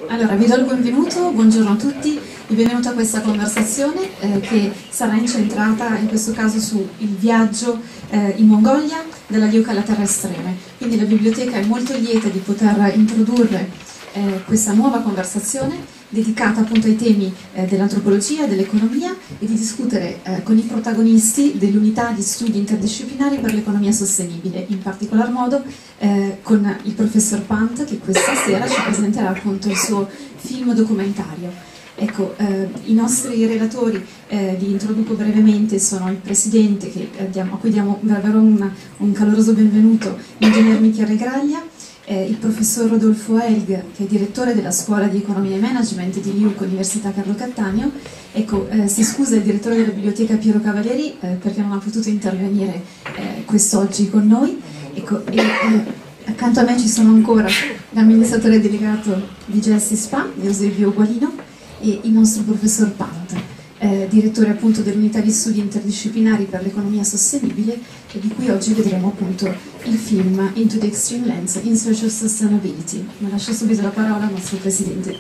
Allora, vi do il benvenuto, buongiorno a tutti e benvenuto a questa conversazione che sarà incentrata in questo caso sul viaggio in Mongolia, dalla Liuca alla terra estreme. Quindi la biblioteca è molto lieta di poter introdurre questa nuova conversazione dedicata appunto ai temi dell'antropologia, dell'economia e di discutere con i protagonisti dell'unità di studi interdisciplinari per l'economia sostenibile, in particolar modo con il professor Pant, che questa sera ci presenterà appunto il suo film documentario. Ecco, i nostri relatori, li introduco brevemente, sono il presidente a cui diamo davvero un caloroso benvenuto, l'ingegner Michele Graglia, il professor Rodolfo Elg, che è direttore della Scuola di Economia e Management di Liuca, Università Carlo Cattaneo. Ecco, si scusa il direttore della biblioteca Piero Cavalieri perché non ha potuto intervenire quest'oggi con noi. Ecco, accanto a me ci sono ancora l'amministratore delegato di Gessi SPA, Eusebio Gualino, e il nostro professor Pant, direttore appunto dell'unità di studi interdisciplinari per l'economia sostenibile, e di cui oggi vedremo appunto il film Into the Extreme Lens in Search of Sustainability. Ma lascio subito la parola al nostro presidente.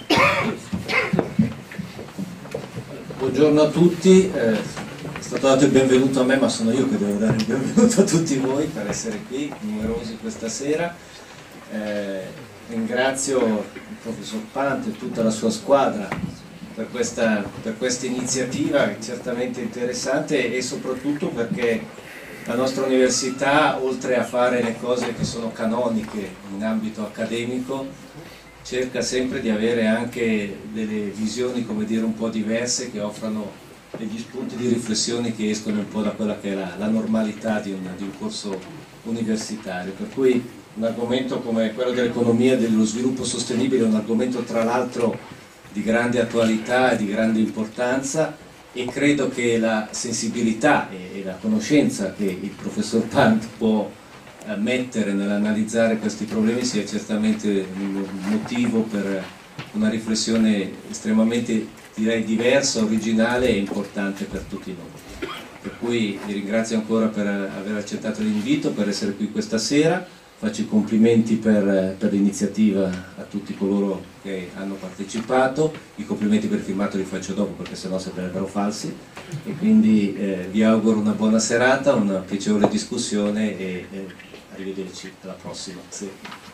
Buongiorno a tutti, è stato dato il benvenuto a me, ma sono io che devo dare il benvenuto a tutti voi per essere qui, numerosi questa sera. Ringrazio il professor Pant e tutta la sua squadra per questa iniziativa certamente interessante, e soprattutto perché la nostra università, oltre a fare le cose che sono canoniche in ambito accademico, cerca sempre di avere anche delle visioni, come dire, un po' diverse, che offrano degli spunti di riflessione che escono un po' da quella che è la normalità di un corso universitario. Per cui un argomento come quello dell'economia e dello sviluppo sostenibile è un argomento tra l'altro di grande attualità e di grande importanza, e credo che la sensibilità e la conoscenza che il professor Pant può mettere nell'analizzare questi problemi sia certamente un motivo per una riflessione estremamente, direi, diversa, originale e importante per tutti noi. Per cui vi ringrazio ancora per aver accettato l'invito, per essere qui questa sera. Faccio i complimenti per l'iniziativa a tutti coloro che hanno partecipato, i complimenti per il filmato li faccio dopo perché sennò sembrerebbero falsi, e quindi vi auguro una buona serata, una piacevole discussione e arrivederci alla prossima. Sì.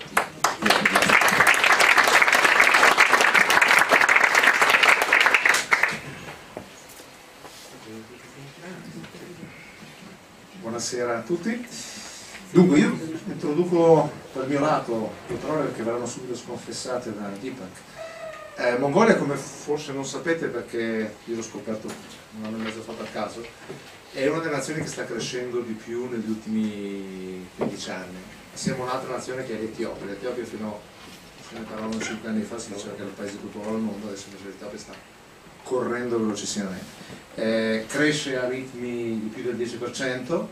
Buonasera a tutti. Dunque, io introduco dal mio lato le parole che verranno subito sconfessate da Deepak. Mongolia, come forse non sapete perché io l'ho scoperto un anno e mezzo fa per caso, è una delle nazioni che sta crescendo di più negli ultimi 15 anni. Assieme a un'altra nazione che è l'Etiopia. L'Etiopia se ne parlavano 5 anni fa, si diceva che era il paese più povero al mondo, adesso invece l'Etiopia sta correndo velocissimamente. Cresce a ritmi di più del 10%.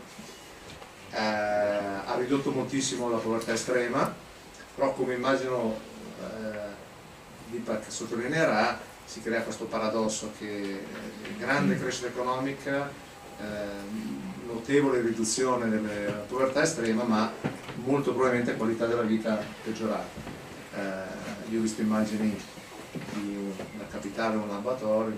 Ha ridotto moltissimo la povertà estrema, però come immagino Deepak sottolineerà, si crea questo paradosso che grande crescita economica, notevole riduzione della povertà estrema, ma molto probabilmente qualità della vita peggiorata. Io ho visto immagini di una capitale, un laboratorio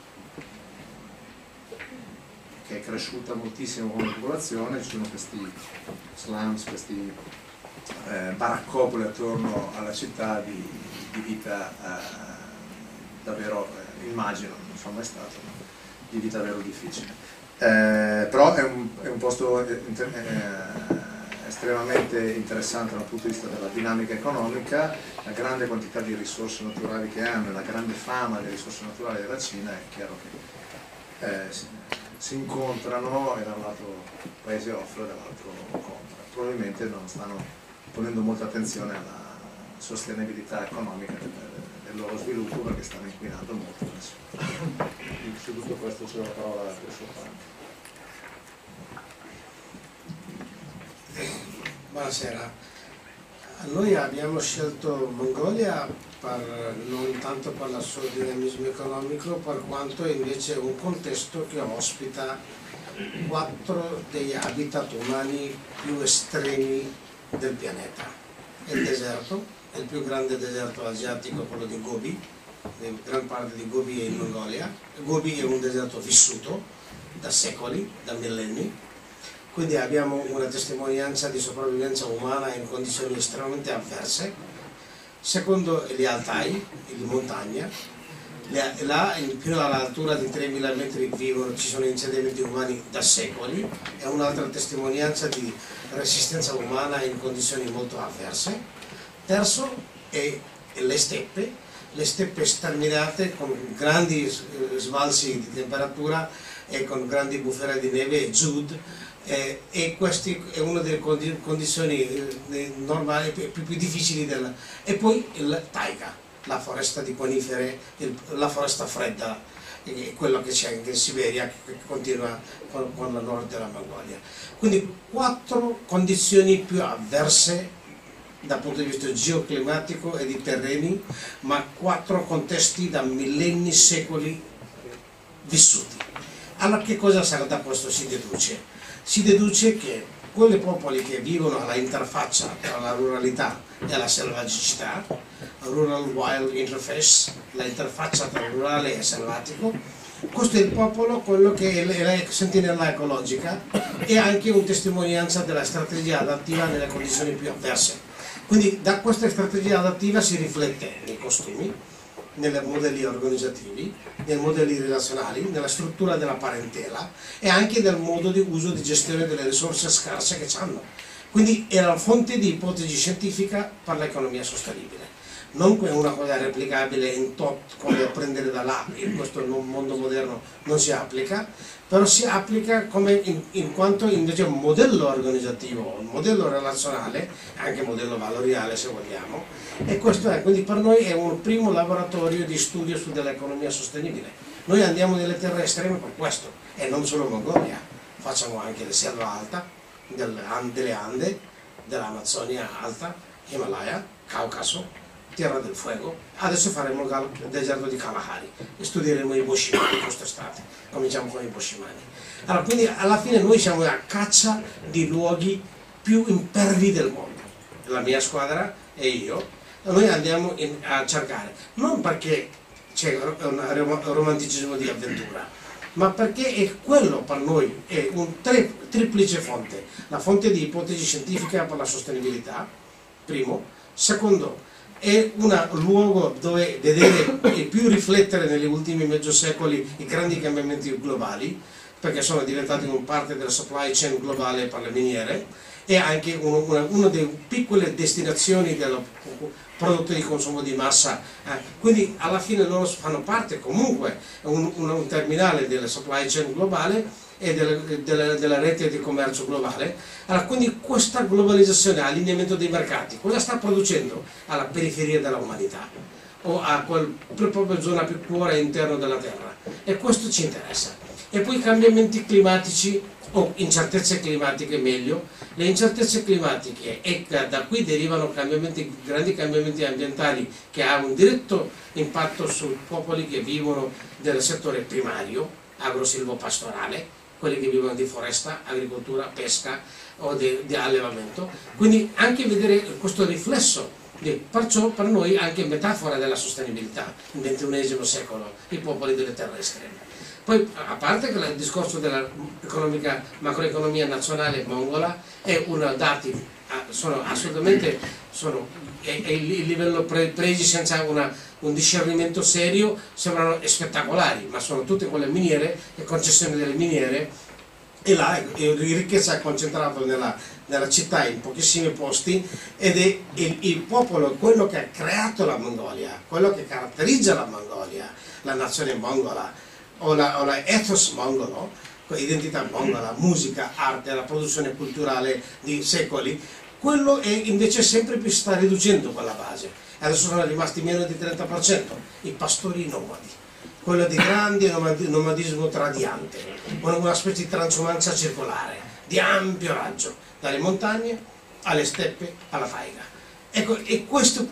che è cresciuta moltissimo come popolazione, ci sono questi slums, questi baraccopoli attorno alla città di vita davvero, immagino, non sono mai stato, ma di vita davvero difficile. Però è un posto estremamente interessante dal punto di vista della dinamica economica, la grande quantità di risorse naturali che hanno e la grande fama delle risorse naturali della Cina. È chiaro che si incontrano e da un lato il paese offre e dall'altro compra. Probabilmente non stanno ponendo molta attenzione alla sostenibilità economica del loro sviluppo, perché stanno inquinando molto adesso. Su tutto questo c'è la parola al professor Pant. Buonasera. Noi abbiamo scelto Mongolia non tanto per il suo dinamismo economico, per quanto invece è un contesto che ospita 4 degli habitat umani più estremi del pianeta. è il deserto, è il più grande deserto asiatico, quello di Gobi, gran parte di Gobi è in Mongolia. Gobi è un deserto vissuto da secoli, da millenni, quindi abbiamo una testimonianza di sopravvivenza umana in condizioni estremamente avverse. Secondo gli Altai, di montagna, là fino all'altura di 3000 metri ci sono insediamenti umani da secoli, è un'altra testimonianza di resistenza umana in condizioni molto avverse. Terzo è le steppe sterminate con grandi sbalzi di temperatura e con grandi bufere di neve e Zud, e queste è una delle condizioni normali più difficili e poi il taiga, la foresta di conifere, la foresta fredda, quello che c'è anche in Siberia, che continua con la nord della Mongolia. Quindi 4 condizioni più avverse dal punto di vista geoclimatico e di terreni, ma 4 contesti da millenni, secoli vissuti. Allora che cosa da questo si deduce? Si deduce che quei popoli che vivono alla interfaccia tra la ruralità e la selvagicità, rural wild interface, la interfaccia tra rurale e selvatico, questo è il popolo, quello che è la sentinella ecologica e anche una testimonianza della strategia adattiva nelle condizioni più avverse. Quindi da questa strategia adattiva si riflette nei costumi, nei modelli organizzativi, nei modelli relazionali, nella struttura della parentela e anche nel modo di uso di gestione delle risorse scarse che hanno. Quindi è la fonte di ipotesi scientifica per l'economia sostenibile. Non è una cosa replicabile in tot come prendere da là, in questo mondo moderno non si applica, però si applica come in quanto invece un modello organizzativo, un modello relazionale, anche un modello valoriale se vogliamo, e questo è, quindi per noi è un primo laboratorio di studio sull'economia sostenibile. Noi andiamo nelle terre estreme per questo, e non solo Mongolia, facciamo anche la selva alta, delle Ande, dell'Amazzonia alta, Himalaya, Caucaso, Terra del Fuego. Adesso faremo il deserto di Kalahari e studieremo i Boshimani quest'estate. Cominciamo con i Boshimani. Allora, quindi alla fine noi siamo a caccia di luoghi più impervi del mondo. La mia squadra e io, noi andiamo a cercare, non perché c'è un romanticismo di avventura, ma perché è quello per noi, è un triplice fonte. La fonte di ipotesi scientifica per la sostenibilità, primo. Secondo, è un luogo dove vedere e più riflettere negli ultimi mezzo secoli i grandi cambiamenti globali, perché sono diventati una parte della supply chain globale per le miniere, e anche una delle piccole destinazioni del prodotto di consumo di massa. Quindi alla fine loro fanno parte comunque un terminale della supply chain globale e della rete di commercio globale. Allora, quindi questa globalizzazione, allineamento dei mercati, cosa sta producendo alla periferia della umanità o a proprio zona più cuore interno della Terra? E questo ci interessa. E poi cambiamenti climatici o incertezze climatiche, meglio, le incertezze climatiche, e da qui derivano grandi cambiamenti ambientali che hanno un diretto impatto sui popoli che vivono del settore primario, agro-silvopastorale, quelli che vivono di foresta, agricoltura, pesca o di allevamento. Quindi anche vedere questo riflesso, perciò per noi anche metafora della sostenibilità nel XXI secolo, i popoli delle terre estreme. Poi, a parte che il discorso della macroeconomia nazionale mongola è dati, sono assolutamente, il livello presi senza un discernimento serio, sembrano spettacolari, ma sono tutte quelle miniere e concessioni delle miniere, e là ricchezza è concentrata nella città in pochissimi posti, ed è il popolo, quello che ha creato la Mongolia, quello che caratterizza la Mongolia, la nazione mongola, o la ethos mongolo, identità mongola, musica, arte, la produzione culturale di secoli, quello è invece sempre più sta riducendo quella base. Adesso sono rimasti meno di 30%, i pastori nomadi, quello di grande nomadismo tradiante, una specie di transumanza circolare, di ampio raggio, dalle montagne alle steppe alla taiga. Ecco, e questo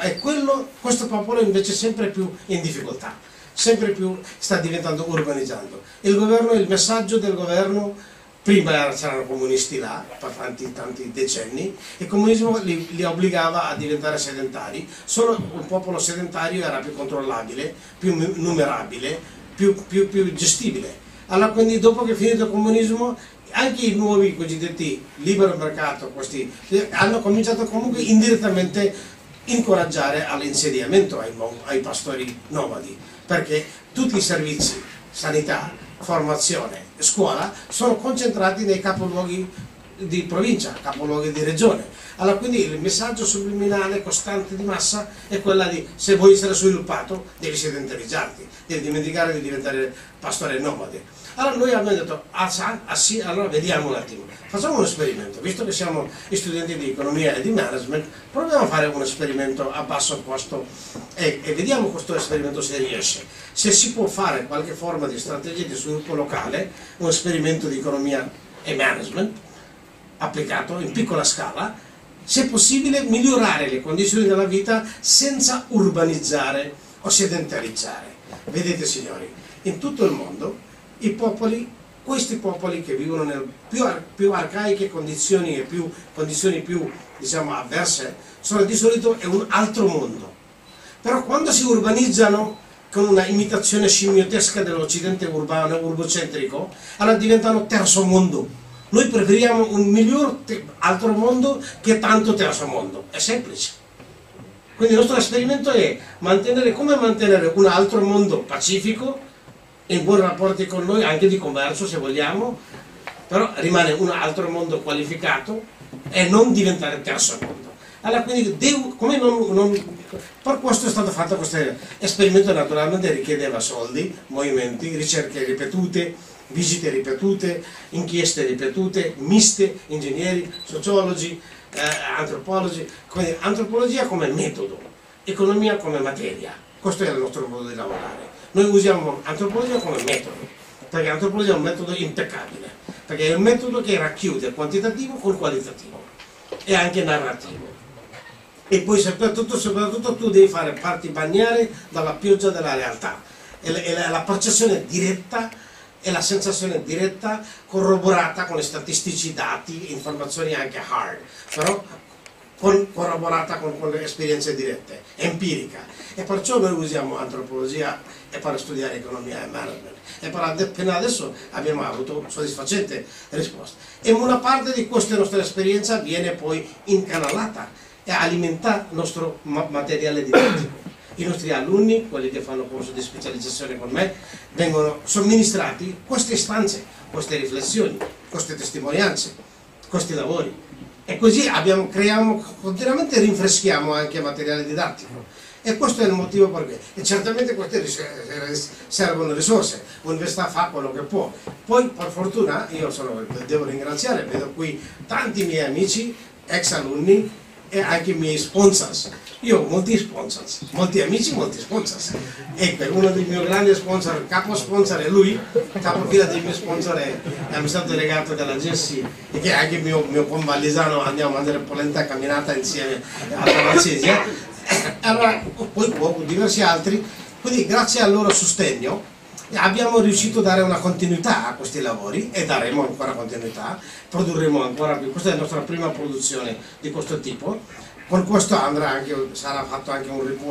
popolo invece sempre più in difficoltà, sempre più sta diventando urbanizzato. Il messaggio del governo prima c'erano comunisti là per tanti decenni, e il comunismo li obbligava a diventare sedentari. Solo un popolo sedentario era più controllabile, più numerabile, più gestibile. Allora, quindi dopo che è finito il comunismo, anche i nuovi cosiddetti libero mercato, questi hanno cominciato comunque indirettamente a incoraggiare all'insediamento ai pastori nomadi, perché tutti i servizi, sanità, formazione, scuola, sono concentrati nei capoluoghi di provincia, capoluoghi di regione. Allora, quindi il messaggio subliminale costante di massa è quella di: se vuoi essere sviluppato devi sedentarizzarti, devi dimenticare di diventare pastore nomade. Allora noi abbiamo detto: sì, allora vediamo un attimo, facciamo un esperimento, visto che siamo studenti di economia e di management, proviamo a fare un esperimento a basso costo e vediamo questo esperimento se riesce, se si può fare qualche forma di strategia di sviluppo locale, un esperimento di economia e management applicato in piccola scala, se è possibile migliorare le condizioni della vita senza urbanizzare o sedentarizzare. Vedete signori, in tutto il mondo i popoli, questi popoli che vivono nelle più arcaiche condizioni e condizioni più diciamo avverse, sono di solito è un altro mondo. Però quando si urbanizzano con una imitazione scimmiottesca dell'occidente urbano, urbocentrico, allora diventano terzo mondo. Noi preferiamo un miglior altro mondo che tanto terzo mondo, è semplice. Quindi il nostro esperimento è come mantenere un altro mondo pacifico, in buoni rapporti con noi, anche di commercio se vogliamo, però rimane un altro mondo qualificato e non diventare terzo mondo. Allora, quindi per questo è stato fatto questo esperimento. Naturalmente richiedeva soldi, movimenti, ricerche ripetute, visite ripetute, inchieste ripetute, miste, ingegneri, sociologi, antropologi. Quindi antropologia come metodo, economia come materia. Questo è il nostro modo di lavorare. Noi usiamo antropologia come metodo, perché l'antropologia è un metodo impeccabile, perché è un metodo che racchiude quantitativo con qualitativo e anche narrativo. E poi soprattutto tu devi farti bagnare dalla pioggia della realtà, e la percezione diretta e la sensazione diretta corroborata con le statistici, dati, informazioni anche hard, però corroborata con le esperienze dirette, empirica. E perciò noi usiamo antropologia per studiare economia e management, e appena adesso abbiamo avuto soddisfacente risposte. E una parte di questa nostra esperienza viene poi incanalata e alimenta il nostro materiale didattico. I nostri alunni, quelli che fanno corso di specializzazione con me, vengono somministrati queste istanze, queste riflessioni, queste testimonianze, questi lavori. E così continuamente rinfreschiamo anche il materiale didattico. E questo è il motivo perché. E certamente queste servono risorse, l'università fa quello che può. Poi per fortuna io devo ringraziare, vedo qui tanti miei amici, ex alunni e anche i miei sponsors. Io ho molti sponsors, molti amici, molti sponsors. Ecco, uno dei miei grandi sponsor, capo sponsor è lui, capofila dei miei sponsor è amministrato delegato della Jessie, e che è anche il mio convalesano, andiamo a mandare polenta camminata insieme alla francese. Allora, poi diversi altri, quindi grazie al loro sostegno abbiamo riuscito a dare una continuità a questi lavori, e daremo ancora continuità, produrremo ancora più. Questa è la nostra prima produzione di questo tipo. Con questo sarà fatto anche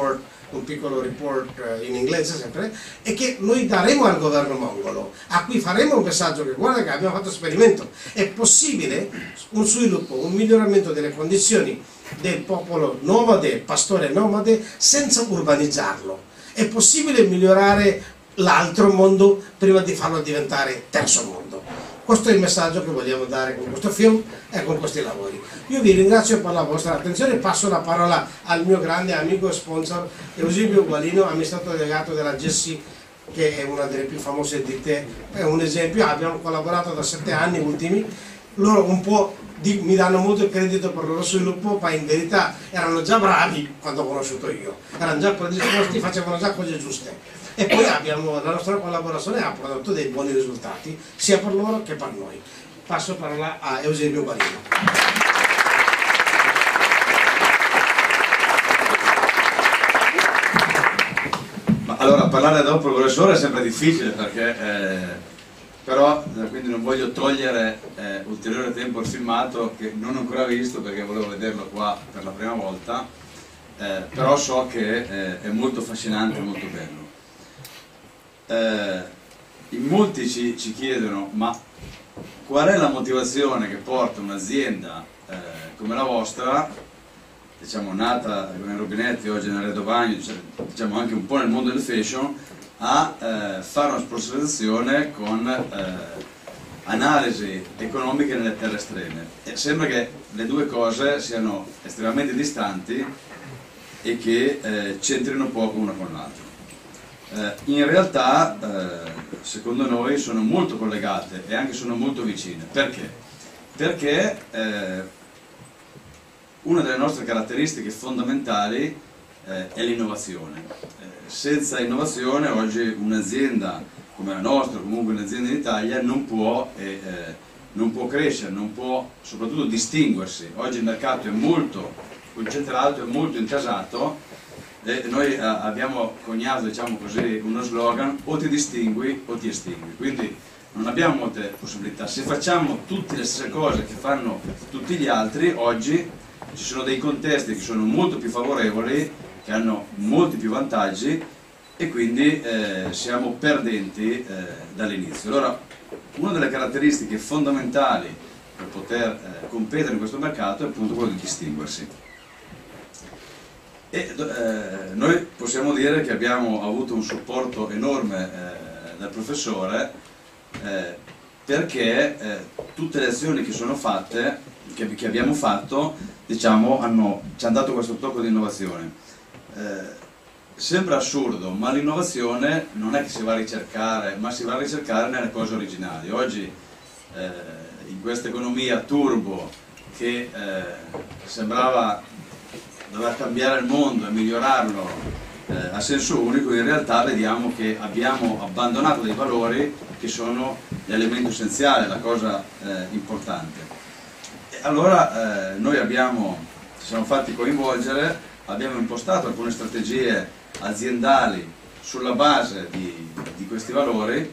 un piccolo report in inglese sempre, e che noi daremo al governo mongolo, a cui faremo un messaggio che: guarda che abbiamo fatto esperimento, è possibile un sviluppo, un miglioramento delle condizioni del popolo nomade, pastore nomade, senza urbanizzarlo. È possibile migliorare l'altro mondo prima di farlo diventare terzo mondo. Questo è il messaggio che vogliamo dare con questo film e con questi lavori. Io vi ringrazio per la vostra attenzione e passo la parola al mio grande amico e sponsor Eusebio Gualino, amministratore delegato della Jessie, che è una delle più famose ditte. È un esempio, abbiamo collaborato da 7 anni ultimi. Loro un po' mi danno molto credito per il loro sviluppo, ma in verità erano già bravi quando ho conosciuto io, erano già predisposti, facevano già cose giuste. E poi la nostra collaborazione ha prodotto dei buoni risultati, sia per loro che per noi. Passo la parola a Eusebio Gualino. Allora, parlare dopo il professore è sempre difficile, perché però quindi non voglio togliere ulteriore tempo al filmato che non ho ancora visto perché volevo vederlo qua per la prima volta, però so che è molto affascinante e molto bello. In molti ci chiedono: ma qual è la motivazione che porta un'azienda come la vostra, diciamo nata come Robinetti, oggi nell'Arredo Bagno, diciamo anche un po' nel mondo del fashion, a fare una sponsorizzazione con analisi economiche nelle terre estreme? E sembra che le due cose siano estremamente distanti e che c'entrino poco una con l'altra. In realtà secondo noi sono molto collegate e anche sono molto vicine. Perché? Perché una delle nostre caratteristiche fondamentali è l'innovazione. Senza innovazione oggi un'azienda come la nostra, comunque un'azienda in Italia, non può crescere, non può soprattutto distinguersi. Oggi il mercato è molto concentrato, è molto intasato, e noi abbiamo coniato, diciamo così, uno slogan: o ti distingui o ti estingui. Quindi non abbiamo molte possibilità. Se facciamo tutte le stesse cose che fanno tutti gli altri, oggi ci sono dei contesti che sono molto più favorevoli, che hanno molti più vantaggi, e quindi siamo perdenti dall'inizio. Allora, una delle caratteristiche fondamentali per poter competere in questo mercato è appunto quello di distinguersi. E noi possiamo dire che abbiamo avuto un supporto enorme dal professore, perché tutte le azioni che sono fatte, che abbiamo fatto, diciamo, ci hanno dato questo tocco di innovazione. Sembra assurdo, ma l'innovazione non è che si va a ricercare, ma si va a ricercare nelle cose originali. Oggi in questa economia turbo che sembrava dover cambiare il mondo e migliorarlo a senso unico, in realtà vediamo che abbiamo abbandonato dei valori che sono l'elemento essenziale, la cosa importante. E allora noi ci siamo fatti coinvolgere, abbiamo impostato alcune strategie aziendali sulla base di questi valori.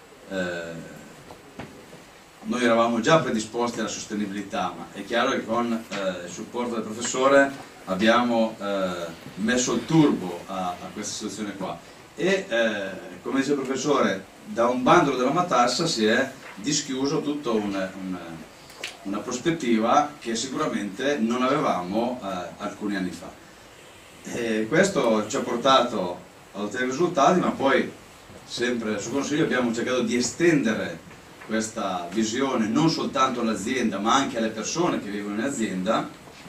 Noi eravamo già predisposti alla sostenibilità, ma è chiaro che con il supporto del professore abbiamo messo il turbo a questa situazione qua, e come dice il professore, da un bandolo della matassa si è dischiuso tutta una prospettiva che sicuramente non avevamo alcuni anni fa. E questo ci ha portato ad ottenere risultati, ma poi sempre su consiglio abbiamo cercato di estendere questa visione non soltanto all'azienda ma anche alle persone che vivono in azienda,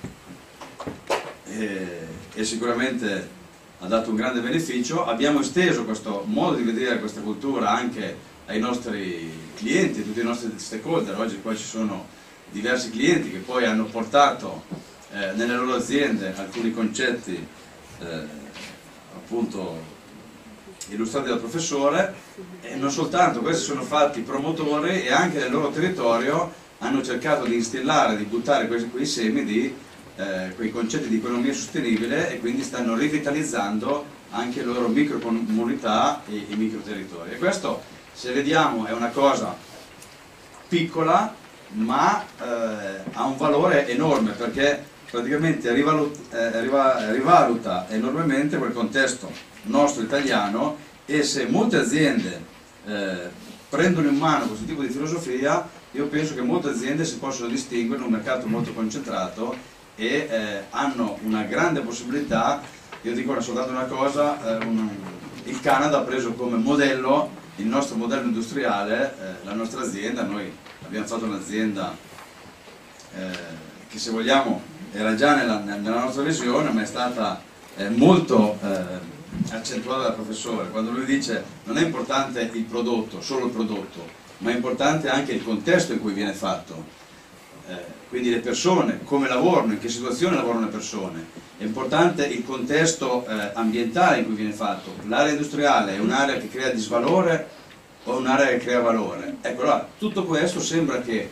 e sicuramente ha dato un grande beneficio. Abbiamo esteso questo modo di vedere questa cultura anche ai nostri clienti, a tutti i nostri stakeholder. Oggi qua ci sono diversi clienti che poi hanno portato nelle loro aziende alcuni concetti appunto illustrati dal professore, e non soltanto, questi sono fatti promotori e anche nel loro territorio hanno cercato di instillare, di buttare quei semi di quei concetti di economia sostenibile, e quindi stanno rivitalizzando anche le loro microcomunità e i microterritori. E questo, se vediamo, è una cosa piccola ma ha un valore enorme, perché praticamente rivaluta enormemente quel contesto nostro italiano, e se molte aziende prendono in mano questo tipo di filosofia, io penso che molte aziende si possono distinguere in un mercato molto concentrato e hanno una grande possibilità. Io dico soltanto una cosa: il Canada ha preso come modello il nostro modello industriale, la nostra azienda. Noi abbiamo fatto un'azienda che, se vogliamo, era già nella nostra visione, ma è stata molto accentuata dal professore, quando lui dice non è importante il prodotto, solo il prodotto, ma è importante anche il contesto in cui viene fatto. Quindi le persone, come lavorano, in che situazione lavorano le persone, è importante il contesto ambientale in cui viene fatto. L'area industriale è un'area che crea disvalore o un'area che crea valore? Ecco, allora, tutto questo sembra che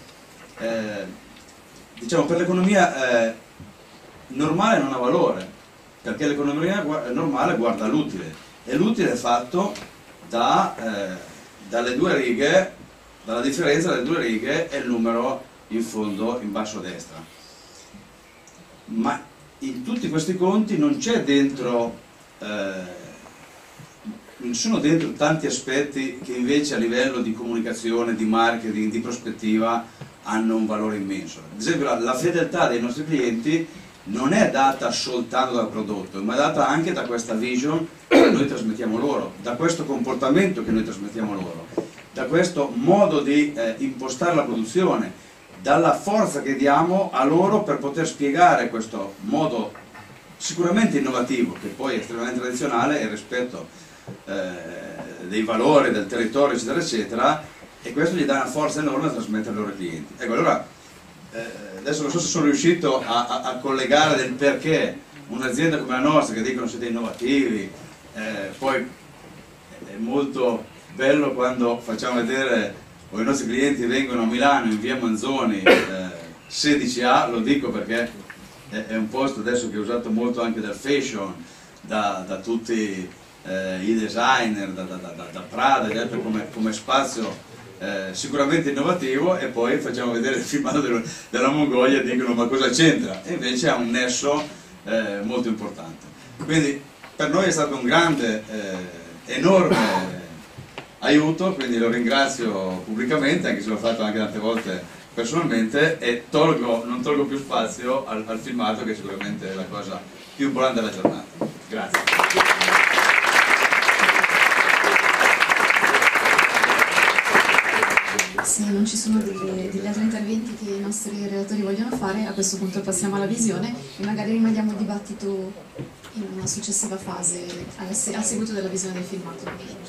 diciamo, per l'economia normale non ha valore, perché l'economia normale guarda l'utile, e l'utile è fatto dalle due righe dalla differenza delle due righe è il numero in fondo in basso a destra. Ma in tutti questi conti non c'è dentro, non sono dentro tanti aspetti che invece a livello di comunicazione, di marketing, di prospettiva hanno un valore immenso. Ad esempio la fedeltà dei nostri clienti non è data soltanto dal prodotto, ma è data anche da questa vision che noi trasmettiamo loro, da questo comportamento che noi trasmettiamo loro, da questo modo di impostare la produzione, dalla forza che diamo a loro per poter spiegare questo modo sicuramente innovativo, che poi è estremamente tradizionale, e rispetto dei valori del territorio eccetera eccetera, e questo gli dà una forza enorme a trasmettere ai loro clienti. Ecco, allora adesso non so se sono riuscito a collegare del perché un'azienda come la nostra, che dicono siete innovativi, poi è molto bello quando facciamo vedere, o i nostri clienti vengono a Milano in via Manzoni 16A, lo dico perché è un posto adesso che è usato molto anche dal fashion, da tutti i designer, da Prada, come spazio sicuramente innovativo, e poi facciamo vedere il filmato della Mongolia e dicono ma cosa c'entra? E invece ha un nesso molto importante. Quindi per noi è stato un grande, enorme aiuto, quindi lo ringrazio pubblicamente, anche se l'ho fatto anche tante volte personalmente, e non tolgo più spazio al filmato, che sicuramente è la cosa più importante della giornata. Grazie. Se non ci sono degli altri interventi che i nostri relatori vogliono fare, a questo punto passiamo alla visione e magari rimaniamo il dibattito in una successiva fase al seguito della visione del filmato.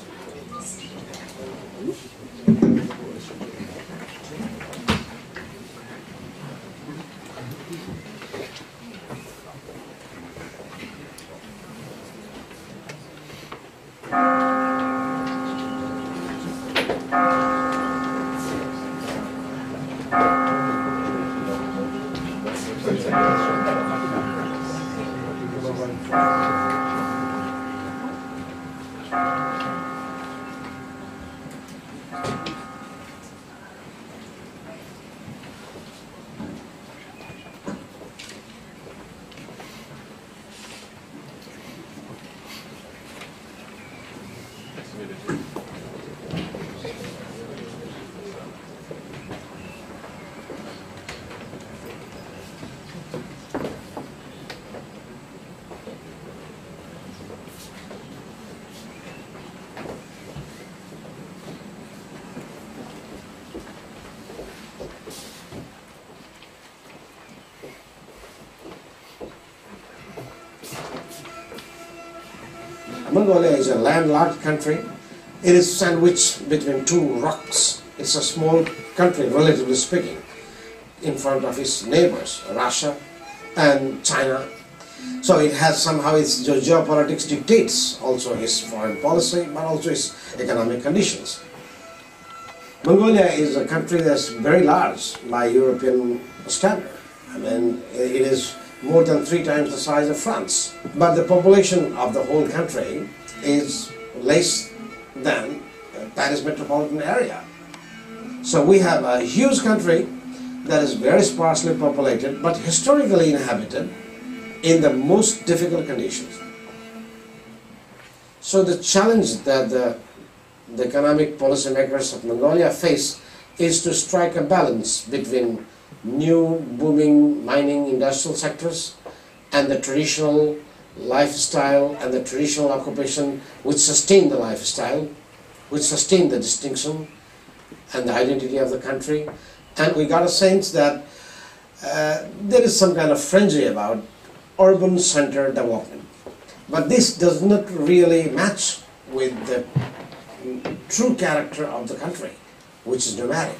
Mongolia is a landlocked country. It is sandwiched between two rocks. It's a small country, relatively speaking, in front of its neighbors, Russia and China. So it has somehow its geopolitics dictates also its foreign policy, but also its economic conditions. Mongolia is a country that's very large by European standard. I mean, it is more than 3 times the size of France. But the population of the whole country is less than Paris metropolitan area. So we have a huge country that is very sparsely populated, but historically inhabited in the most difficult conditions. So the challenge that the economic policymakers of Mongolia face is to strike a balance between new booming mining industrial sectors and the traditional lifestyle and the traditional occupation which sustain the lifestyle, which sustain the distinction and the identity of the country. And we got a sense that there is some kind of frenzy about urban center development. But this does not really match with the true character of the country, which is nomadic.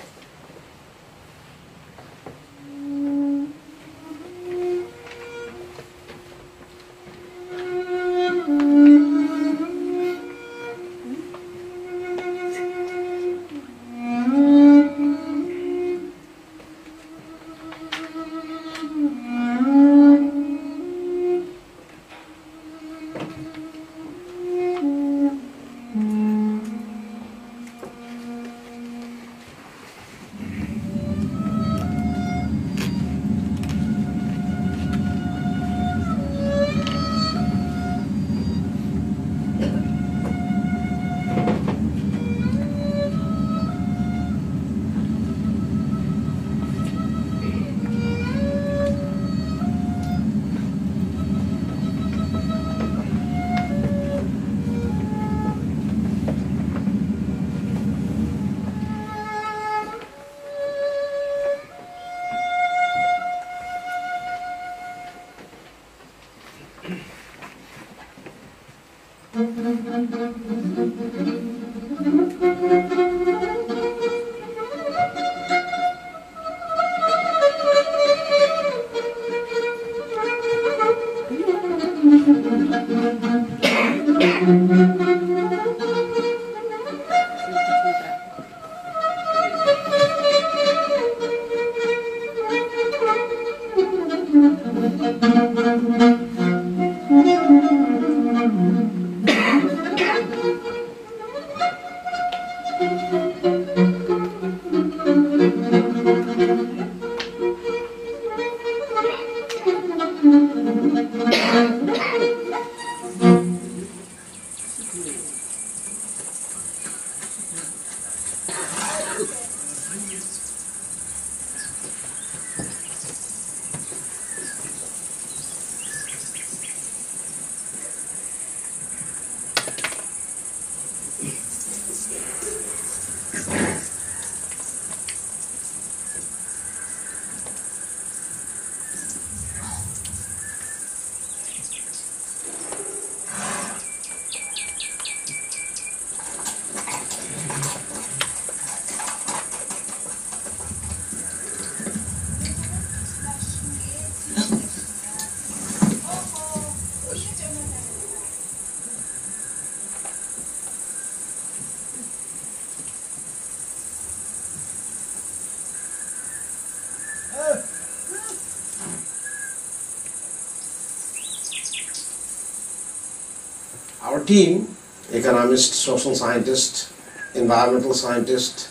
Our team, economist, social scientist, environmental scientist,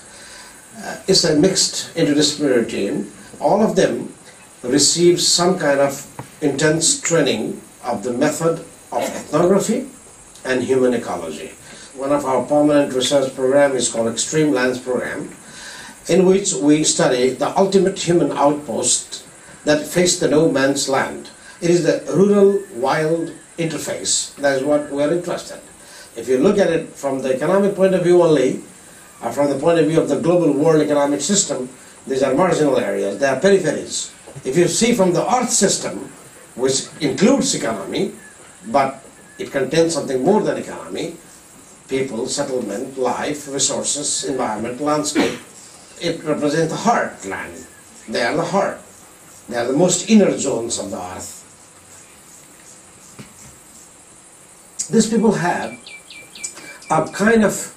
is a mixed interdisciplinary team. All of them received some kind of intense training of the method of ethnography and human ecology. One of our permanent research program is called Extreme Lands Program, in which we study the ultimate human outpost that face the no man's land. It is the rural-wild interface. That is what we are interested. If you look at it from the economic point of view only, or from the point of view of the global world economic system, these are marginal areas, they are peripheries. If you see from the earth system, which includes economy, but it contains something more than economy, people, settlement, life, resources, environment, landscape, it represents the heartland. They are the heart. They are the most inner zones of the earth. These people have a kind of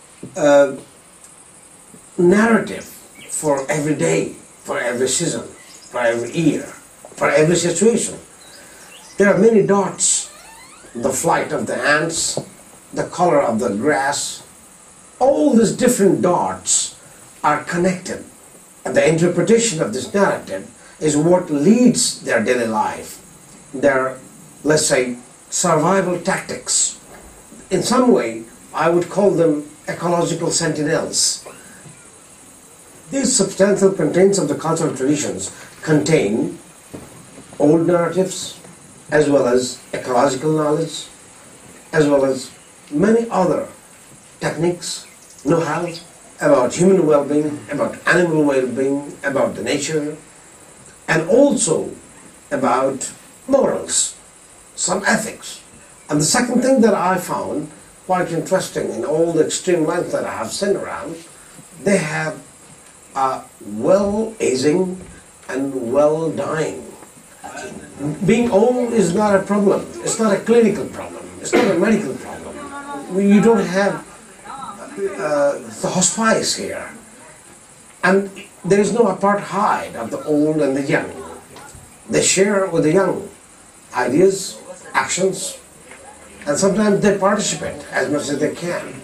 narrative for every day, for every season, for every year, for every situation. There are many dots, the flight of the ants, the color of the grass, all these different dots are connected. And the interpretation of this narrative is what leads their daily life, their, let's say, survival tactics. In some way, I would call them ecological sentinels. These substantial contents of the cultural traditions contain old narratives, as well as ecological knowledge, as well as many other techniques, know-how about human well-being, about animal well-being, about the nature, and also about morals, some ethics. And the second thing that I found quite interesting in all the extreme lands that I have seen around, they have a well-aging and well-dying. Being old is not a problem. It's not a clinical problem. It's not a medical problem. You don't have the hospice here. And there is no apartheid of the old and the young. They share with the young ideas, actions, and sometimes they participate as much as they can.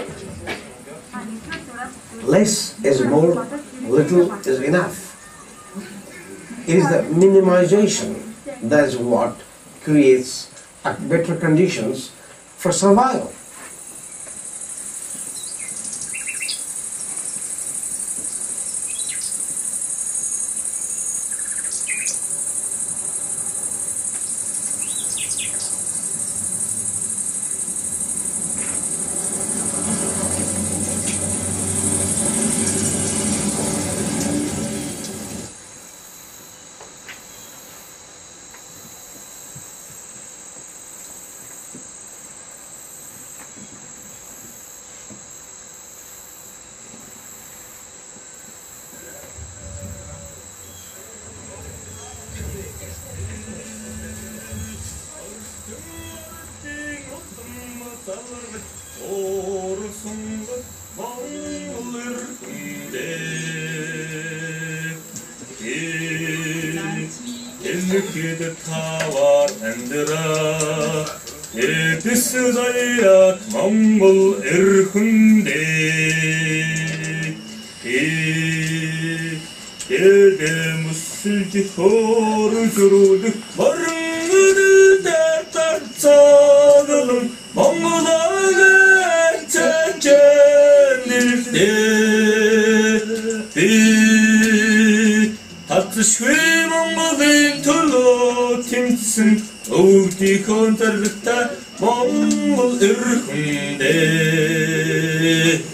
Less is more, little is enough. It is the minimization that is what creates better conditions for survival. 느끼듯 타와 랜드라 예드스 자이라 몽골 에르훈데 예데 무슬지 호르주르드 머르드 따따짜그는 몽골아가 찬찬일데 하트슈이 몽골인 툴로 팀슨 오디 컨타르타 몽골 에르훈데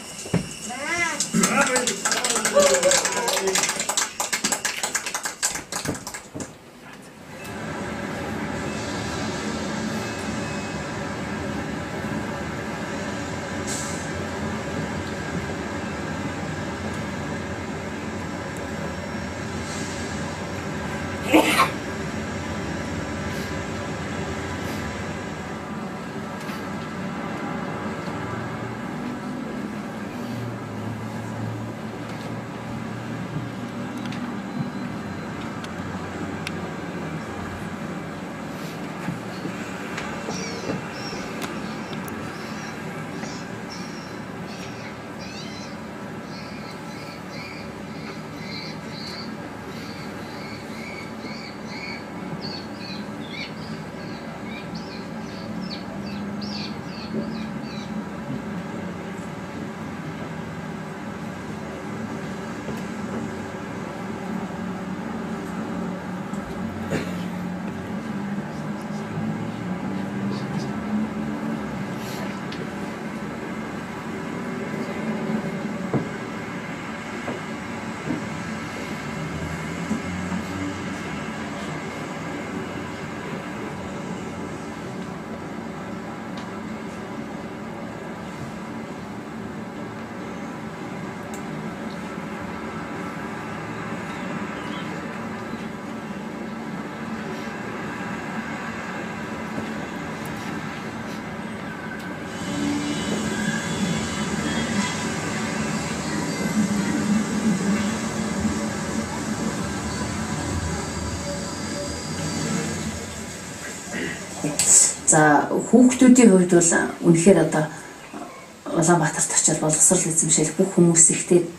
За хүүхдүүдийн хувьд бол үнэхээр одоо Улаанбаатарт очиод боловсрол эзэмшил бүх хүмүүс ихтэй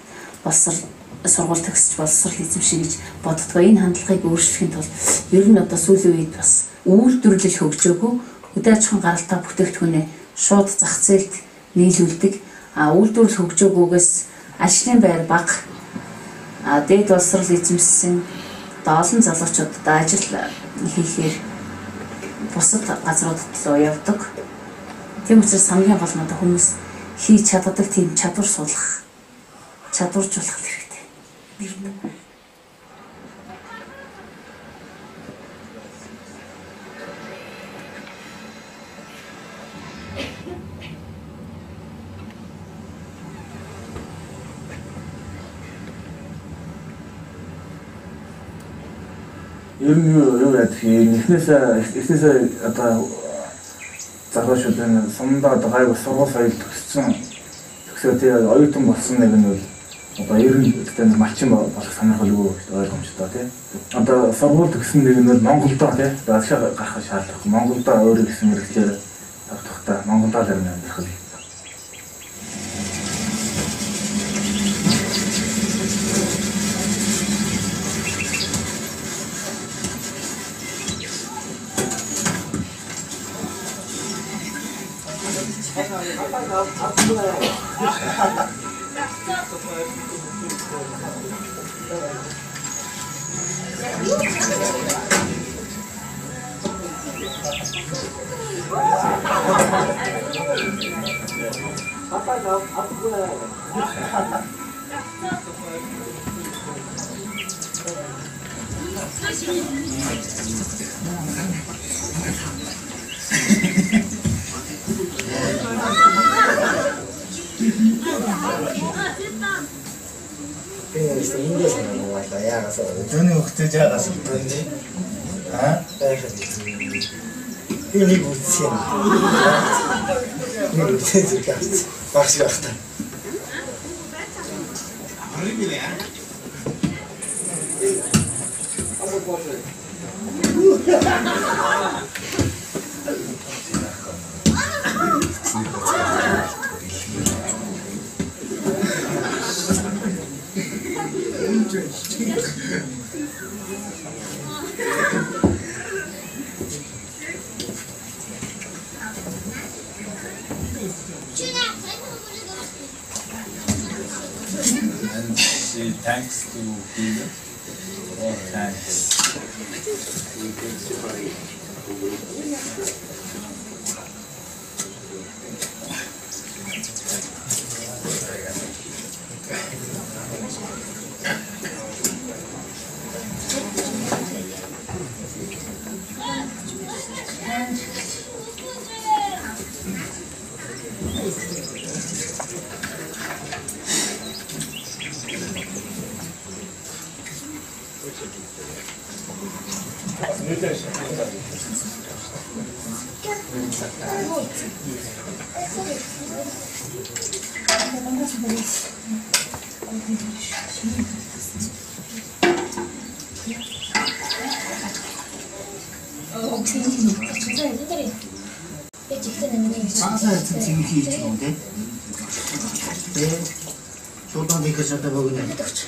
сургууль төгсөж боловсрол эзэмшил гэж боддгоо. Энэ хандлагыг өөрчлөхийн тулд ер нь одоо сүүлийн үед бас үйлдвэрлэл хөгжөөгүй хөдөө аж ахуйн гаралтай бүтээгдэхүүнээ шууд зах зээлд нийлүүлдэг. Үйлдвэрлэл хөгжөөгүйгээс ажлын байр бага. Дээд боловсрол эзэмшсэн олон залуучуудад ажил хийхээр бусад газруудад руу явдаг. Тийм учраас хамгийн гол нь хүмүүс хийж чаддаг тийм чадвар суулгах, чадваржуулах хэрэгтэй. Ер нь юу яадаг юм эхнээсээ одоо залуучуудын сумдаа одоо гайгүй сургууль соёл төгсөө тэгээ оюутан болсон нэг нь бол одоо ер нь гэдэг малчин болох сонирхолгүй ойлгомжтой тийм. Одоо сургууль төгсөн нэг нь бол Монголдоо тийм ашиг гарах шаардлагагүй. Монголдоо өөрөө гэсэн мэргэжээр тавтахтаа Монголдоо л амьдрах. Doni uktu jaga seperti ini buktinya. Ini buktinya juga pasti waktu. And say thanks to Peter. Oh, thanks. Цаасаа цэцэг хийж байгаа юм тий. Тэгээд шуудан дэгэж одоо богино.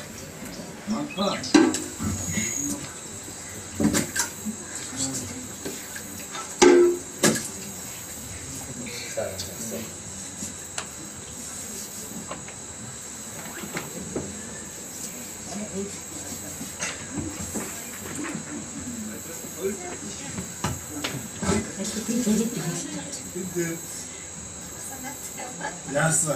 Яасан.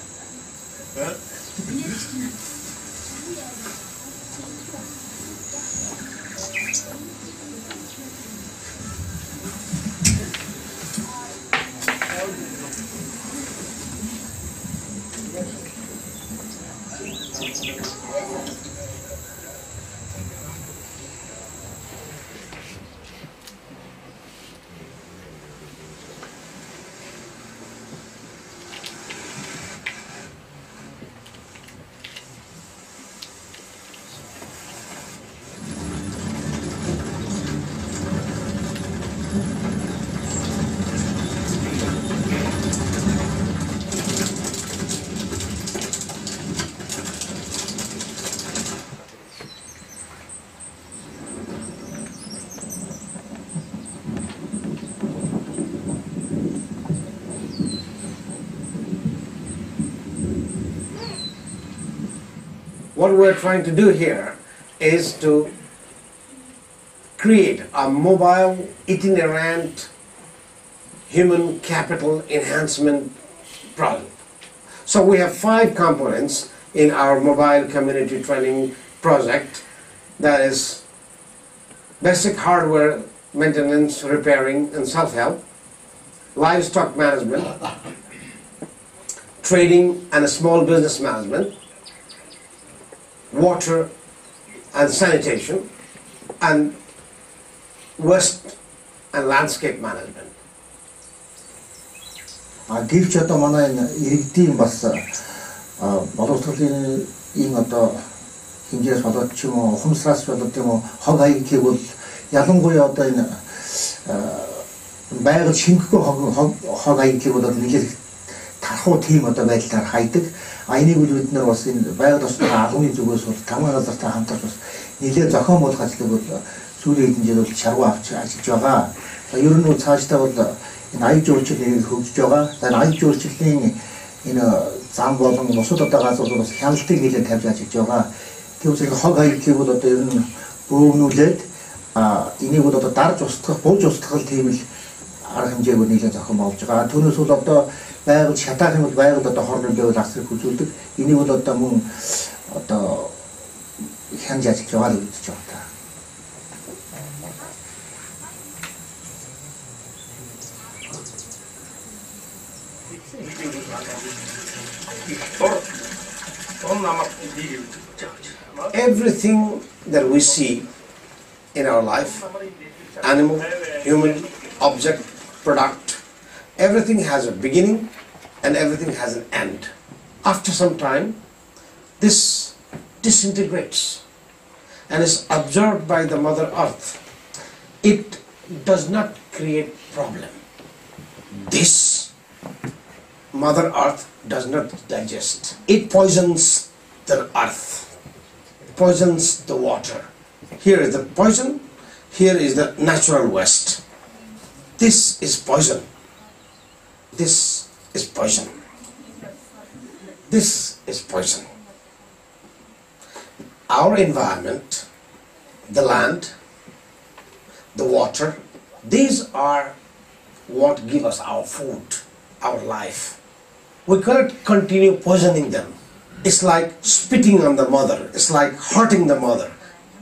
What we're trying to do here is to create a mobile, itinerant human capital enhancement project. So we have 5 components in our mobile community training project. That is basic hardware maintenance, repairing and self-help, livestock management, trading and small business management, water and sanitation, and waste and landscape management. Гэвч одоо манай энэ иргэдийн бас боловсролын ийм одоо хэмжээс болоод ч юм уу ухамсараас болоод юм уу хог хаягдлыг бол ялангуяа одоо энэ байгаль шингэхгүй хог хаягдлыг бол нэлээд тархуу тийм одоо байдлаар хайдаг. Энийг үл бид нар бас энэ байгаль орчны албаны зүгээс бол тамга газартай хамтарч бас нэлээд зохион болгох ажлыг бол сүүлийн хэдэн жил бол шаргуу авч ажиллаж байгаа. Ер нь бол цаашдаа бол энэ аяг жуулчлалыг хөгжиж байгаа. За аяг жуулчлалын энэ зам болон бусад одоо газар бол бас хяналтыг нэлээд тавьж ажиллаж байгаа. Тийм учраас хог хаягдлыг бол одоо ер нь бөөгнүүлээд энийг бол одоо дарж устгах, булж устгах тийм л арга хэмжээг нэлээд зохион болгож байгаа. Түүнээс бол одоо байгаль шатаах юм бол байгаль одоо хорны байвал асрыг үзүүлдэг. Энийг бол одоо мөн одоо хянж ажиллаж байгаа л үзэж байгаа та. Everything that we see in our life, animal, human, object, product, everything has a beginning and everything has an end. After some time, this disintegrates and is absorbed by the Mother Earth. it does not create problem. This Mother Earth does not digest. It poisons the earth, poisons the water. Here is the poison, here is the natural waste. This is poison. This is poison. This is poison. Our environment, the land, the water, these are what give us our food, our life. We cannot continue poisoning them. It's like spitting on the mother. It's like hurting the mother.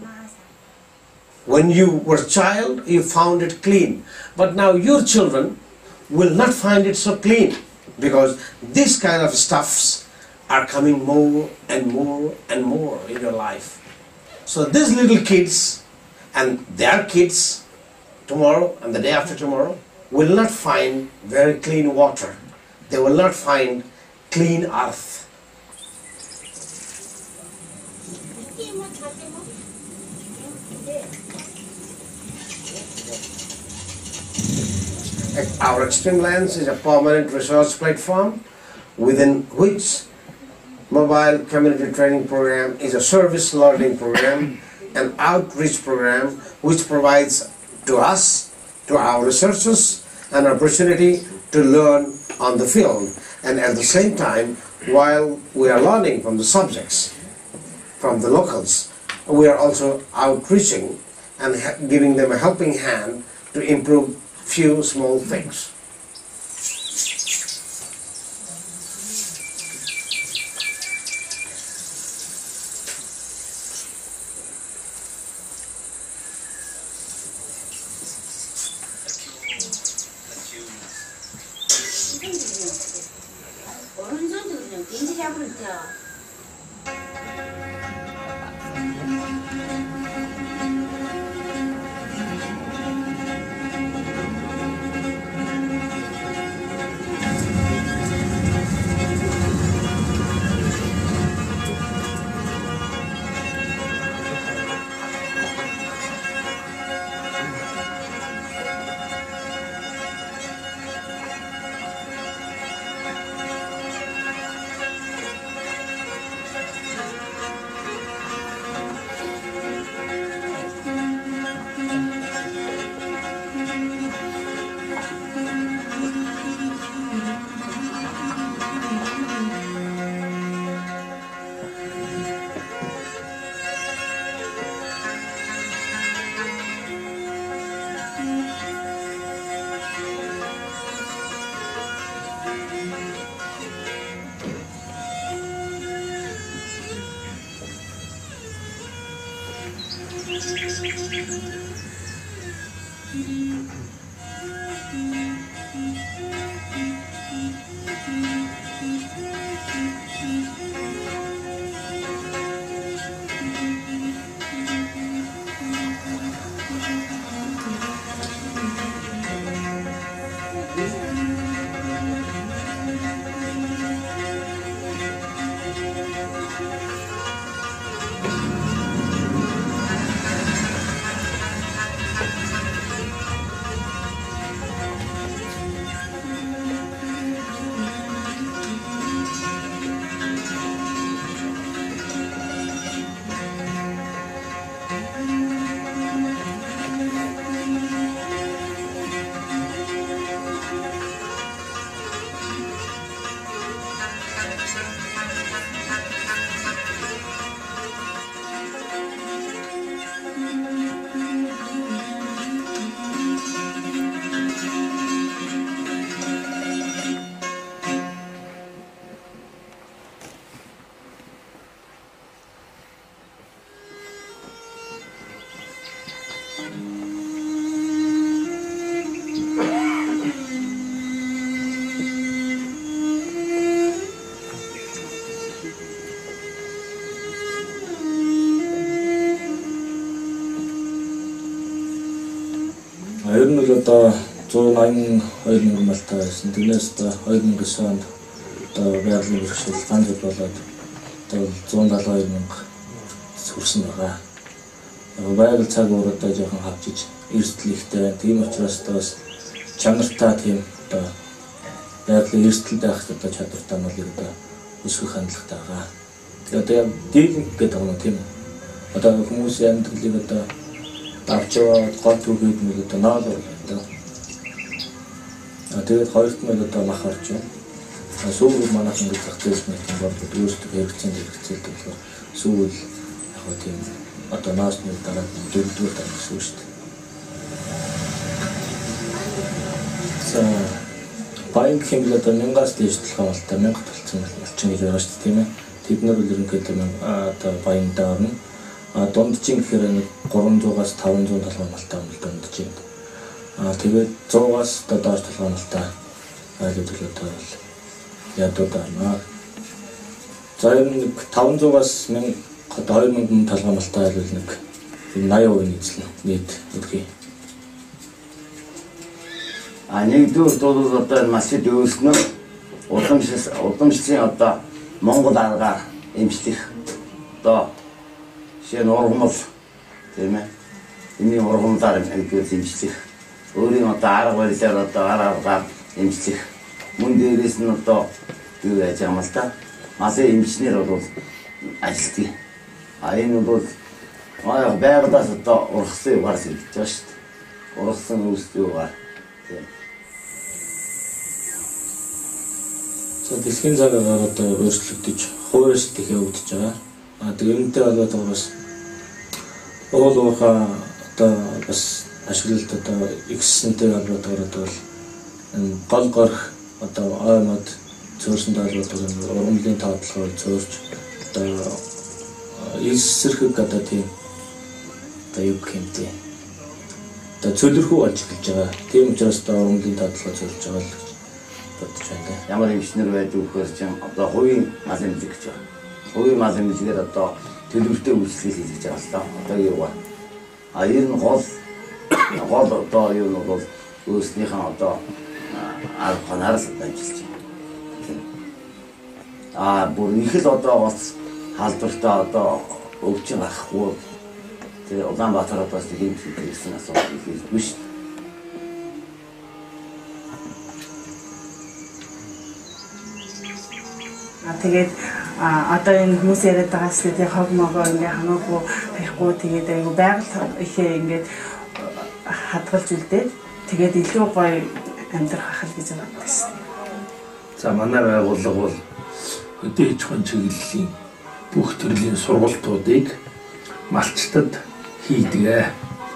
When you were a child, you found it clean. But now your children will not find it so clean, because these kind of stuffs are coming more and more and more in your life. So these little kids and their kids tomorrow and the day after tomorrow will not find very clean water. They will not find clean earth. Our Extreme Lands is a permanent research platform within which Mobile Community Training Program is a service learning program, an outreach program which provides to us, to our researchers, an opportunity to learn on the field. And at the same time, while we are learning from the subjects, from the locals, we are also outreaching and giving them a helping hand to improve few small things. Ер нь л одоо 182 мянган малтай байсан. Тэрнээс одоо 2000 онд одоо байгалийн бэрхшээл ганц болоод одоо 172 мянга хүрсэн байгаа. Байгаль цаг уур одоо жоохон хавчиж эрсдлихтэй. Тийм учраас бас чанартай тийм одоо байгалийн эрсдэл байх одоо чадвартай нь бол одоо өсгөх хандлагатай байгаа. Тэгээ одоо яг дийлэнх гэдэг нь тийм одоо хүмүүсийн амьдралыг одоо авч яваад гол түүхийд нь одоо наал одоо тэгээд хоёрт нь одоо мах орж байна. Сүүл манайх ингээд зах зээл мэт бол өөрсдөө хэрэгцээтэй болохоор сүүл яг тийм одоо наасны дараа дөрөвдүгээр дараа гэсэн шүү дээ. За баян хэмжээ одоо 1000-аас дээш толгоомолтой 1000 толцсон малчин гэж байгаа шүү дээ тийм ээ. Тэд нар бол ерөнхийдөө одоо баяндаа орно. Дундчин гэхээр 300-аас 500 толгоомолтой юм дундчин. Тэгээд 100-аас одоо доош толгоомолтой айлууд одоо бол ядууд байна. За нэг 500-аас 2000 толгоомолтой айлууд нэг 80% нийцлэн нийт үрхий. Нэгдүгээр бол одоо масыг өөснөр удамшлын одоо Монгол аргаар эмчлэх одоо шинэ ургамал тийм ээ. Эний ургамлаар нэгдүгээр эмчлэх. Өөрийн одоо арга барилаар одоо аргаар эмчлэх. Мөн дээрээс нь одоо юу яаж юм л та. Масын эмчнэр бол ажилтгий. Энэ бол байгалаас одоо ургасан югаар сэргэж байгаа шүү дээ. Ургасан үүсдэг югаар. За дэлхийн цагаагаар одоо өөрчлөгдөж хуураас их явагдаж байгаа. Тэгээ үүнтэй болоод бас уурхаа одоо бас ашиглалт одоо ихсэнтэй холбоотойгоор бол гол горх одоо аймад зөөрсөнд холбоотойгоор ургамлын таатлахыг зөөрч одоо эсэрхэг одоо тийм одоо юу гэмтэй одоо цөлөрхүү болж эхэлж байгаа. Тийм учраас одоо ургамлын таатлахыг зөөрч байгаа л бодож байна. Ямар эмчнэр байдаг вөхөр чинь одоо хувийн мал эмнэлэг гэж байна. Хувийн мал эмнэлгээр одоо төлөвлөлтөө үйлчлэл хийж байгаа л та. Одоо юу вэ? Ер нь гол одоо юу нь бол өөрснийхээ одоо арга ханаар л ажиллаж байна. Бүр их л одоо бас халдвартай одоо өвчин гарахгүй. Тэгээ Улаанбаатарт бас тийм хэлсэн асуудал их хэлгүй шүү. Тэгээд одоо энэ хүмүүс яриад байгаас тэгээд хог могоо ингээ хамаагүй байхгүй тэгээд айгу байгаль ихээ ингээд хадгалж үлдээд тэгээд илүү гоё амьдрах ахал гэж боддог шээ. За манай байгууллага бол хөдөө аж ахуйн чиглэлийн бүх төрлийн сургалтуудыг малчтад хийдэг.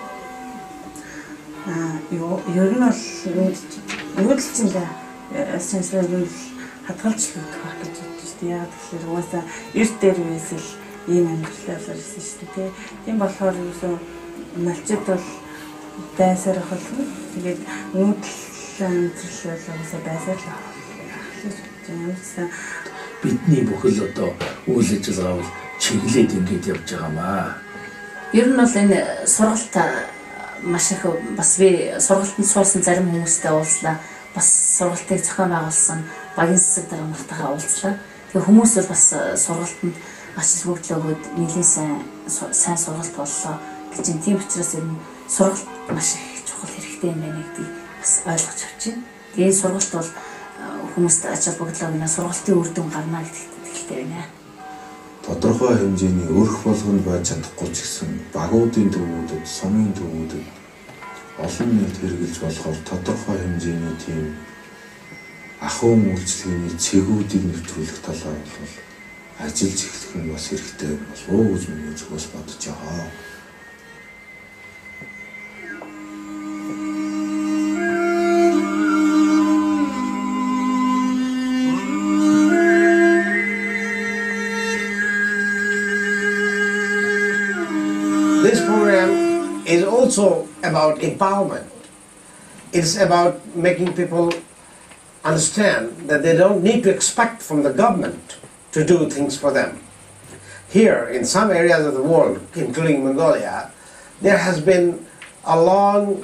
Ер нь бол нүүдэлчин сенсорын хадгалж үлдэх байх гэж яа тэгэхээр угаасаа эрт дээр үесэл ийм амьдралаар ирсэн шүү дээ. Тийм болохоор ерөөсөө малчид бол байсарах бол тэгээд нүүдэл амьдрал бол угаасаа байсаарлах. Бидний бүхэл одоо үйл ажиллагаа бол чиглээд ингэж явж байгаамаа. Ер нь бол энэ сургалт маш их бас би сургалтанд суусан зарим хүмүүстэй уулзлаа. Бас сургалтыг зохион байгуулсан багийн засаг дарга нартайгаа уулзлаа. Тэгээ хүмүүс бол бас сургалтанд ажил хөгжил өгөөд нэлийн сайн сургалт боллоо гэж юм. Тийм учраас ер нь сургалт маш их чухал хэрэгтэй юм байна гэдгийг бас ойлгож авч байна. Тэгээ энэ сургалт бол хүмүүст ажил хөгжил өгнө сургалтын үр дүн гарна гэдэгт итгэлтэй байна. Тодорхой хэмжээний өрх болгонд байж чадахгүй ч гэсэн багуудын төвүүдэд, сумын төвүүдэд олон нийт хэрэгжилж болохоор тодорхой хэмжээний тийм ахуйн үйлчлэгийн цэгүүдийг нэвтрүүлэх талаар бол ажиллаж эхлэх нь бас хэрэгтэй болов уу гэж миний зүгээс бодож байгаа. This program is also about empowerment. It's about making people understand that they don't need to expect from the government to do things for them. Here, in some areas of the world, including Mongolia, there has been a long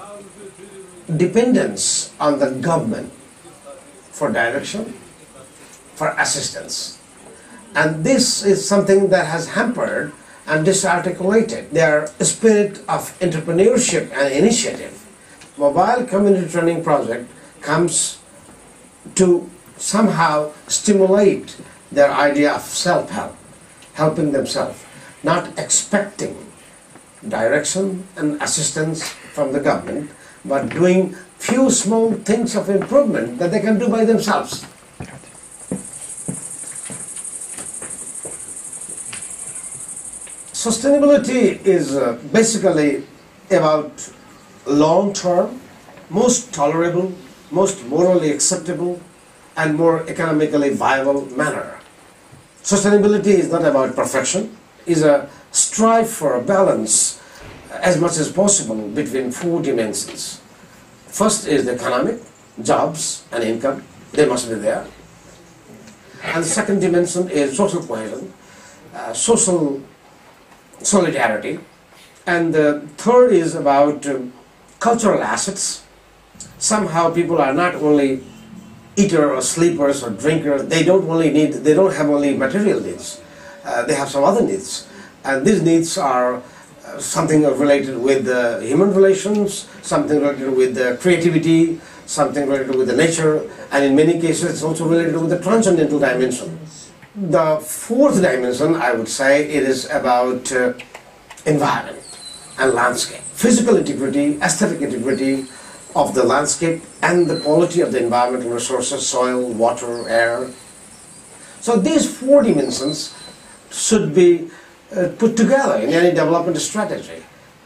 dependence on the government for direction, for assistance. And this is something that has hampered and disarticulated. Their spirit of entrepreneurship and initiative. Mobile Community Training Project comes to somehow stimulate their idea of self-help, helping themselves, not expecting direction and assistance from the government, but doing few small things of improvement that they can do by themselves. Sustainability is basically about long-term, most tolerable, most morally acceptable, and more economically viable manner. Sustainability is not about perfection, it is a strive for a balance as much as possible between four dimensions. First is the economic, jobs and income, they must be there. And the second dimension is social cohesion, social solidarity. And the third is about cultural assets. Somehow people are not only eaters or sleepers or drinkers, they don't have only material needs, they have some other needs. And these needs are something related with human relations, something related with creativity, something related with the nature, and in many cases it's also related with the transcendental dimension. The fourth dimension, I would say, it is about environment and landscape. Physical integrity, aesthetic integrity of the landscape and the quality of the environmental resources, soil, water, air. So these four dimensions should be put together in any development strategy.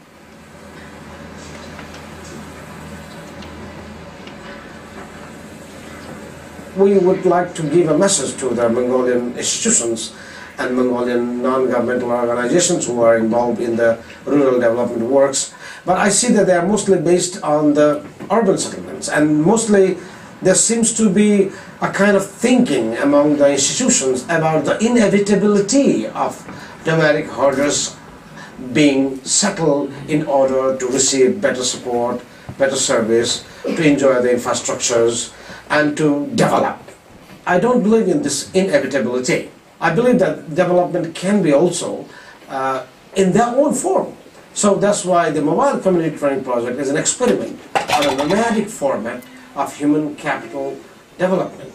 We would like to give a message to the Mongolian institutions and Mongolian non-governmental organizations who are involved in the rural development works. But I see that they are mostly based on the urban settlements, and mostly there seems to be a kind of thinking among the institutions about the inevitability of nomadic herders being settled in order to receive better support, better service, to enjoy the infrastructures, and to develop. I don't believe in this inevitability. I believe that development can be also in their own form. So that's why the Mobile Community Training Project is an experiment on a nomadic format of human capital development.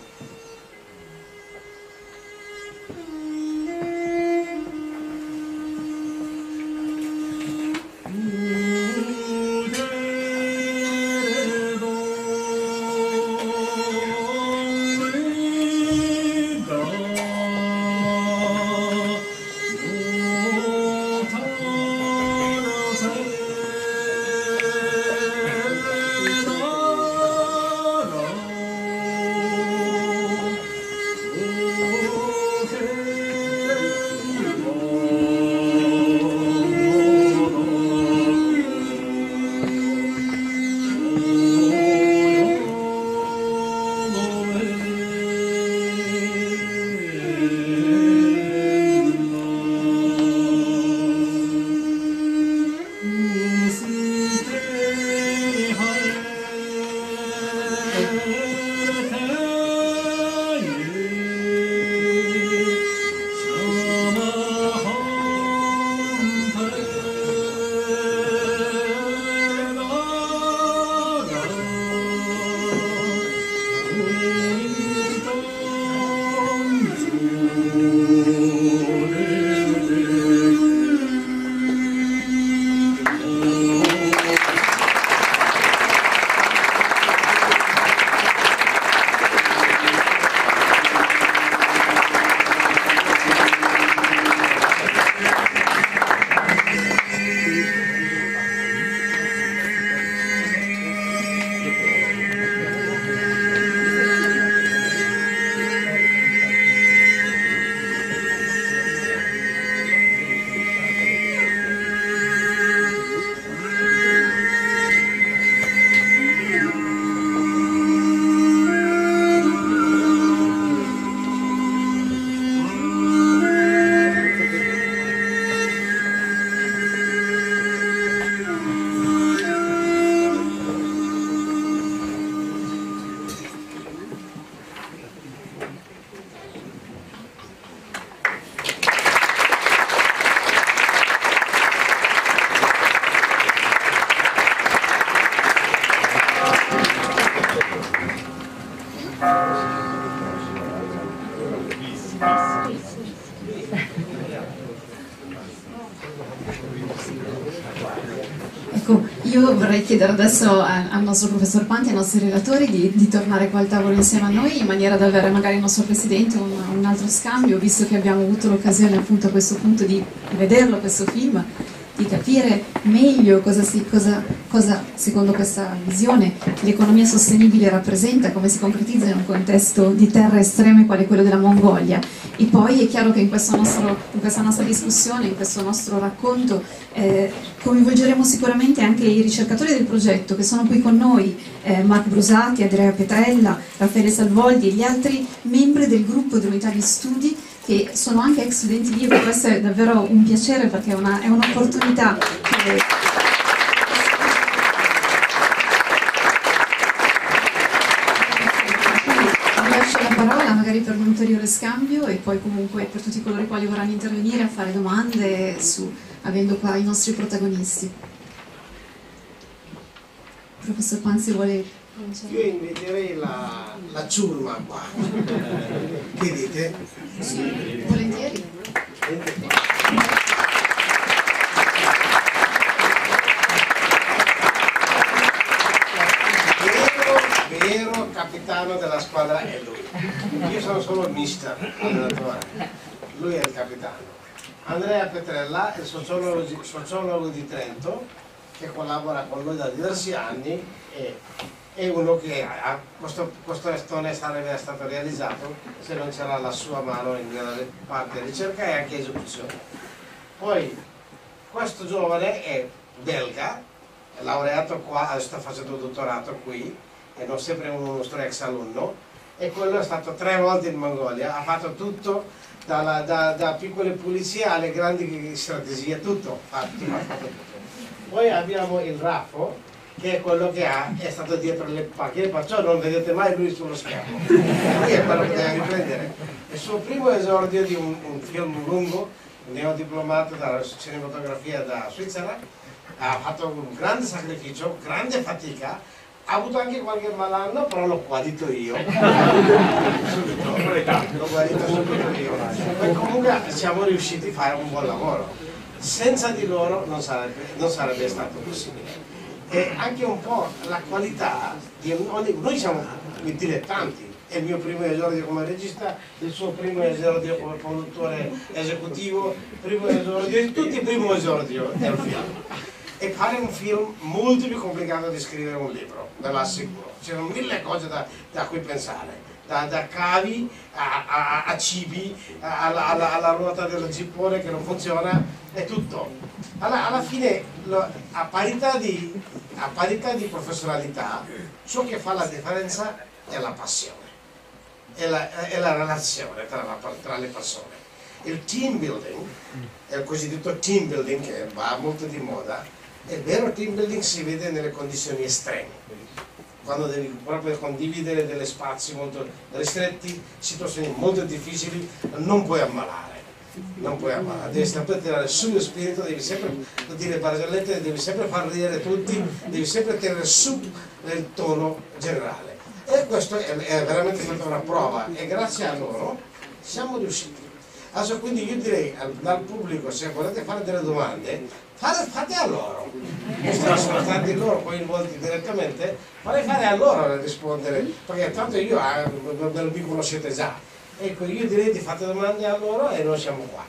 Ecco, io vorrei chiedere adesso al nostro professor Panti e ai nostri relatori di tornare qua al tavolo insieme a noi in maniera da avere magari il nostro presidente un altro scambio, visto che abbiamo avuto l'occasione appunto a questo punto di vederlo questo film, di capire meglio cosa secondo questa visione l'economia sostenibile rappresenta, come si concretizza in un contesto di terre estreme quale quello della Mongolia. E poi è chiaro che in questa nostra discussione, in questo nostro racconto, coinvolgeremo sicuramente anche i ricercatori del progetto che sono qui con noi, Marc Brusati, Andrea Petrella, Raffaele Salvoldi e gli altri membri del gruppo di unità di studi che sono anche ex studenti lì, e questo è davvero un piacere perché è un'opportunità lascio la parola magari per un ulteriore scambio e poi comunque per tutti coloro i quali vorranno intervenire a fare domande avendo qua i nostri protagonisti. Professor Panzi vuole cominciare? Io inviterei la ciurma qua. Che dite? Sì, volentieri. Vero capitano della squadra è lui. Io sono solo il mister, allenatore. Lui è il capitano. Andrea Petrella è il sociologo di Trento che collabora con noi da diversi anni e è uno che questo estone sarebbe stato realizzato se non c'era la sua mano nella parte ricerca e anche esecuzione. Poi questo giovane è belga, è laureato qua, adesso sta facendo dottorato qui, è non sempre un nostro ex alunno, e quello è stato 3 volte in Mongolia, ha fatto tutto, da piccole pulizie alle grandi strategie, tutto. Poi abbiamo il Raffo, che è quello che è stato dietro le pacche, perciò non vedete mai lui sullo schermo. Lui è quello che deve riprendere. Il suo primo esordio di un film lungo, neodiplomato dalla cinematografia da Svizzera, ha fatto un grande sacrificio, grande fatica, ha avuto anche qualche malanno, però l'ho guarito io. L'ho guarito subito io. E comunque siamo riusciti a fare un buon lavoro. Senza di loro non sarebbe stato possibile. E anche un po' la qualità di noi siamo dilettanti. È il mio primo esordio come regista, il suo primo esordio come produttore esecutivo, primo esordio, tutti il primo esordio del film. E fare un film molto più complicato di scrivere un libro, ve lo assicuro. C'erano 1000 cose da cui pensare, da cavi a cibi, alla ruota del gippone che non funziona, è tutto. Alla fine, a parità di professionalità, ciò che fa la differenza è la passione, è la relazione tra le persone. Il team building, è il cosiddetto team building che va molto di moda. Il vero team building si vede nelle condizioni estreme, quando devi proprio condividere degli spazi molto ristretti, situazioni molto difficili, non puoi ammalare, devi sempre tirare su lo spirito, devi sempre dire barzellette, devi sempre far ridere tutti, devi sempre tenere su il tono generale. E questo è veramente stata una prova e grazie a loro siamo riusciti. Adesso quindi io direi al pubblico, se volete fare delle domande, fate a loro. Sono stati loro coinvolti direttamente, farei fare a loro a rispondere, perché tanto io mi conoscete già. Ecco, io direi di fate domande a loro e noi siamo qua.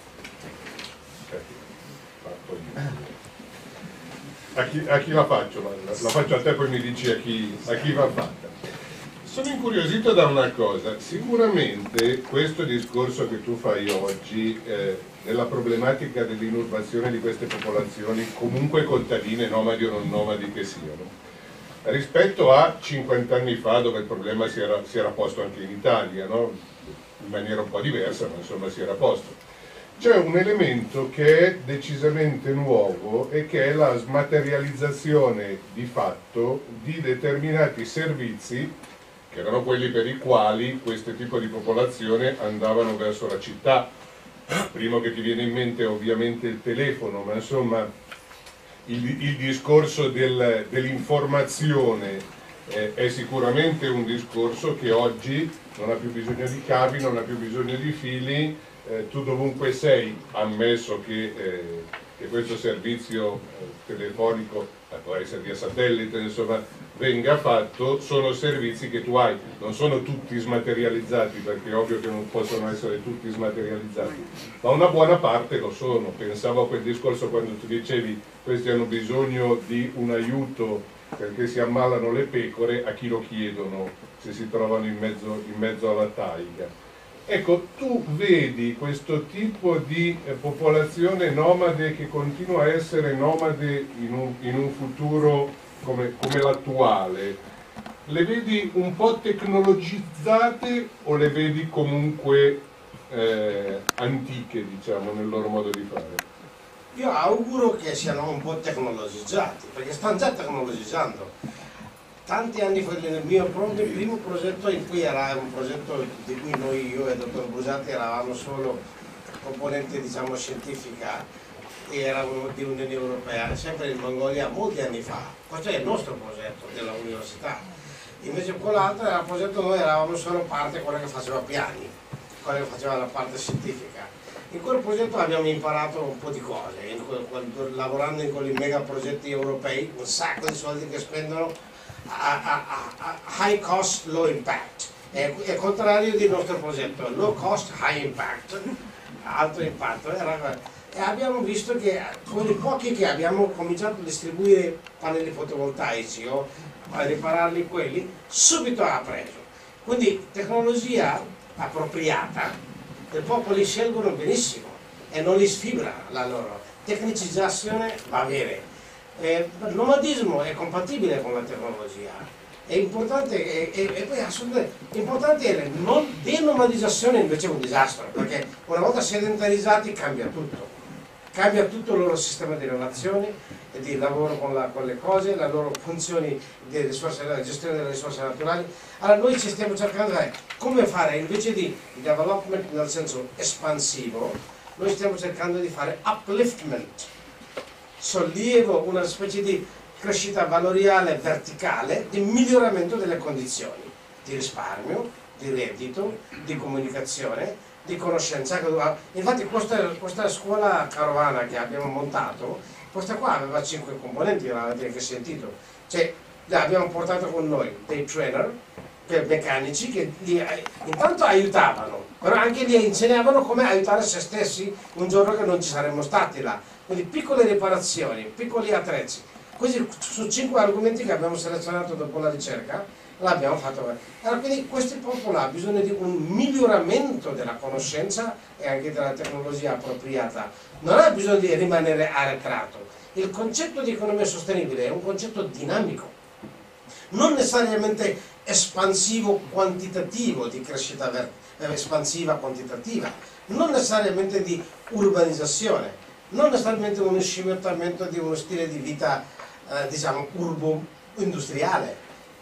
A chi la faccio? La faccio a te, poi mi dici a chi va fatta. Sono incuriosito da una cosa, sicuramente questo discorso che tu fai oggi della problematica dell'inurbazione di queste popolazioni, comunque contadine, nomadi o non nomadi che siano, rispetto a 50 anni fa dove il problema si era posto anche in Italia, no? In maniera un po' diversa, ma insomma si era posto. C'è un elemento che è decisamente nuovo e che è la smaterializzazione di fatto di determinati servizi che erano quelli per i quali questo tipo di popolazione andavano verso la città. Il primo che ti viene in mente è ovviamente il telefono, ma insomma il discorso dell'informazione è sicuramente un discorso che oggi non ha più bisogno di cavi, non ha più bisogno di fili, tu dovunque sei, ammesso che questo servizio telefonico, può essere via satellite, insomma, venga fatto, sono servizi che tu hai, non sono tutti smaterializzati, perché è ovvio che non possono essere tutti smaterializzati, ma una buona parte lo sono. Pensavo a quel discorso quando tu dicevi questi hanno bisogno di un aiuto perché si ammalano le pecore, a chi lo chiedono se si trovano in mezzo alla taiga. Ecco, tu vedi questo tipo di popolazione nomade che continua a essere nomade in un futuro come l'attuale, le vedi un po' tecnologizzate o le vedi comunque antiche, diciamo, nel loro modo di fare? Io auguro che siano un po' tecnologizzati, perché stanno già tecnologizzando. Tanti anni fa nel mio primo progetto, in cui era un progetto di cui io e il dottor Busatti eravamo solo componente, diciamo, scientifica, e eravamo di Unione Europea, sempre in Mongolia molti anni fa. Questo è il nostro progetto della università. Invece con l'altro era un progetto, noi eravamo solo parte, quella che faceva piani, quella che faceva la parte scientifica. In quel progetto abbiamo imparato un po' di cose, lavorando in quei mega progetti europei, un sacco di soldi che spendono a high cost, low impact. È il contrario del nostro progetto, low cost, high impact, alto impatto. E abbiamo visto che con i pochi che abbiamo cominciato a distribuire pannelli fotovoltaici o a ripararli quelli, subito ha preso. Quindi tecnologia appropriata, i popoli scelgono benissimo e non li sfibra la loro tecnicizzazione, va bene. Il nomadismo è compatibile con la tecnologia, è importante, e poi assolutamente importante è la non denomadizzazione, invece è un disastro, perché una volta sedentarizzati cambia tutto il loro sistema di relazioni e di lavoro con le cose, le loro funzioni di risorse, la gestione delle risorse naturali. Allora noi ci stiamo cercando di come fare, invece di development nel senso espansivo, noi stiamo cercando di fare upliftment, sollievo, una specie di crescita valoriale verticale, di miglioramento delle condizioni di risparmio, di reddito, di comunicazione, di conoscenza. Infatti questa scuola carovana che abbiamo montato, questa qua aveva 5 componenti, l'avete anche sentito, cioè abbiamo portato con noi dei trainer, meccanici, che intanto aiutavano, però anche li insegnavano come aiutare se stessi un giorno che non ci saremmo stati là. Quindi piccole riparazioni, piccoli attrezzi. Così su 5 argomenti che abbiamo selezionato dopo la ricerca, l'abbiamo fatto. Allora, quindi questi popoli hanno bisogno di un miglioramento della conoscenza e anche della tecnologia appropriata. Non ha bisogno di rimanere arretrato. Il concetto di economia sostenibile è un concetto dinamico, non necessariamente espansivo quantitativo, di crescita espansiva quantitativa, non necessariamente di urbanizzazione, non necessariamente uno scimmiottamente di uno stile di vita diciamo urbo-industriale,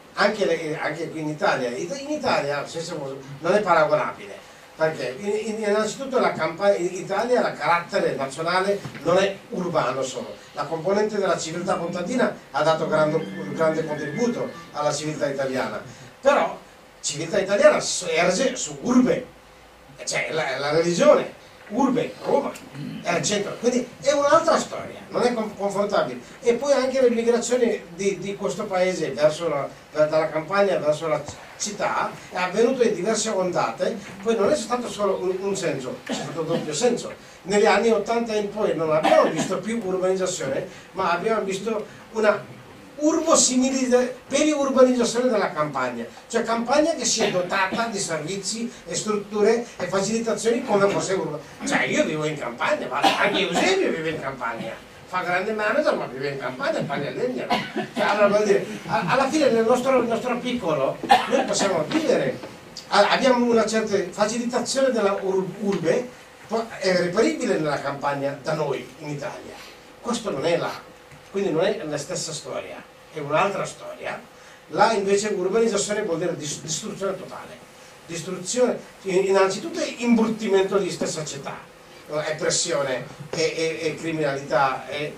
anche qui in Italia. In Italia non è paragonabile, perché innanzitutto Italia, il carattere nazionale non è urbano solo. La componente della civiltà contadina ha dato un grande contributo alla civiltà italiana, però civiltà italiana erge su urbe, cioè la religione, urbe, Roma, è al centro, quindi è un'altra storia, non è confrontabile. E poi anche le migrazioni di questo paese dalla campagna verso la città è avvenuto in diverse ondate, poi non è stato solo un senso, è stato doppio senso. Negli anni 80 in poi non abbiamo visto più urbanizzazione, ma abbiamo visto una periurbanizzazione della campagna, cioè campagna che si è dotata di servizi e strutture e facilitazioni come fosse urbana. Cioè io vivo in campagna, ma anche Eusebio vive in campagna, fa grande manager ma vive in campagna e paga legna. Cioè, allora vuol dire, alla fine nel nostro piccolo noi possiamo vivere, abbiamo una certa facilitazione della urbe, è reperibile nella campagna da noi in Italia, questo non è là, quindi non è la stessa storia, è un'altra storia. Là invece urbanizzazione vuol dire distruzione totale, distruzione, innanzitutto imbruttimento di stessa città, è pressione, è criminalità, è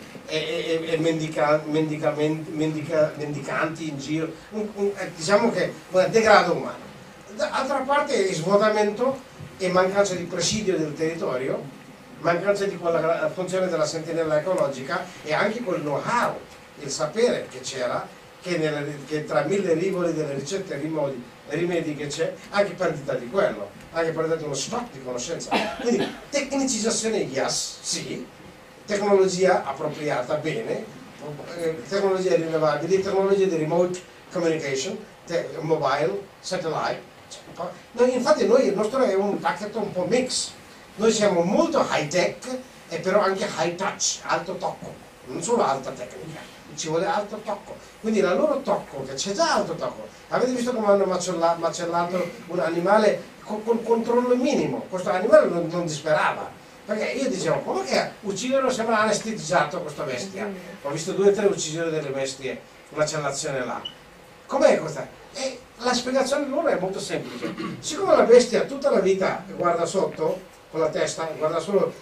mendicanti in giro, diciamo che un degrado umano. D'altra parte svuotamento e mancanza di presidio del territorio, mancanza di quella funzione della sentinella ecologica e anche quel know-how, il sapere che c'era, che tra mille rivoli delle ricette e rimedi che c'è, anche perdita di quello, anche perdita di uno stock di conoscenza. Quindi tecnicizzazione yes, sì, tecnologia appropriata bene, tecnologie rinnovabili, tecnologie di remote communication, mobile, satellite. Infatti il nostro è un pacchetto un po' mix. Noi siamo molto high tech e però anche high touch, alto tocco, non solo alta tecnica, ci vuole alto tocco. Quindi la loro tocco, che c'è già alto tocco, avete visto come hanno macellato un animale con controllo minimo? Questo animale non disperava, perché io dicevo, come che ucciderlo sembra anestetizzato questa bestia? Ho visto 2 o 3 uccisioni delle bestie, macellazione là. Com'è questa? E la spiegazione loro è molto semplice. Siccome la bestia tutta la vita guarda sotto, con la testa, guarda solo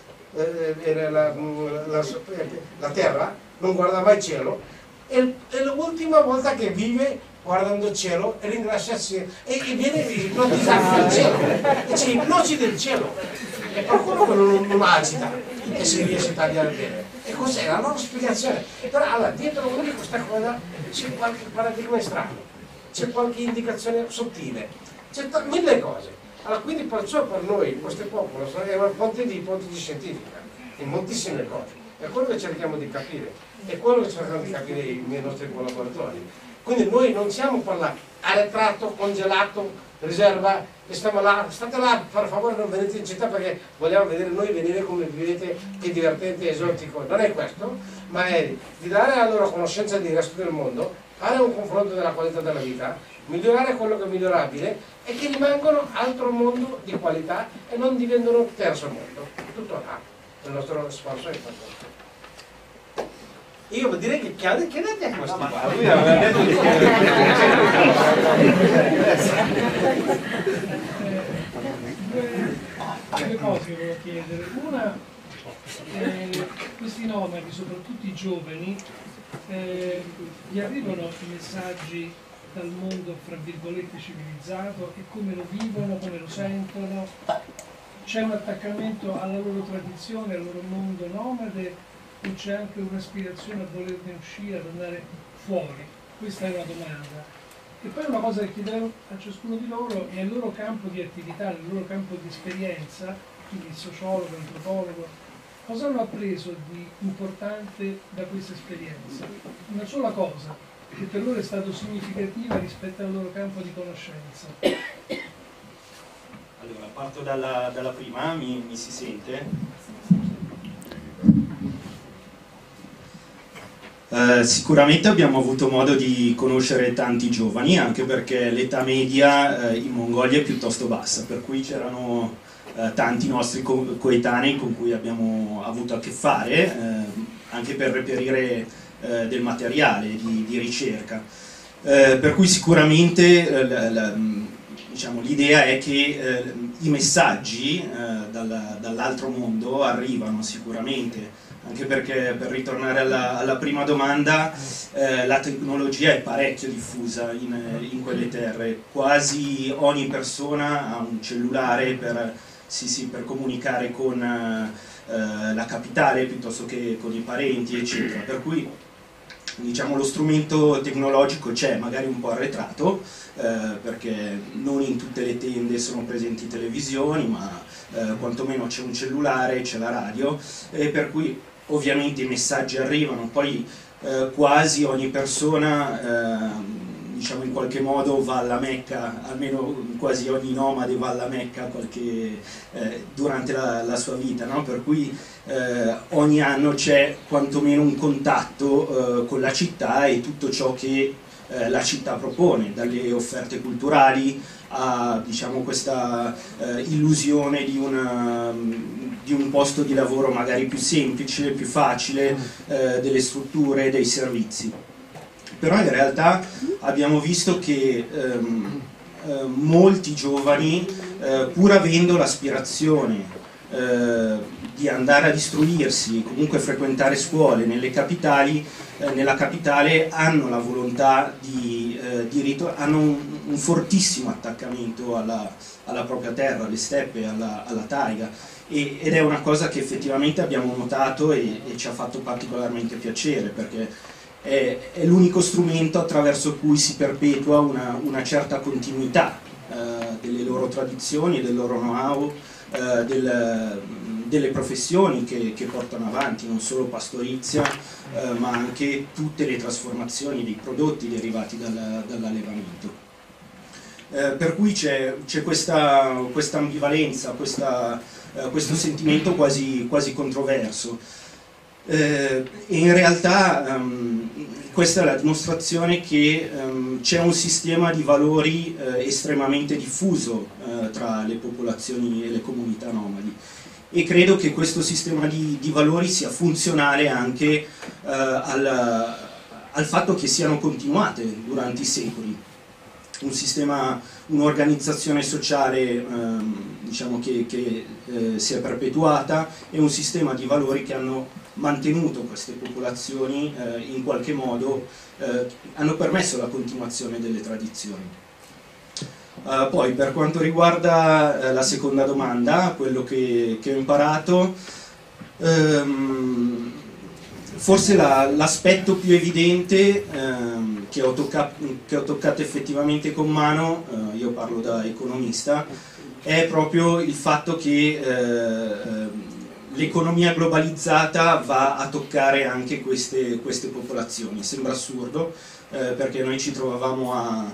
la terra, non guarda mai il cielo, e l'ultima volta che vive guardando il cielo e ringrazia il cielo e viene ipnotizzato dal cielo e c'è ipnosi del cielo e qualcuno che non agita e si riesce a tagliare bene. E cos'è la loro spiegazione? Però allora, dietro ogni questa cosa c'è qualche paradigma strano, c'è qualche indicazione sottile, c'è mille cose. Allora, quindi perciò per noi questo popolo è una fonte di ipotesi scientifica in moltissime cose. È quello che cerchiamo di capire, è quello che cercano di capire i nostri collaboratori. Quindi noi non siamo per l'arretrato, congelato, riserva, e stiamo là, state là, per favore non venite in città perché vogliamo vedere noi venire come vivete, che divertente, esotico. Non è questo, ma è di dare la loro conoscenza del resto del mondo, fare un confronto della qualità della vita, migliorare quello che è migliorabile e che rimangono altro mondo di qualità e non diventano terzo mondo. Tutto là, il nostro sforzo è fatto. Io direi che chiedete a questo qua. Lui aveva detto di due cose volevo chiedere. Una, questi nomadi, soprattutto i giovani, gli arrivano i messaggi dal mondo fra virgolette civilizzato e come lo vivono, come lo sentono? C'è un attaccamento alla loro tradizione, al loro mondo nomade? O c'è anche un'aspirazione a volerne uscire, ad andare fuori? Questa è una domanda. E poi una cosa che chiederò a ciascuno di loro, nel loro campo di attività, nel loro campo di esperienza, quindi sociologo, antropologo, cosa hanno appreso di importante da questa esperienza? Una sola cosa, che per loro è stato significativa rispetto al loro campo di conoscenza. Allora, parto dalla prima, mi si sente? Sicuramente abbiamo avuto modo di conoscere tanti giovani, anche perché l'età media in Mongolia è piuttosto bassa, per cui c'erano tanti nostri coetanei con cui abbiamo avuto a che fare, anche per reperire del materiale di ricerca. Per cui sicuramente diciamo, l'idea è che i messaggi dall'altro mondo arrivano sicuramente, anche perché, per ritornare alla prima domanda, la tecnologia è parecchio diffusa in quelle terre. Quasi ogni persona ha un cellulare per comunicare con la capitale piuttosto che con i parenti, eccetera. Per cui, diciamo, lo strumento tecnologico c'è, magari un po' arretrato, perché non in tutte le tende sono presenti televisioni, ma quantomeno c'è un cellulare, c'è la radio, e per cui ovviamente i messaggi arrivano. Poi quasi ogni persona diciamo, in qualche modo va alla Mecca, almeno quasi ogni nomade va alla Mecca durante la sua vita, no? Per cui ogni anno c'è quantomeno un contatto con la città e tutto ciò che la città propone, dalle offerte culturali a, diciamo, questa illusione di un posto di lavoro magari più semplice, più facile, delle strutture, dei servizi. Però in realtà abbiamo visto che molti giovani, pur avendo l'aspirazione di andare a istruirsi, comunque frequentare scuole nella capitale, hanno la volontà hanno un fortissimo attaccamento alla propria terra, alle steppe, alla taiga, ed è una cosa che effettivamente abbiamo notato e ci ha fatto particolarmente piacere, perché è l'unico strumento attraverso cui si perpetua una certa continuità delle loro tradizioni, del loro know-how, delle professioni che portano avanti, non solo pastorizia, ma anche tutte le trasformazioni dei prodotti derivati dall'allevamento. Per cui c'è questa ambivalenza, questo sentimento quasi controverso. E in realtà questa è la dimostrazione che c'è un sistema di valori estremamente diffuso tra le popolazioni e le comunità nomadi, e credo che questo sistema di valori sia funzionale anche al fatto che siano continuate durante i secoli. Un'organizzazione sociale diciamo che si è perpetuata, e un sistema di valori che hanno mantenuto queste popolazioni in qualche modo, hanno permesso la continuazione delle tradizioni. Poi per quanto riguarda la seconda domanda, quello che ho imparato, forse l'aspetto più evidente che ho toccato effettivamente con mano, io parlo da economista, è proprio il fatto che l'economia globalizzata va a toccare anche queste popolazioni. Sembra assurdo, perché noi ci trovavamo a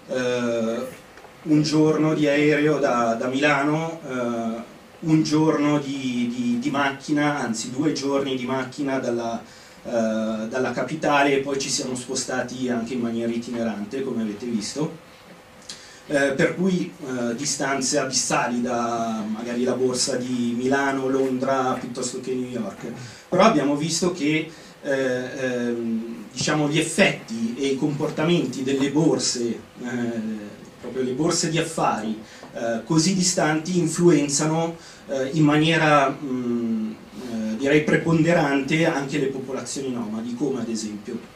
un giorno di aereo da Milano, un giorno di macchina, anzi 2 giorni di macchina dalla capitale, e poi ci siamo spostati anche in maniera itinerante, come avete visto. Per cui distanze abissali da magari la borsa di Milano, Londra, piuttosto che New York. Però abbiamo visto che diciamo, gli effetti e i comportamenti delle borse, proprio le borse di affari così distanti, influenzano in maniera direi preponderante anche le popolazioni nomadi, come ad esempio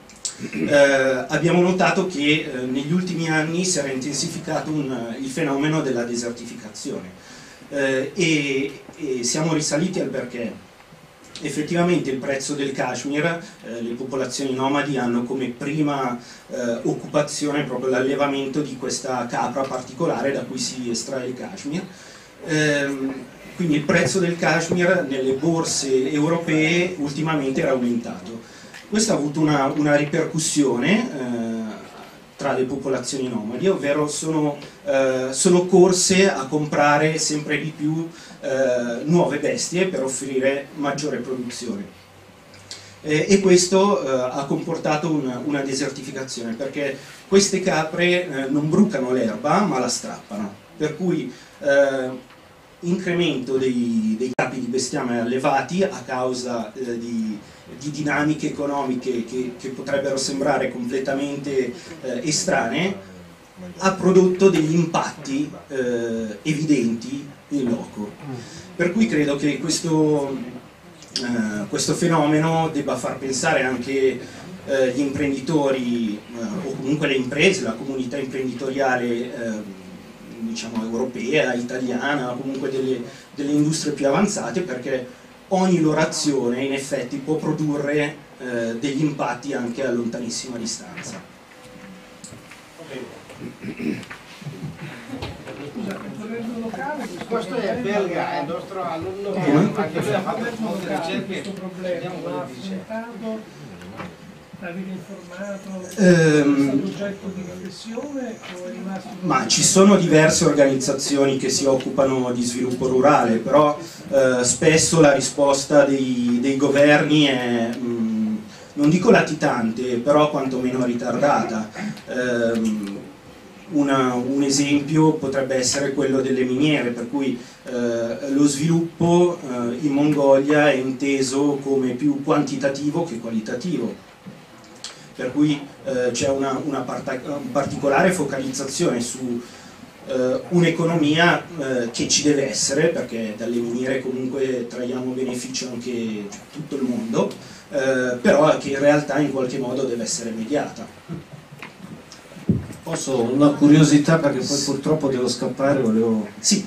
abbiamo notato che negli ultimi anni si era intensificato il fenomeno della desertificazione, e siamo risaliti al perché. Effettivamente il prezzo del cashmere, le popolazioni nomadi hanno come prima occupazione proprio l'allevamento di questa capra particolare da cui si estrae il cashmere. Quindi il prezzo del cashmere nelle borse europee ultimamente era aumentato. Questo ha avuto una ripercussione tra le popolazioni nomadi, ovvero sono corse a comprare sempre di più nuove bestie per offrire maggiore produzione. E questo ha comportato una desertificazione, perché queste capre non brucano l'erba ma la strappano, per cui incremento dei capi di bestiame allevati a causa di dinamiche economiche che potrebbero sembrare completamente estranee, ha prodotto degli impatti evidenti in loco. Per cui credo che questo fenomeno debba far pensare anche gli imprenditori o comunque le imprese, la comunità imprenditoriale diciamo europea, italiana, comunque delle industrie più avanzate, perché ogni loro azione in effetti può produrre degli impatti anche a lontanissima distanza. Questo è belga, è il nostro alunno che anche lui ha fatto molte ricerche. Questo problema l'ha affrontato, l'avete informato, è stato oggetto di riflessione o è rimasto... Ma ci sono diverse organizzazioni che si occupano di sviluppo rurale, però spesso la risposta dei governi è, non dico latitante, però quantomeno ritardata. Un esempio potrebbe essere quello delle miniere, per cui lo sviluppo in Mongolia è inteso come più quantitativo che qualitativo, per cui c'è una particolare focalizzazione su un'economia che ci deve essere, perché dalle miniere comunque traiamo beneficio anche tutto il mondo, però che in realtà in qualche modo deve essere mediata. Posso una curiosità, perché poi purtroppo devo scappare, volevo... Sì.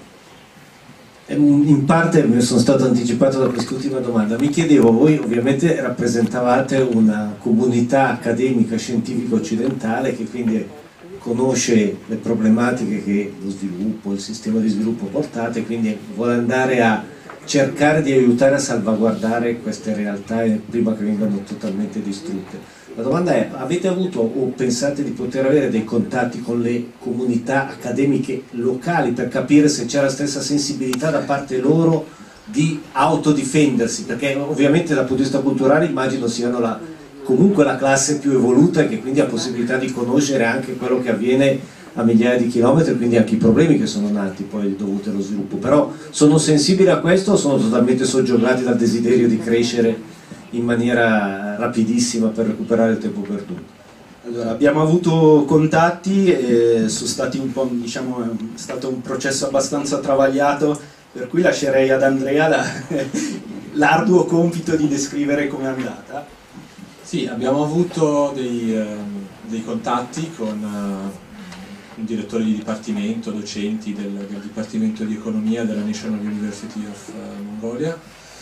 In parte mi sono stato anticipato da quest'ultima domanda. Mi chiedevo, voi ovviamente rappresentavate una comunità accademica scientifica occidentale che quindi conosce le problematiche che lo sviluppo, il sistema di sviluppo portate, quindi vuole andare a cercare di aiutare a salvaguardare queste realtà prima che vengano totalmente distrutte. La domanda è, avete avuto o pensate di poter avere dei contatti con le comunità accademiche locali per capire se c'è la stessa sensibilità da parte loro di autodifendersi? Perché ovviamente dal punto di vista culturale immagino siano comunque la classe più evoluta e che quindi ha possibilità di conoscere anche quello che avviene a migliaia di chilometri, quindi anche i problemi che sono nati poi dovuti allo sviluppo. Però sono sensibili a questo o sono totalmente soggiogati dal desiderio di crescere in maniera rapidissima per recuperare il tempo perduto? Allora, abbiamo avuto contatti e sono stati un po', diciamo, è stato un processo abbastanza travagliato, per cui lascerei ad Andrea l'arduo compito di descrivere com'è andata. Sì, abbiamo avuto dei contatti con direttori di dipartimento, docenti del Dipartimento di Economia della National University of Mongolia.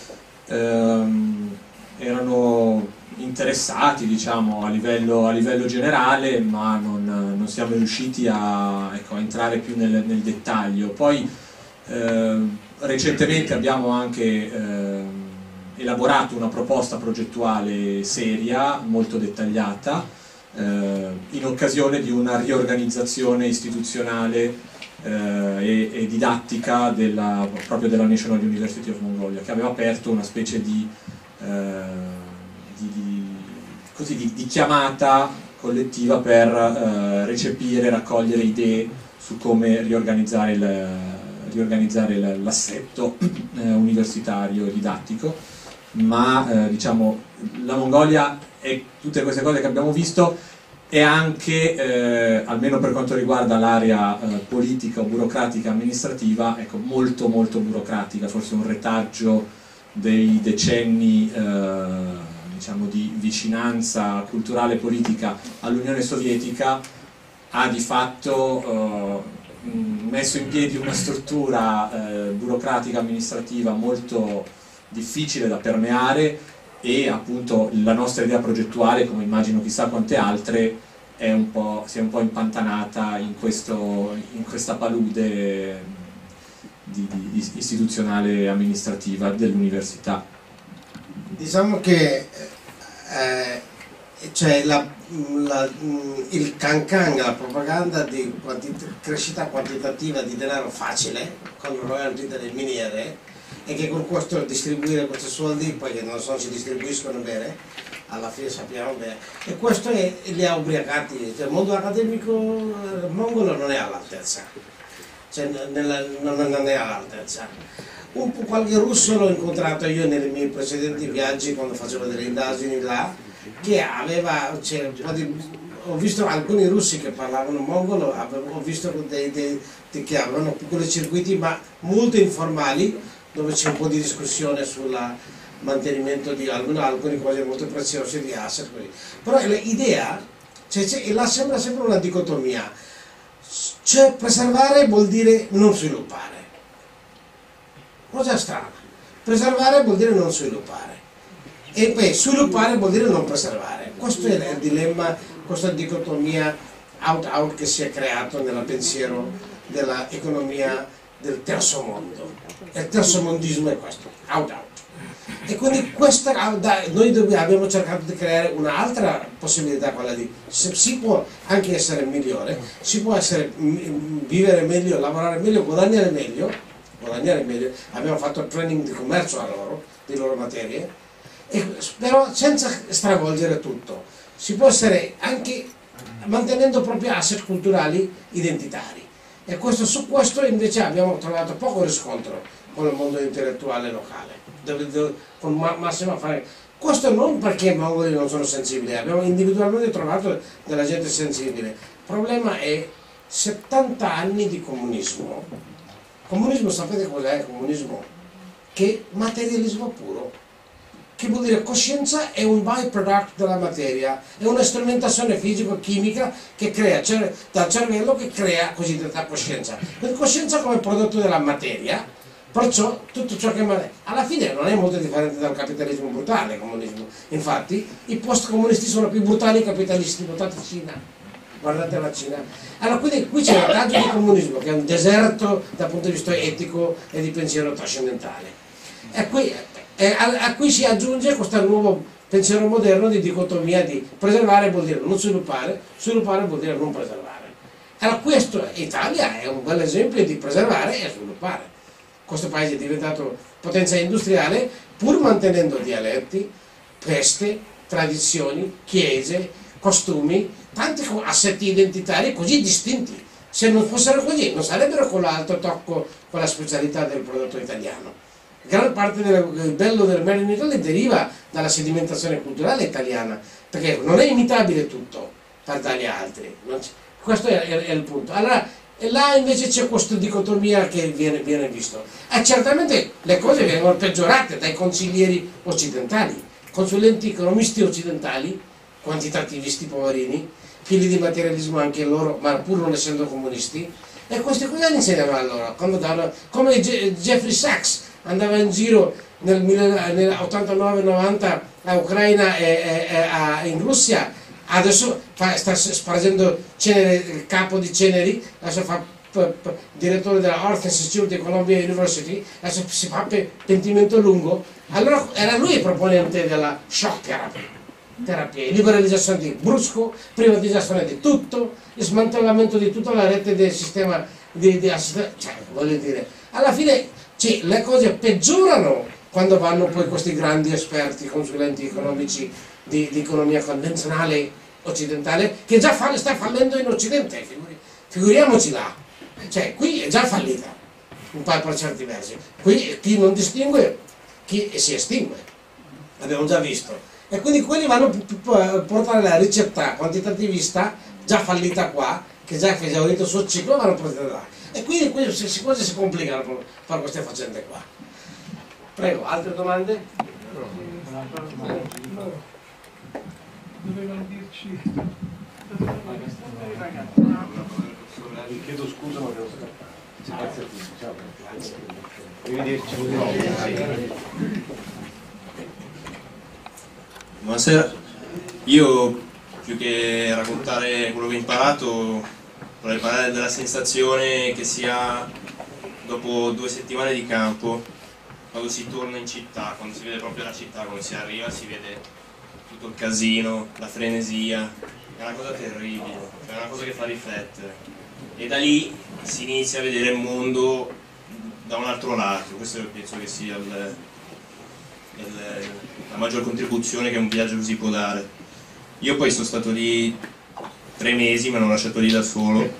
Erano interessati, diciamo, a livello generale, ma non siamo riusciti a entrare più nel dettaglio. Poi recentemente abbiamo anche elaborato una proposta progettuale seria, molto dettagliata, in occasione di una riorganizzazione istituzionale e didattica proprio della National University of Mongolia, che aveva aperto una specie di chiamata collettiva per recepire, raccogliere idee su come riorganizzare l'assetto universitario e didattico. Ma diciamo, la Mongolia e tutte queste cose che abbiamo visto è anche, almeno per quanto riguarda l'area politica o burocratica amministrativa, ecco, molto molto burocratica, forse un retaggio dei decenni diciamo, di vicinanza culturale e politica all'Unione Sovietica. Ha di fatto messo in piedi una struttura burocratica amministrativa molto difficile da permeare, e appunto la nostra idea progettuale, come immagino chissà quante altre, si è un po' impantanata in questa palude istituzionale amministrativa dell'università. Diciamo che c'è il cancan, la propaganda di crescita quantitativa di denaro facile con royalty delle miniere, e che con questo distribuire questi soldi poi che non so si distribuiscono bene, alla fine sappiamo bene, e questo li ha ubriacati. Cioè, il mondo accademico mongolo non è all'altezza, cioè, non è all'altezza. Qualche russo l'ho incontrato io nei miei precedenti viaggi quando facevo delle indagini là, che aveva, cioè, ho visto alcuni russi che parlavano mongolo, ho visto che avevano piccoli circuiti ma molto informali, dove c'è un po' di discussione sul mantenimento di alcune cose molto preziose di asset. Però l'idea, là sembra sempre una dicotomia, cioè preservare vuol dire non sviluppare, cosa strana, preservare vuol dire non sviluppare, e poi sviluppare vuol dire non preservare. Questo è il dilemma, questa dicotomia out-out che si è creato nel pensiero dell'economia del terzo mondo. Il terzo mondismo è questo, out-out. E quindi noi abbiamo cercato di creare un'altra possibilità, quella di si può anche essere migliore, si può vivere meglio, lavorare meglio, guadagnare meglio. Abbiamo fatto training di commercio a loro, di loro materie, però senza stravolgere tutto. Si può essere anche mantenendo proprio asset culturali identitari. E su questo invece abbiamo trovato poco riscontro con il mondo intellettuale locale, con massima fare. Questo non perché i mongoli non sono sensibili, abbiamo individualmente trovato della gente sensibile. Il problema è 70 anni di comunismo. Comunismo, sapete cos'è il comunismo? Che materialismo puro. Che vuol dire coscienza è un byproduct della materia, è una strumentazione fisico-chimica che crea dal cervello, che crea cosiddetta coscienza. Quindi coscienza come prodotto della materia, perciò tutto ciò che alla fine non è molto differente dal capitalismo brutale, il comunismo. Infatti i post-comunisti sono più brutali i capitalisti, guardate Cina, guardate la Cina. Allora quindi qui c'è il raggio di comunismo che è un deserto dal punto di vista etico e di pensiero trascendentale. E a cui si aggiunge questo nuovo pensiero moderno di dicotomia di preservare vuol dire non sviluppare, sviluppare vuol dire non preservare. Allora questo, Italia è un bel esempio di preservare e sviluppare. Questo paese è diventato potenza industriale pur mantenendo dialetti, feste, tradizioni, chiese, costumi, tanti assetti identitari così distinti. Se non fossero così non sarebbero con l'alto tocco, con la specialità del prodotto italiano. Gran parte del bello del Made in Italy deriva dalla sedimentazione culturale italiana, perché non è imitabile tutto dagli altri. Questo è il punto. Allora, là invece c'è questa dicotomia che viene visto. E certamente le cose vengono peggiorate dai consiglieri occidentali, consulenti economisti occidentali, quantitativisti poverini, figli di materialismo anche loro, ma pur non essendo comunisti. E queste cosa le insegnano allora, come Jeffrey Sachs andava in giro nel 89-90 a Ucraina e in Russia, adesso sta spargendo il capo di ceneri, adesso fa direttore della Earth and Security Columbia University, adesso si fa pentimento lungo. Allora era lui il proponente della shock terapia, liberalizzazione di brusco, privatizzazione di tutto, smantellamento di tutta la rete del sistema cioè, voglio dire, alla fine le cose peggiorano quando vanno poi questi grandi esperti, consulenti economici di economia convenzionale occidentale, che già sta fallendo in Occidente, figuriamoci là, cioè qui è già fallita, un po' per certi versi, qui chi non distingue, chi si estingue, abbiamo già visto. E quindi quelli vanno a portare la ricetta quantitativista già fallita qua, che già ha esaurito il suo ciclo, vanno a portare là. E quindi queste cose si complicano per queste faccende qua. Prego, altre domande? Dovevano dirci... Vi chiedo scusa, ma devo grazie a tutti. Ciao. Arrivederci. Buonasera, io più che raccontare quello che ho imparato vorrei parlare della sensazione che si ha dopo 2 settimane di campo, quando si torna in città, quando si vede proprio la città, quando si arriva si vede tutto il casino, la frenesia, è una cosa terribile, è una cosa che fa riflettere e da lì si inizia a vedere il mondo da un altro lato. Questo penso che sia la maggior contribuzione che un viaggio così può dare. Io poi sono stato lì 3 mesi, mi hanno lasciato lì da solo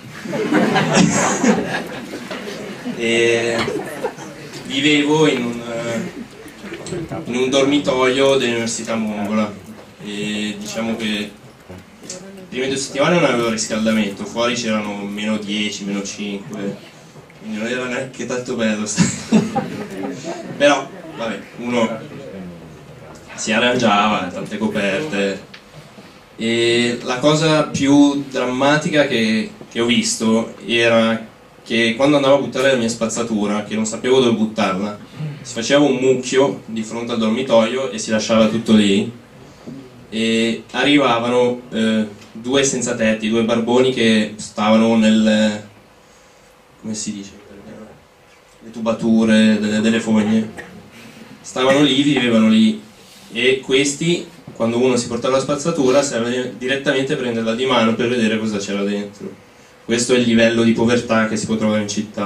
e vivevo in un dormitorio dell'università mongola e diciamo che le prime 2 settimane non avevo riscaldamento, fuori c'erano meno 10, meno 5, quindi non era neanche tanto bello però vabbè, uno si arrangiava, tante coperte. E la cosa più drammatica che ho visto era che quando andavo a buttare la mia spazzatura, che non sapevo dove buttarla, si faceva un mucchio di fronte al dormitoio e si lasciava tutto lì e arrivavano 2 senza tetti, 2 barboni che stavano nel, come si dice, le tubature delle fogne, stavano lì, vivevano lì e questi, quando uno si portava la spazzatura, serve direttamente prenderla di mano per vedere cosa c'era dentro. Questo è il livello di povertà che si può trovare in città.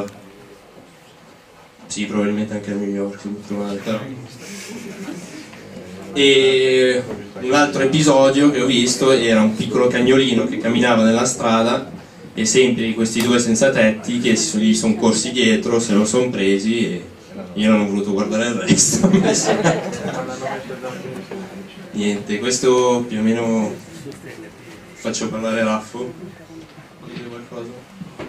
Sì, probabilmente anche a New York si può trovare, però. E un altro episodio che ho visto era un piccolo cagnolino che camminava nella strada e sempre questi 2 senza tetti che gli sono corsi dietro, se lo sono presi e io non ho voluto guardare il resto. Niente, questo più o meno faccio parlare Raffo. Vuoi dire qualcosa?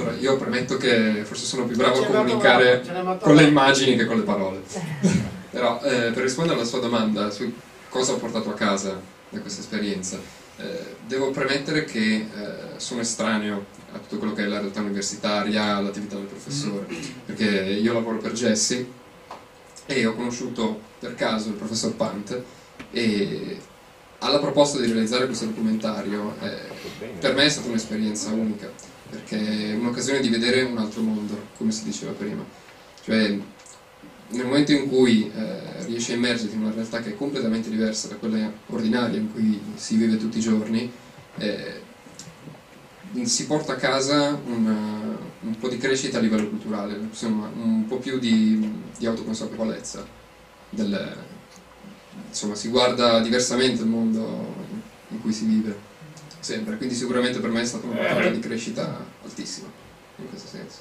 Allora, io premetto che forse sono più bravo a comunicare con le immagini che con le parole. Però per rispondere alla sua domanda su cosa ho portato a casa da questa esperienza, devo premettere che sono estraneo a tutto quello che è la realtà universitaria, all'attività del professore, perché io lavoro per Jesse e ho conosciuto per caso il professor Pant, e alla proposta di realizzare questo documentario per me è stata un'esperienza unica, perché è un'occasione di vedere un altro mondo, come si diceva prima. Cioè, nel momento in cui riesci a immergerti in una realtà che è completamente diversa da quella ordinaria in cui si vive tutti i giorni, si porta a casa un po' di crescita a livello culturale, insomma, un po' più di autoconsapevolezza. Insomma, si guarda diversamente il mondo in cui si vive, sempre. Quindi sicuramente per me è stata una tappa di crescita altissima, in questo senso.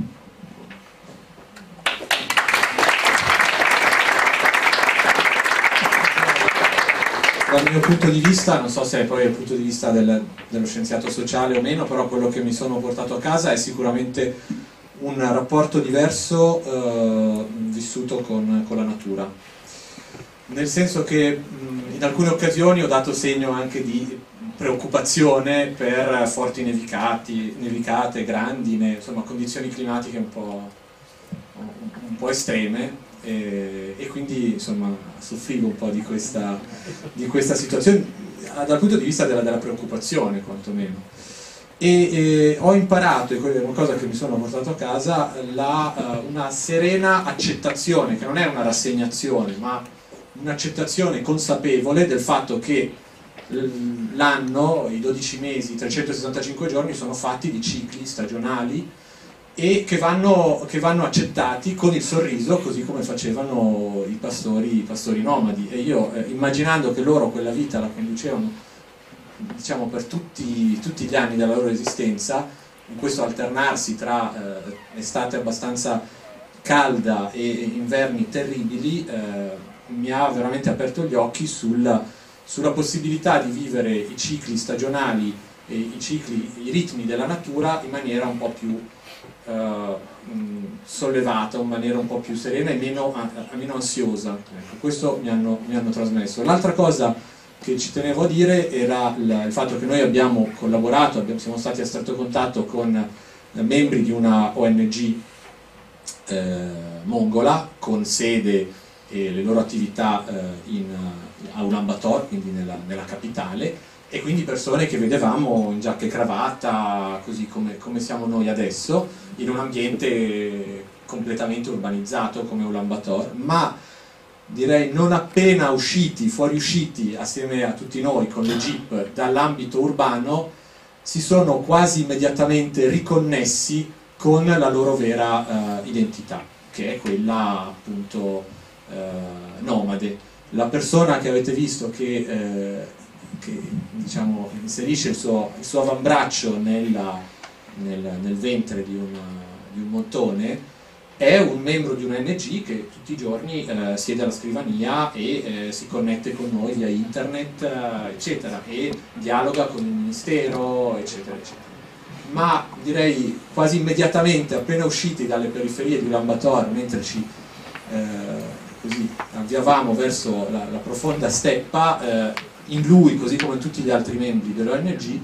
Dal mio punto di vista, non so se è poi il punto di vista dello scienziato sociale o meno, però quello che mi sono portato a casa è sicuramente un rapporto diverso vissuto con la natura. Nel senso che in alcune occasioni ho dato segno anche di preoccupazione per forti nevicate, grandine, insomma condizioni climatiche un po' estreme. E quindi insomma soffrivo un po' di questa situazione dal punto di vista della preoccupazione, quantomeno, e ho imparato, e quella è una cosa che mi sono portato a casa, una serena accettazione, che non è una rassegnazione, ma un'accettazione consapevole del fatto che l'anno, i 12 mesi, i 365 giorni sono fatti di cicli stagionali e che vanno accettati con il sorriso, così come facevano i pastori nomadi. E io, immaginando che loro quella vita la conducevano, diciamo, per tutti gli anni della loro esistenza, in questo alternarsi tra estate abbastanza calda e inverni terribili, mi ha veramente aperto gli occhi sulla possibilità di vivere i cicli stagionali e i ritmi della natura in maniera un po' più sollevata, in maniera un po' più serena e meno ansiosa. Ecco, questo mi hanno trasmesso. L'altra cosa che ci tenevo a dire era il fatto che noi abbiamo collaborato, siamo stati a stretto contatto con membri di una ONG mongola con sede e le loro attività a Ulaanbaatar, quindi nella capitale, e quindi persone che vedevamo in giacca e cravatta, così come siamo noi adesso, in un ambiente completamente urbanizzato come Ulaanbaatar, ma direi non appena fuoriusciti assieme a tutti noi con le jeep dall'ambito urbano, si sono quasi immediatamente riconnessi con la loro vera identità, che è quella appunto nomade. La persona che avete visto che diciamo, inserisce il suo avambraccio nel ventre di un montone è un membro di un'ONG che tutti i giorni siede alla scrivania e si connette con noi via internet, eccetera, e dialoga con il ministero, eccetera, eccetera. Ma direi quasi immediatamente, appena usciti dalle periferie di Ulaanbaatar, mentre ci così avviavamo verso la profonda steppa, in lui, così come in tutti gli altri membri dell'ONG,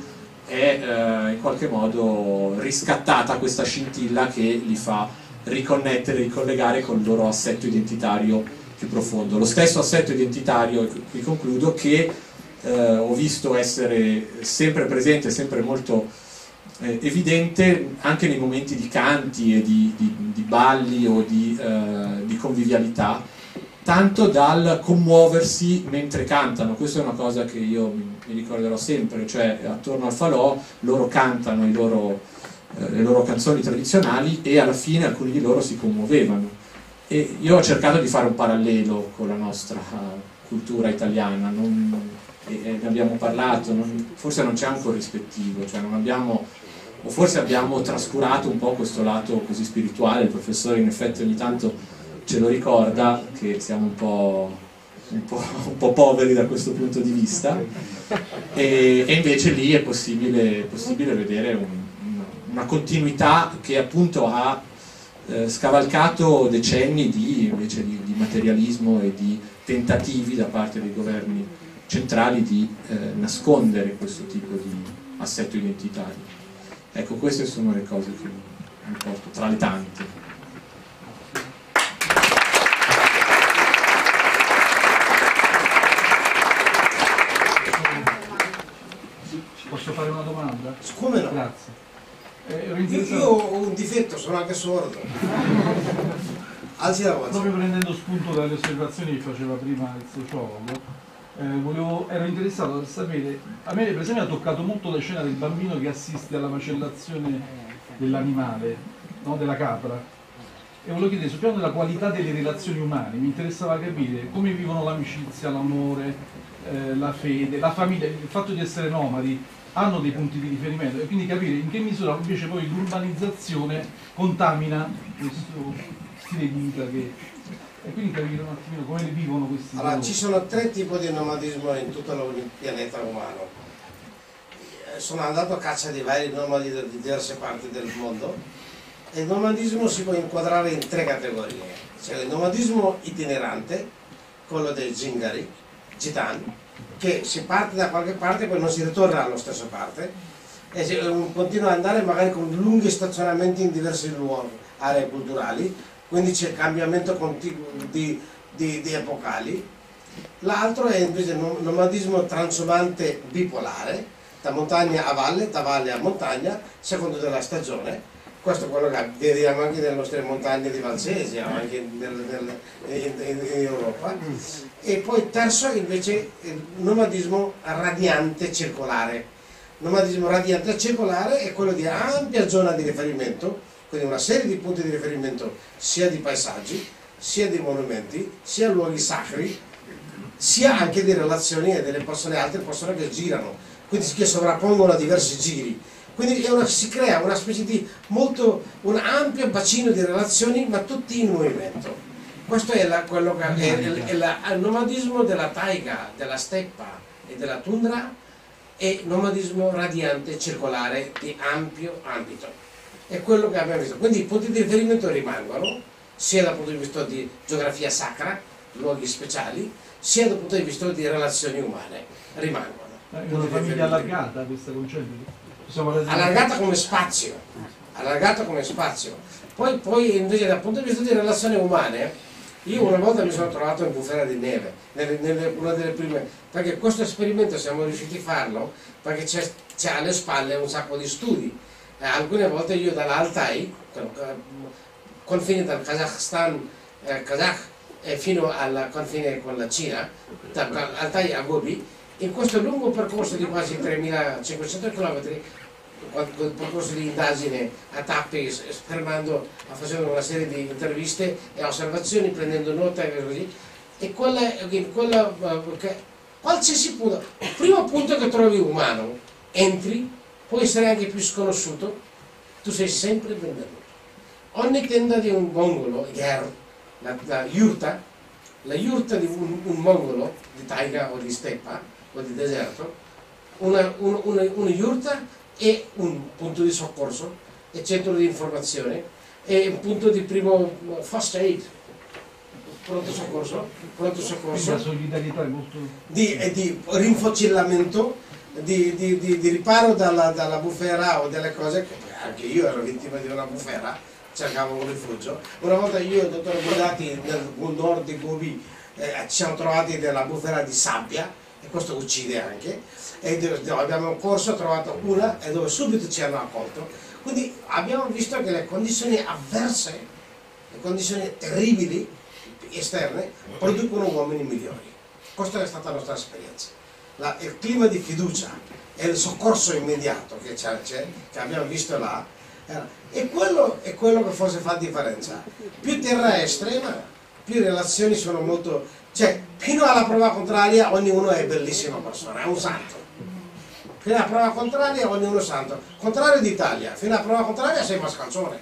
è in qualche modo riscattata questa scintilla che li fa riconnettere, ricollegare con il loro assetto identitario più profondo. Lo stesso assetto identitario, e qui concludo, che ho visto essere sempre presente, sempre molto evidente anche nei momenti di canti e di balli o di convivialità, tanto dal commuoversi mentre cantano. Questa è una cosa che io mi ricorderò sempre, cioè attorno al falò loro cantano le loro canzoni tradizionali e alla fine alcuni di loro si commuovevano, e io ho cercato di fare un parallelo con la nostra cultura italiana, ne abbiamo parlato, forse non c'è un corrispettivo, cioè non abbiamo, o forse abbiamo trascurato un po' questo lato così spirituale. Il professore in effetti ogni tanto ce lo ricorda che siamo un po' poveri da questo punto di vista, e invece lì è possibile vedere una continuità che appunto ha scavalcato decenni invece di materialismo e di tentativi da parte dei governi centrali di nascondere questo tipo di assetto identitario. Ecco, queste sono le cose che mi porto tra le tante. Posso fare una domanda? Come no? Grazie. Io ho un difetto, sono anche sordo. Alzi la voce. Proprio prendendo spunto dalle osservazioni che faceva prima il sociologo, ero interessato a sapere, a me per esempio ha toccato molto la scena del bambino che assiste alla macellazione dell'animale, no? Della capra, e volevo chiedere sul piano della qualità delle relazioni umane, mi interessava capire come vivono l'amicizia, l'amore, la fede, la famiglia, il fatto di essere nomadi, hanno dei punti di riferimento, e quindi capire in che misura invece poi l'urbanizzazione contamina questo stile di vita e quindi capire un attimino come le vivono questi Allora, ci sono 3 tipi di nomadismo in tutto il pianeta umano. Sono andato a caccia di vari nomadi da diverse parti del mondo, e il nomadismo si può inquadrare in 3 categorie. C'è il nomadismo itinerante, quello dei zingari, gitan, che si parte da qualche parte e poi non si ritorna alla stessa parte, e continua ad andare magari con lunghi stazionamenti in diversi luoghi, aree culturali, quindi c'è cambiamento continuo di epocali. L'altro è invece il nomadismo transumante bipolare, da montagna a valle, da valle a montagna, secondo della stagione. Questo è quello che vediamo anche nelle nostre montagne di Valsesia, anche in Europa. E poi terzo invece il nomadismo radiante circolare. Il nomadismo radiante circolare è quello di ampia zona di riferimento, quindi una serie di punti di riferimento sia di paesaggi, sia di monumenti, sia luoghi sacri, sia anche di relazioni e delle persone, altre persone che girano, quindi che sovrappongono a diversi giri. Quindi si crea una specie di un ampio bacino di relazioni, ma tutti in movimento. Questo è quello che è il nomadismo della taiga, della steppa e della tundra, e il nomadismo radiante circolare di ampio ambito. È quello che abbiamo visto. Quindi i punti di riferimento rimangono, sia dal punto di vista di geografia sacra, luoghi speciali, sia dal punto di vista di relazioni umane, rimangono. È una famiglia allargata questo concetto? Allargata come spazio, poi invece dal punto di vista di relazioni umane, io una volta mi sono trovato in bufera di neve, una delle prime, perché questo esperimento siamo riusciti a farlo perché c'è alle spalle un sacco di studi. Alcune volte io dall'Altai, confine dal Kazakhstan, fino al confine con la Cina, dall'Altai a Gobi, in questo lungo percorso di quasi 3.500 km, con percorso di indagine a tappe, facendo una serie di interviste e osservazioni, prendendo nota e così, e qualsiasi punto, il primo punto che trovi umano, entri, può essere anche più sconosciuto, tu sei sempre benvenuto. Ogni tenda di un mongolo, la yurta di un mongolo di taiga o di steppa o di deserto, una yurta è un punto di soccorso, è centro di informazione, è un punto di primo first aid, pronto soccorso, la solidarietà è molto... di rinfocillamento, di riparo dalla bufera o delle cose, anche io ero vittima di una bufera, cercavo un rifugio. Una volta io e il dottor Guidati nel nord di Gobi ci siamo trovati nella bufera di sabbia, e questo uccide anche, e abbiamo corso, trovato una e dove subito ci hanno accolto. Quindi abbiamo visto che le condizioni avverse, le condizioni terribili esterne producono uomini migliori. Questa è stata la nostra esperienza. Il clima di fiducia e il soccorso immediato che abbiamo visto là, è quello che forse fa la differenza. Più terra è estrema, più relazioni sono molto... Cioè, fino alla prova contraria ognuno è bellissima persona, è un santo. Fino alla prova contraria ognuno è santo. Contrario d'Italia, fino alla prova contraria sei mascalzone.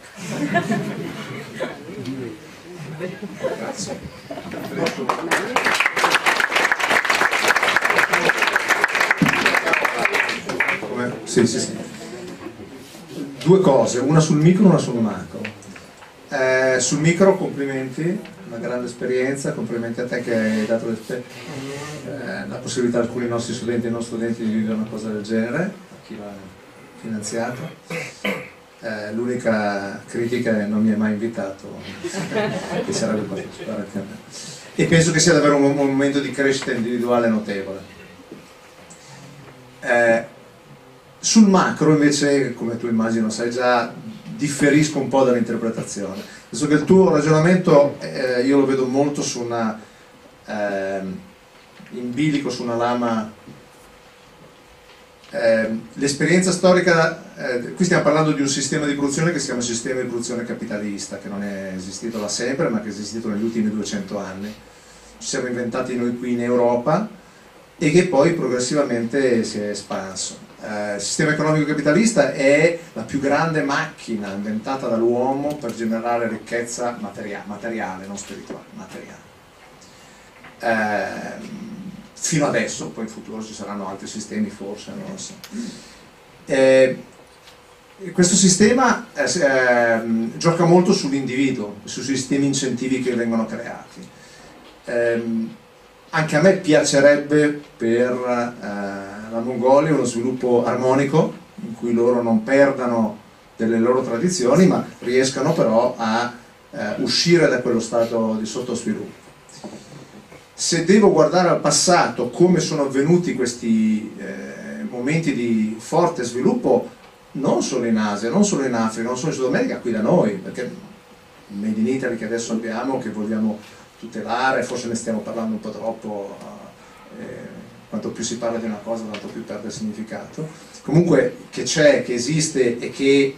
Grazie. Sì. Due cose, una sul micro e una sul macro. Sul micro complimenti, una grande esperienza, complimenti a te che hai dato la possibilità a alcuni nostri studenti e non studenti di vivere una cosa del genere, a chi l'ha finanziato. L'unica critica è non mi hai mai invitato, che sarebbe partecipato a me. E penso che sia davvero un momento di crescita individuale notevole. Sul macro invece, come tu immagino sai già, differisco un po' dall'interpretazione. Penso che il tuo ragionamento io lo vedo molto su una in bilico su una lama. L'esperienza storica, qui stiamo parlando di un sistema di produzione che si chiama sistema di produzione capitalista, che non è esistito da sempre ma che è esistito negli ultimi 200 anni. Ci siamo inventati noi qui in Europa e che poi progressivamente si è espanso. Il sistema economico capitalista è la più grande macchina inventata dall'uomo per generare ricchezza materiale, non spirituale, materiale. Fino adesso, poi in futuro ci saranno altri sistemi forse, non lo so. Questo sistema gioca molto sull'individuo, sui sistemi incentivi che vengono creati. Anche a me piacerebbe per la Mongolia uno sviluppo armonico, in cui loro non perdano delle loro tradizioni, ma riescano però a uscire da quello stato di sottosviluppo. Se devo guardare al passato come sono avvenuti questi momenti di forte sviluppo, non solo in Asia, non solo in Africa, non solo in Sud America, qui da noi, perché il Made in Italy che adesso abbiamo, che vogliamo tutelare, forse ne stiamo parlando un po' troppo, quanto più si parla di una cosa tanto più perde significato, comunque che c'è, che esiste e che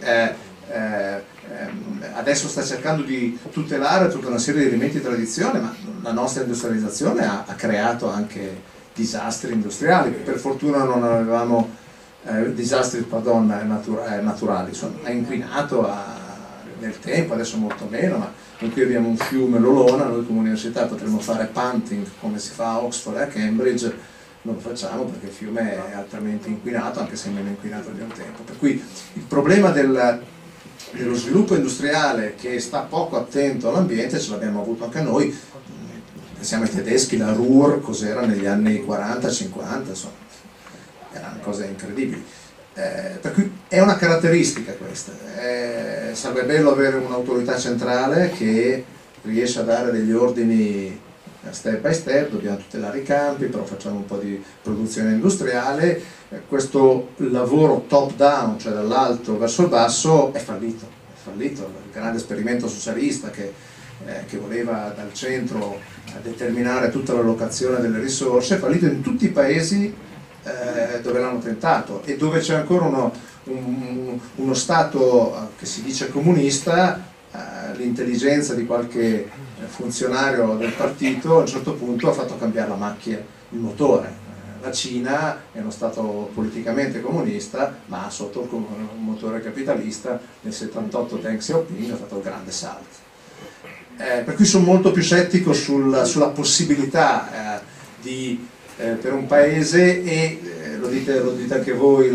adesso sta cercando di tutelare tutta una serie di elementi di tradizione, ma la nostra industrializzazione ha creato anche disastri industriali. Per fortuna non avevamo disastri naturali, ha inquinato nel tempo, adesso molto meno, ma noi qui abbiamo un fiume, l'Olona, noi come università potremmo fare punting come si fa a Oxford e a Cambridge, non lo facciamo perché il fiume è altamente inquinato, anche se è meno inquinato di un tempo. Per cui il problema dello sviluppo industriale che sta poco attento all'ambiente ce l'abbiamo avuto anche noi. Pensiamo ai tedeschi, la Ruhr cos'era negli anni 40-50, insomma, erano cose incredibili. Per cui è una caratteristica questa. Sarebbe bello avere un'autorità centrale che riesce a dare degli ordini step by step, dobbiamo tutelare i campi, però facciamo un po' di produzione industriale. Questo lavoro top down, cioè dall'alto verso il basso, è fallito. Il grande esperimento socialista che voleva dal centro determinare tutta l'allocazione delle risorse è fallito in tutti i paesi dove l'hanno tentato, e dove c'è ancora uno Stato che si dice comunista. L'intelligenza di qualche funzionario del partito a un certo punto ha fatto cambiare la macchina, il motore. La Cina è uno Stato politicamente comunista, ma sotto un motore capitalista. Nel 78 Deng Xiaoping ha fatto un grande salto. Per cui sono molto più scettico sulla possibilità per un paese, e lo dite anche voi,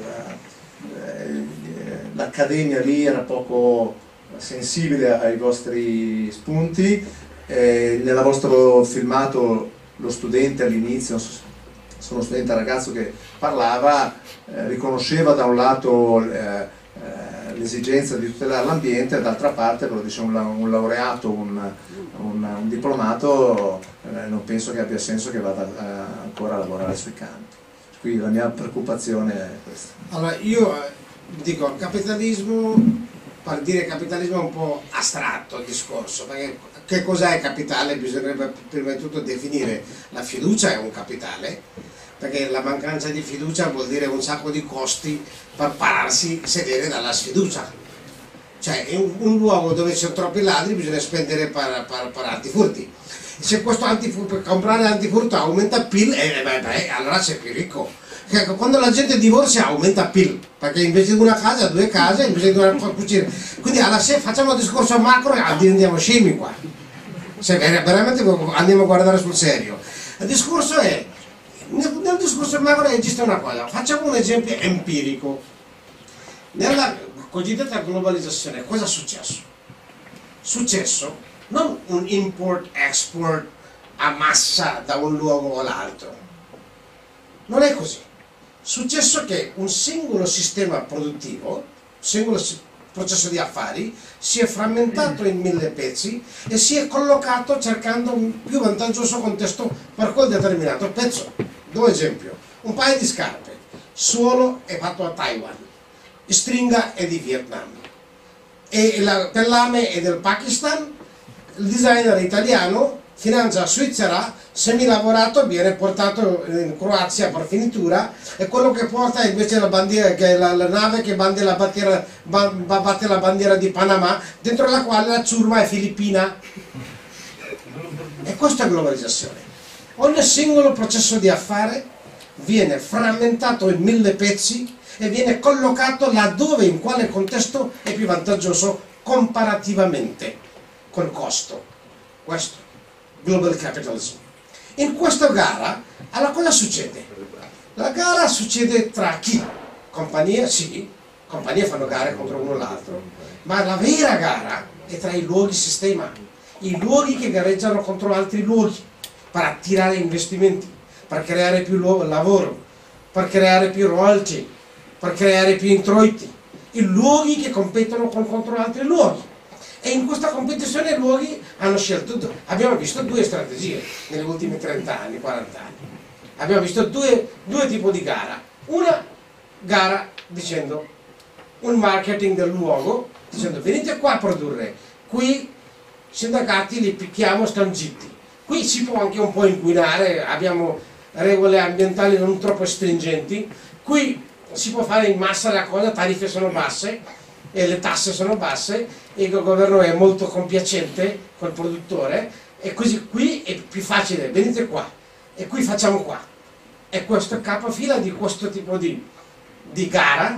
l'accademia lì era poco sensibile ai vostri spunti. Nel vostro filmato lo studente all'inizio, sono studente ragazzo che parlava, riconosceva da un lato l'esigenza di tutelare l'ambiente, d'altra parte però dice un laureato, un diplomato, non penso che abbia senso che vada ancora a lavorare sui campi. Qui la mia preoccupazione è questa. Allora io dico, capitalismo, per dire capitalismo è un po' astratto il discorso, perché che cos'è capitale? Bisognerebbe prima di tutto definire. La fiducia è un capitale, perché la mancanza di fiducia vuol dire un sacco di costi per farsi sedere dalla sfiducia. Cioè in un luogo dove ci sono troppi ladri bisogna spendere per antifurti. Se questo per comprare antifurto aumenta il PIL, allora sei più ricco. Quando la gente divorzia aumenta il PIL, perché invece di una casa, due case, invece di una cucina. Quindi se facciamo un discorso macro andiamo scemi qua. Se veramente andiamo a guardare sul serio. Il discorso è, nel discorso macro esiste una cosa, facciamo un esempio empirico. cosiddetta globalizzazione, cosa è successo? Successo non un import-export a massa da un luogo all'altro. Non è così. Successo che un singolo sistema produttivo, un singolo processo di affari, si è frammentato in 1000 pezzi e si è collocato cercando un più vantaggioso contesto per quel determinato pezzo. 2 esempi. Un paio di scarpe. Suolo è fatto a Taiwan. Stringa è di Vietnam. E il pellame è del Pakistan. Il designer italiano finanza svizzera, semilavorato, viene portato in Croazia per finitura, e quello che porta invece la bandiera, che è la nave che batte la bandiera di Panama, dentro la quale la ciurma è filippina. E questa è globalizzazione. Ogni singolo processo di affare viene frammentato in 1000 pezzi e viene collocato laddove, in quale contesto è più vantaggioso comparativamente col costo. Questo global capitalism. In questa gara, allora cosa succede? La gara succede tra chi? Compagnie, sì, compagnie fanno gare contro uno o l'altro, ma la vera gara è tra i luoghi sistema, i luoghi che gareggiano contro altri luoghi per attirare investimenti, per creare più lavoro, per creare più royalty, per creare più introiti, i luoghi che competono contro altri luoghi. E in questa competizione i luoghi hanno scelto, abbiamo visto 2 strategie negli ultimi 30 anni, 40 anni. Abbiamo visto due tipi di gara. Una gara dicendo un marketing del luogo, dicendo venite qua a produrre, qui sindacati li picchiamo, stanno zitti. Qui si può anche un po' inquinare, abbiamo regole ambientali non troppo stringenti, qui si può fare in massa la cosa, tariffe sono basse e le tasse sono basse, e il governo è molto compiacente col produttore, e così qui è più facile, venite qua e qui facciamo qua. E questo capofila di questo tipo di gara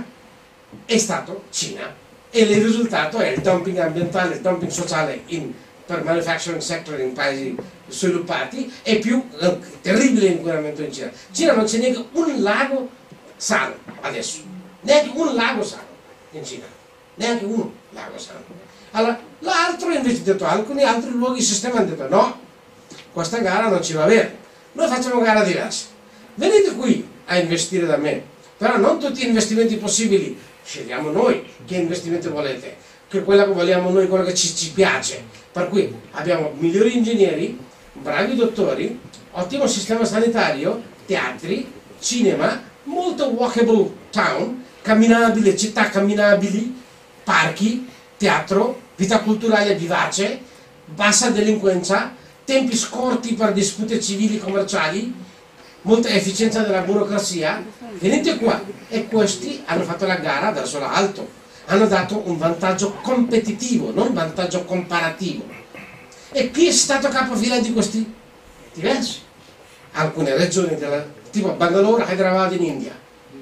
è stato Cina, e il risultato è il dumping ambientale, il dumping sociale per manufacturing sector in paesi sviluppati, e più terribile inquinamento in Cina. Cina non c'è neanche un lago sano adesso, neanche un lago sano in Cina, neanche un lago sano. Allora, l'altro invece ha detto, alcuni altri luoghi di sistema hanno detto no, questa gara non ci va bene, noi facciamo gara diversa, venite qui a investire da me, però non tutti gli investimenti possibili, scegliamo noi che investimenti volete, che quello che vogliamo noi, quello che ci piace, per cui abbiamo migliori ingegneri, bravi dottori, ottimo sistema sanitario, teatri, cinema, molto walkable town, camminabile, città camminabili, parchi, teatro, vita culturale vivace, bassa delinquenza, tempi scorti per dispute civili commerciali, molta efficienza della burocrazia. Venite qua. E questi hanno fatto la gara verso l'alto, hanno dato un vantaggio competitivo, non un vantaggio comparativo. E chi è stato capofila di questi? Diversi. Alcune regioni tipo Bangalore, Hyderabad in India.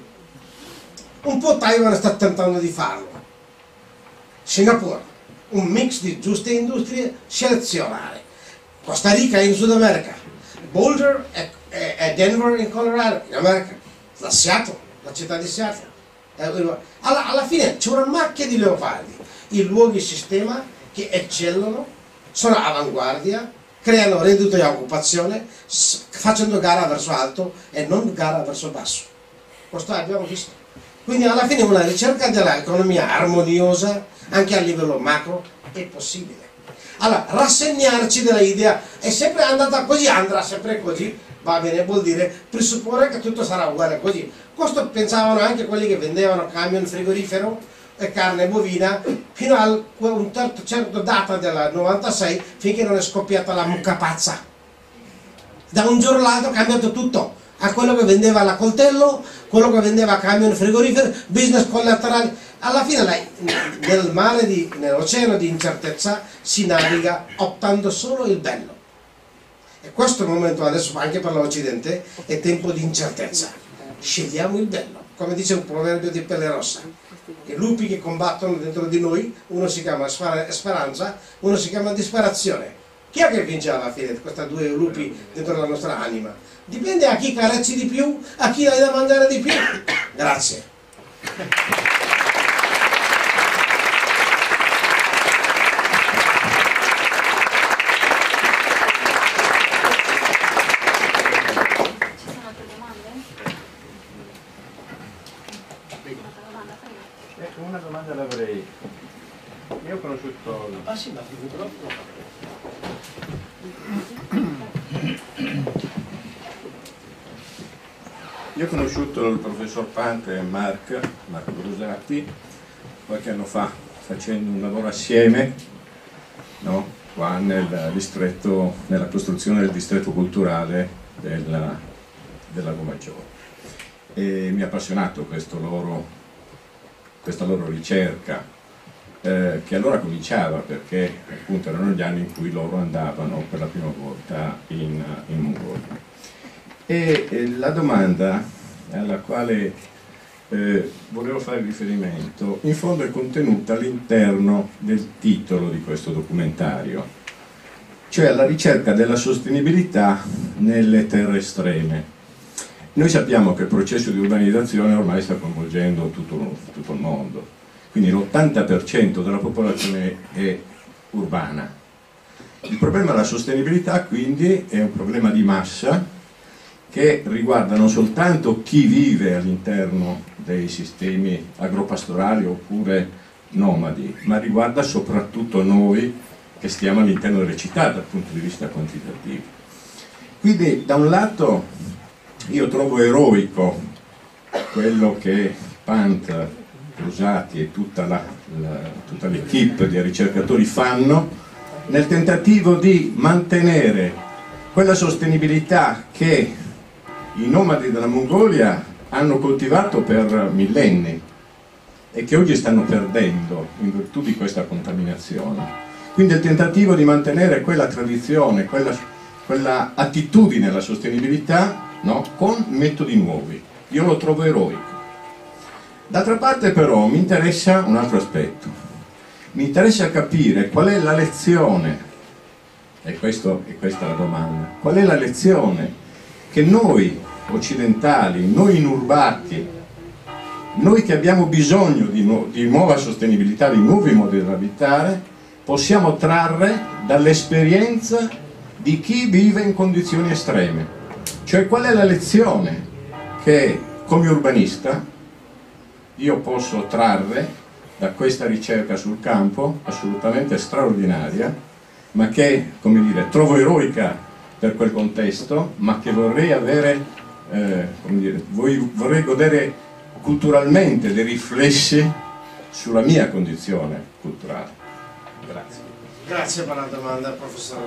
Un po' Taiwan sta tentando di farlo. Singapore, un mix di giuste industrie selezionare. Costa Rica in Sud America, Boulder e Denver in Colorado, in America, la Seattle, la città di Seattle. Alla fine c'è una macchia di leopardi, i luoghi sistema che eccellono, sono avanguardia, creano reddito e occupazione, facendo gara verso alto e non gara verso basso. Questo abbiamo visto. Quindi alla fine una ricerca dell'economia armoniosa, anche a livello macro, è possibile. Allora, rassegnarci dell'idea è sempre andata così, andrà sempre così, va bene, vuol dire presupporre che tutto sarà uguale così. Questo pensavano anche quelli che vendevano camion frigorifero e carne bovina fino a un certo data del 96, finché non è scoppiata la mucca pazza. Da un giorno all'altro è cambiato tutto, a quello che vendeva la coltello, quello che vendeva camion frigorifero, business collaterale. Alla fine nel mare, nell'oceano di incertezza si naviga optando solo il bello. E questo momento adesso anche per l'Occidente è tempo di incertezza. Scegliamo il bello, come dice un proverbio di Pelle Rossa. I lupi che combattono dentro di noi, uno si chiama speranza, uno si chiama disperazione. Chi è che vince alla fine, questi 2 lupi dentro la nostra anima? Dipende a chi carecci di più, a chi dai da mangiare di più. Grazie. Io ho conosciuto... Ah sì, ma il microfono. Io ho conosciuto il professor Pante e Marco Brusati qualche anno fa, facendo un lavoro assieme, no? Qua nel distretto, nella costruzione del distretto culturale del Lago Maggiore. E mi ha appassionato questa loro ricerca, che allora cominciava, perché appunto erano gli anni in cui loro andavano per la prima volta in Mongolia. E la domanda alla quale volevo fare riferimento, in fondo è contenuta all'interno del titolo di questo documentario, cioè alla ricerca della sostenibilità nelle terre estreme. Noi sappiamo che il processo di urbanizzazione ormai sta coinvolgendo tutto il mondo, quindi l'80% della popolazione è urbana. Il problema della sostenibilità quindi è un problema di massa che riguarda non soltanto chi vive all'interno dei sistemi agropastorali oppure nomadi, ma riguarda soprattutto noi che stiamo all'interno delle città dal punto di vista quantitativo. Quindi da un lato io trovo eroico quello che Pant, Brusati e tutta l'equipe di ricercatori fanno nel tentativo di mantenere quella sostenibilità che i nomadi della Mongolia hanno coltivato per millenni e che oggi stanno perdendo in virtù di questa contaminazione. Quindi il tentativo di mantenere quella tradizione, quella attitudine alla sostenibilità, no? Con metodi nuovi. Io lo trovo eroico. D'altra parte però mi interessa un altro aspetto. Mi interessa capire qual è la lezione, e questa è la domanda, qual è la lezione che noi occidentali, noi inurbati, noi che abbiamo bisogno di nuova sostenibilità, di nuovi modi di abitare, possiamo trarre dall'esperienza di chi vive in condizioni estreme. Cioè qual è la lezione che come urbanista io posso trarre da questa ricerca sul campo, assolutamente straordinaria, ma che, come dire, trovo eroica per quel contesto, ma che vorrei avere, come dire, vorrei godere culturalmente dei riflessi sulla mia condizione culturale. Grazie. Grazie per la domanda, professor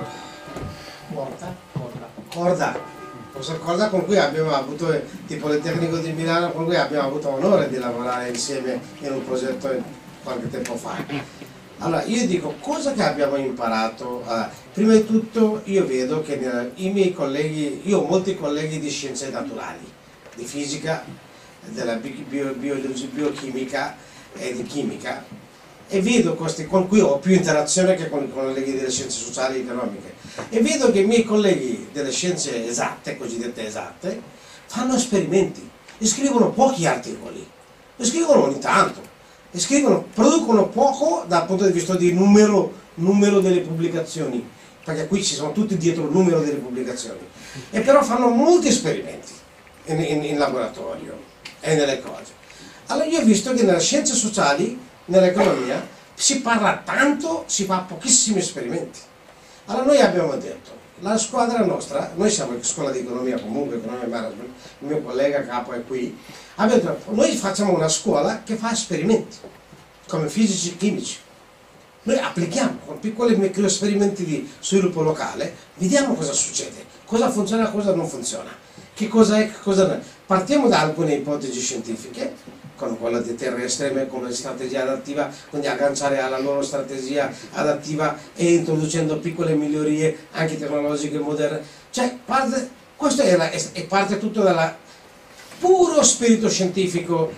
Corda. Professor Corda, con cui abbiamo avuto, di Politecnico di Milano, con cui abbiamo avuto l'onore di lavorare insieme in un progetto qualche tempo fa. Allora, io dico, cosa che abbiamo imparato? Prima di tutto io vedo che i miei colleghi, io ho molti colleghi di scienze naturali, di fisica, della biochimica e di chimica, e vedo questi con cui ho più interazione che con i colleghi delle scienze sociali e economiche, e vedo che i miei colleghi delle scienze esatte, cosiddette esatte, fanno esperimenti, e scrivono pochi articoli, e scrivono ogni tanto, e producono poco dal punto di vista di numero delle pubblicazioni, perché qui ci sono tutti dietro il numero delle pubblicazioni, e però fanno molti esperimenti in laboratorio e nelle cose. Allora io ho visto che nelle scienze sociali, nell'economia, si parla tanto, si fa pochissimi esperimenti. Allora noi abbiamo detto, la squadra nostra, noi siamo in scuola di economia comunque, economia e management, il mio collega capo è qui, abbiamo detto, noi facciamo una scuola che fa esperimenti, come fisici e chimici. Noi applichiamo con piccoli micro esperimenti di sviluppo locale, vediamo cosa succede, cosa funziona e cosa non funziona, che cosa è, che cosa non è. Partiamo da alcune ipotesi scientifiche, con quella di terre estreme come strategia adattiva, quindi agganciare alla loro strategia adattiva e introducendo piccole migliorie anche tecnologiche moderne. Cioè, questo è parte tutto dal puro spirito scientifico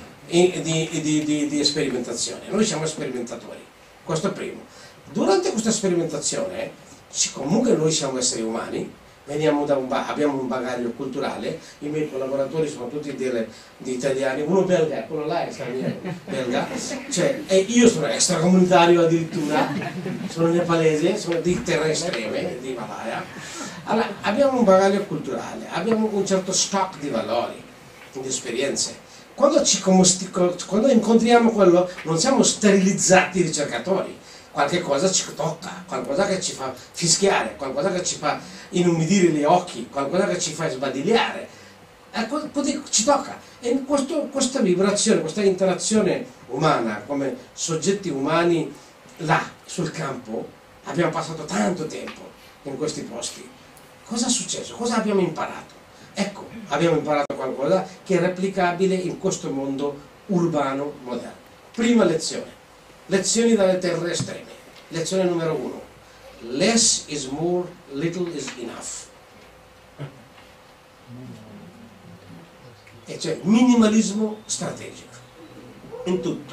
di sperimentazione. Noi siamo sperimentatori, questo è primo. Durante questa sperimentazione, comunque noi siamo esseri umani, abbiamo un bagaglio culturale, i miei collaboratori sono tutti di italiani, uno belga, quello là è straniero, belga, cioè, e io sono extracomunitario addirittura, sono nepalese, sono di terre estreme, di Himalaya. Allora, abbiamo un bagaglio culturale, abbiamo un certo stock di valori, di esperienze. quando incontriamo quello non siamo sterilizzati ricercatori, qualche cosa ci tocca, qualcosa che ci fa fischiare, qualcosa che ci fa inumidire gli occhi, qualcosa che ci fa sbadigliare, così ci tocca. E questa vibrazione, questa interazione umana come soggetti umani là sul campo, abbiamo passato tanto tempo in questi posti. Cosa è successo? Cosa abbiamo imparato? Ecco, abbiamo imparato qualcosa che è replicabile in questo mondo urbano moderno. Prima lezione, lezioni dalle terre estreme. Lezione numero 1: less is more, little is enough. E cioè minimalismo strategico in tutto.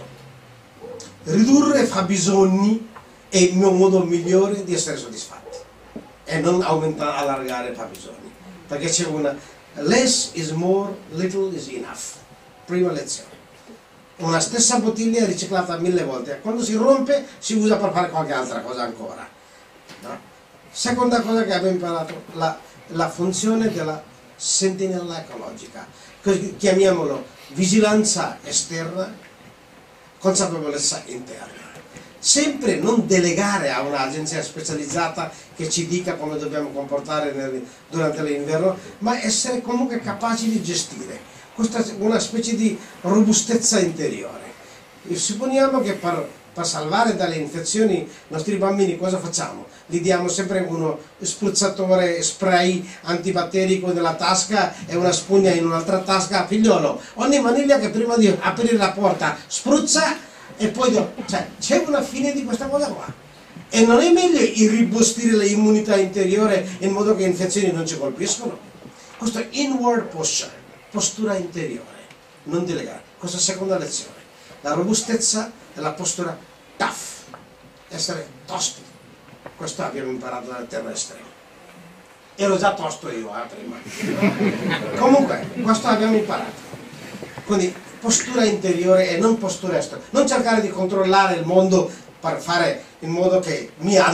Ridurre fabbisogni è il mio modo migliore di essere soddisfatti e non aumentare, allargare fabbisogni, perché c'è una less is more, little is enough. Prima lezione. Una stessa bottiglia riciclata 1000 volte, quando si rompe si usa per fare qualche altra cosa ancora, no? Seconda cosa che abbiamo imparato, la funzione della sentinella ecologica, chiamiamolo vigilanza esterna, consapevolezza interna. Sempre non delegare a un'agenzia specializzata che ci dica come dobbiamo comportare durante l'inverno, ma essere comunque capaci di gestire una specie di robustezza interiore. E supponiamo che per salvare dalle infezioni i nostri bambini cosa facciamo? Gli diamo sempre uno spruzzatore spray antibatterico nella tasca e una spugna in un'altra tasca. Figliolo, ogni maniglia che prima di aprire la porta spruzza, e poi cioè, c'è una fine di questa cosa qua. E non è meglio irrobustire l'immunità interiore in modo che le infezioni non ci colpiscono? Questo è inward posture, postura interiore, non delegare. Questa è la seconda lezione. La robustezza è la postura tough, essere tosti. Questo abbiamo imparato dalle terre estreme. Ero già tosto io prima. Comunque, questo abbiamo imparato. Quindi postura interiore e non postura estera. Non cercare di controllare il mondo per fare in modo che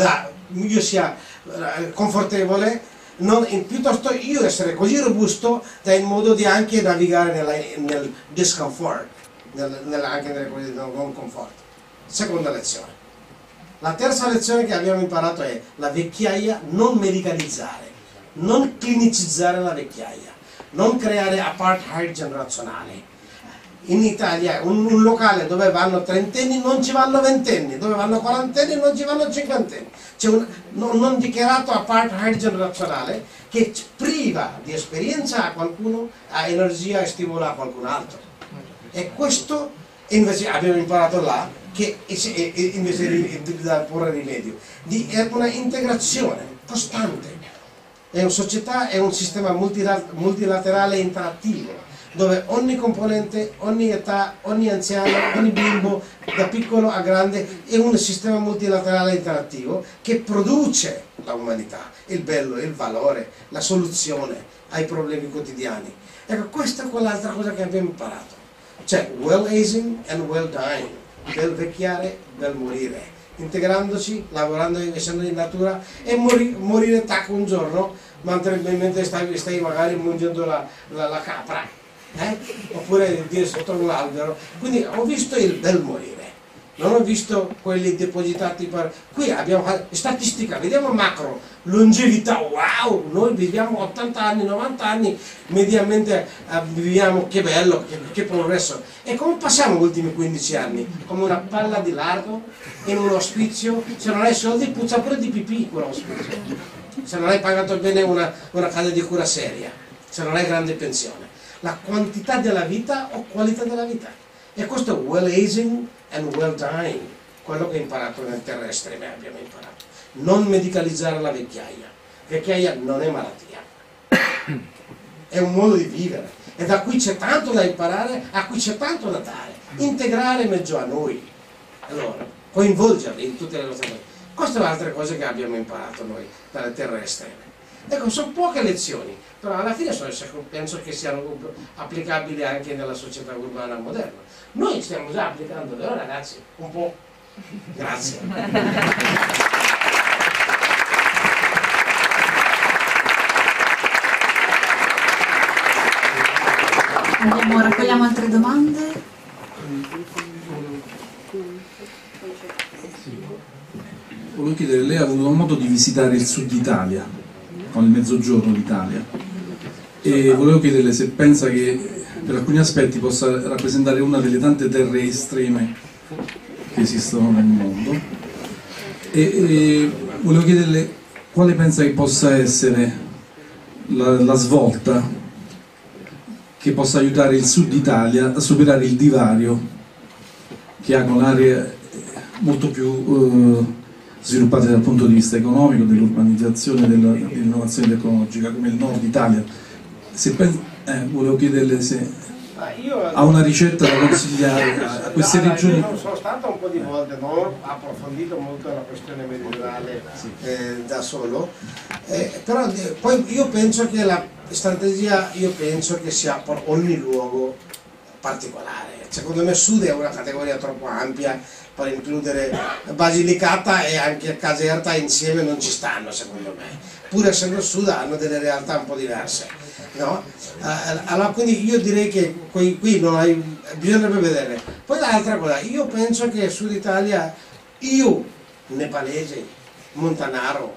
io sia confortevole, piuttosto io essere così robusto da in modo di anche navigare nel discomfort, anche nelle cose di non conforto. Seconda lezione. La terza lezione che abbiamo imparato è la vecchiaia non medicalizzare, non clinicizzare la vecchiaia, non creare apartheid generazionale. In Italia un locale dove vanno trentenni non ci vanno ventenni, dove vanno quarantenni non ci vanno cinquantenni. C'è un non dichiarato apartheid generazionale che priva di esperienza a qualcuno, a energia e stimola a qualcun altro. E questo invece abbiamo imparato là, che invece di porre rimedio, è una integrazione costante. È una società, è un sistema multilaterale interattivo, dove ogni componente, ogni età, ogni anziano, ogni bimbo, da piccolo a grande, è un sistema multilaterale interattivo che produce la umanità, il bello, il valore, la soluzione ai problemi quotidiani. Ecco, questa è quell'altra cosa che abbiamo imparato. C'è well aging and well dying, bel vecchiare, bel morire, integrandoci, lavorando, essendo in natura, e morire tacco un giorno mentre stai magari mungendo la capra. Oppure dire sotto un albero. Quindi ho visto il bel morire, non ho visto quelli depositati per... Qui abbiamo statistica, vediamo macro, longevità, wow, noi viviamo 80 anni, 90 anni, mediamente viviamo, che bello, che progresso. E come passiamo gli ultimi 15 anni? Come una palla di largo in un ospizio, se non hai soldi puzza pure di pipì quell'ospizio, se non hai pagato bene una casa di cura seria, se non hai grande pensione. La quantità della vita o qualità della vita. E questo è well aging and well dying, quello che ho imparato nelle terre estreme abbiamo imparato. Non medicalizzare la vecchiaia. Vecchiaia non è malattia, è un modo di vivere. E da qui c'è tanto da imparare, a cui c'è tanto da dare. Integrare meglio a noi. Allora, coinvolgerli in tutte le nostre cose. Queste sono altre cose che abbiamo imparato noi dalle terre estreme. Ecco, sono poche lezioni, però alla fine penso che siano applicabili anche nella società urbana moderna. Noi stiamo già applicando, vero ragazzi? Un po'. Grazie. Raccogliamo altre domande. Volevo chiedere, lei ha avuto modo di visitare il sud Italia, con il mezzogiorno d'Italia, e volevo chiederle se pensa che per alcuni aspetti possa rappresentare una delle tante terre estreme che esistono nel mondo, e volevo chiederle quale pensa che possa essere la svolta che possa aiutare il sud Italia a superare il divario che ha con aree molto più sviluppate dal punto di vista economico, dell'urbanizzazione, dell'innovazione tecnologica, come il nord Italia. Volevo chiederle se ha una ricetta da consigliare a queste regioni. Io sono stato un po' di volte, non ho approfondito molto la questione meridionale da solo, però poi io penso che la strategia sia per ogni luogo particolare. Secondo me Sud è una categoria troppo ampia per includere Basilicata e anche Caserta insieme, non ci stanno secondo me, pur essendo Sud hanno delle realtà un po' diverse, no? Allora quindi io direi che qui non bisognerebbe vedere. Poi l'altra cosa, io penso che Sud Italia, nepalese, montanaro,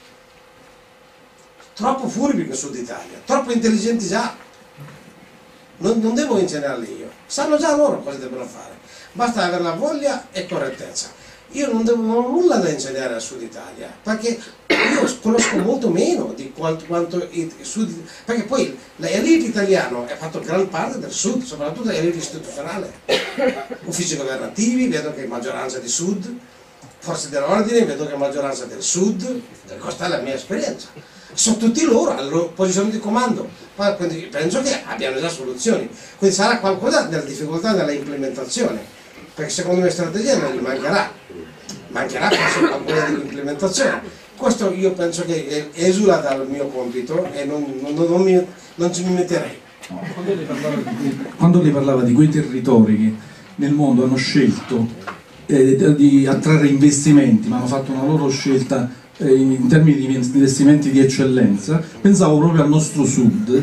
troppo furbi che Sud Italia, troppo intelligenti già, non devo insegnarli io, sanno già loro cosa devono fare, basta avere la voglia e correttezza. Io non ho nulla da insegnare al Sud Italia, perché io conosco molto meno di quanto il Sud, perché poi l'elite italiano è fatto gran parte del Sud, soprattutto l'elite istituzionale, uffici governativi, vedo che è maggioranza di Sud, forze dell'ordine, vedo che è maggioranza del Sud, questa è la mia esperienza. Sono tutti loro alla loro posizione di comando, quindi penso che abbiano già soluzioni, quindi sarà qualcosa della difficoltà nella implementazione, perché secondo me strategia non gli mancherà forse qualcosa dell'implementazione. Questo io penso che esula dal mio compito e non ci mi metterei. Quando lei parlava di quei territori che nel mondo hanno scelto di attrarre investimenti, ma hanno fatto una loro scelta in termini di investimenti di eccellenza, pensavo proprio al nostro Sud,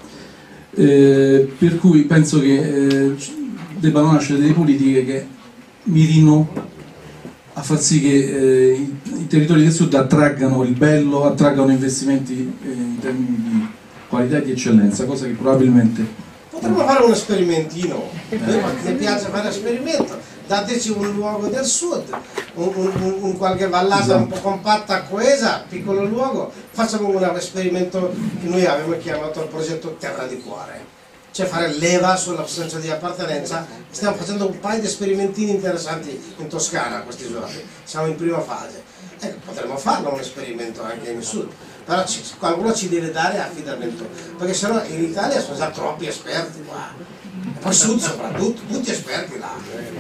per cui penso che debbano nascere delle politiche che mirino a far sì che i territori del Sud attraggano il bello, attraggano investimenti in termini di qualità e di eccellenza, cosa che probabilmente... Potremmo fare un esperimentino, mi piace fare esperimento. Dateci un luogo del Sud, un qualche vallata un po' compatta, coesa, piccolo luogo, facciamo un esperimento che noi abbiamo chiamato il progetto Terra di Cuore, cioè fare leva sulla senso di appartenenza. Stiamo facendo un paio di sperimentini interessanti in Toscana questi giorni, siamo in prima fase. Potremmo farlo un esperimento anche in Sud, però qualcuno ci deve dare affidamento, perché sennò in Italia sono già troppi esperti qua. E poi Sud soprattutto, tutti esperti là.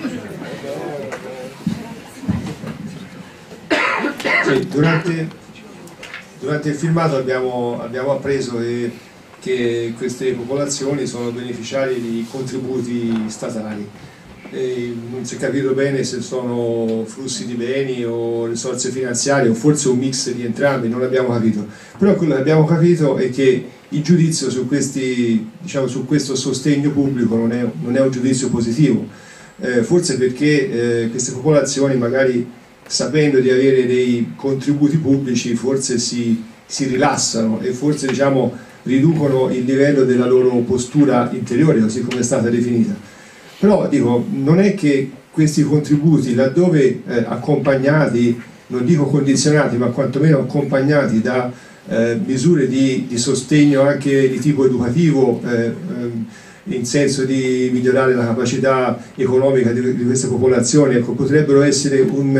Sì, durante il filmato abbiamo appreso che queste popolazioni sono beneficiarie di contributi statali. Non si è capito bene se sono flussi di beni o risorse finanziarie o forse un mix di entrambi, non l'abbiamo capito. Però quello che abbiamo capito è che il giudizio su questo sostegno pubblico non è un giudizio positivo, forse perché queste popolazioni magari sapendo di avere dei contributi pubblici forse si rilassano e forse riducono il livello della loro postura interiore, così come è stata definita. Però dico, non è che questi contributi, laddove accompagnati, non dico condizionati, ma quantomeno accompagnati da misure di sostegno anche di tipo educativo, in senso di migliorare la capacità economica di queste popolazioni, ecco, potrebbero essere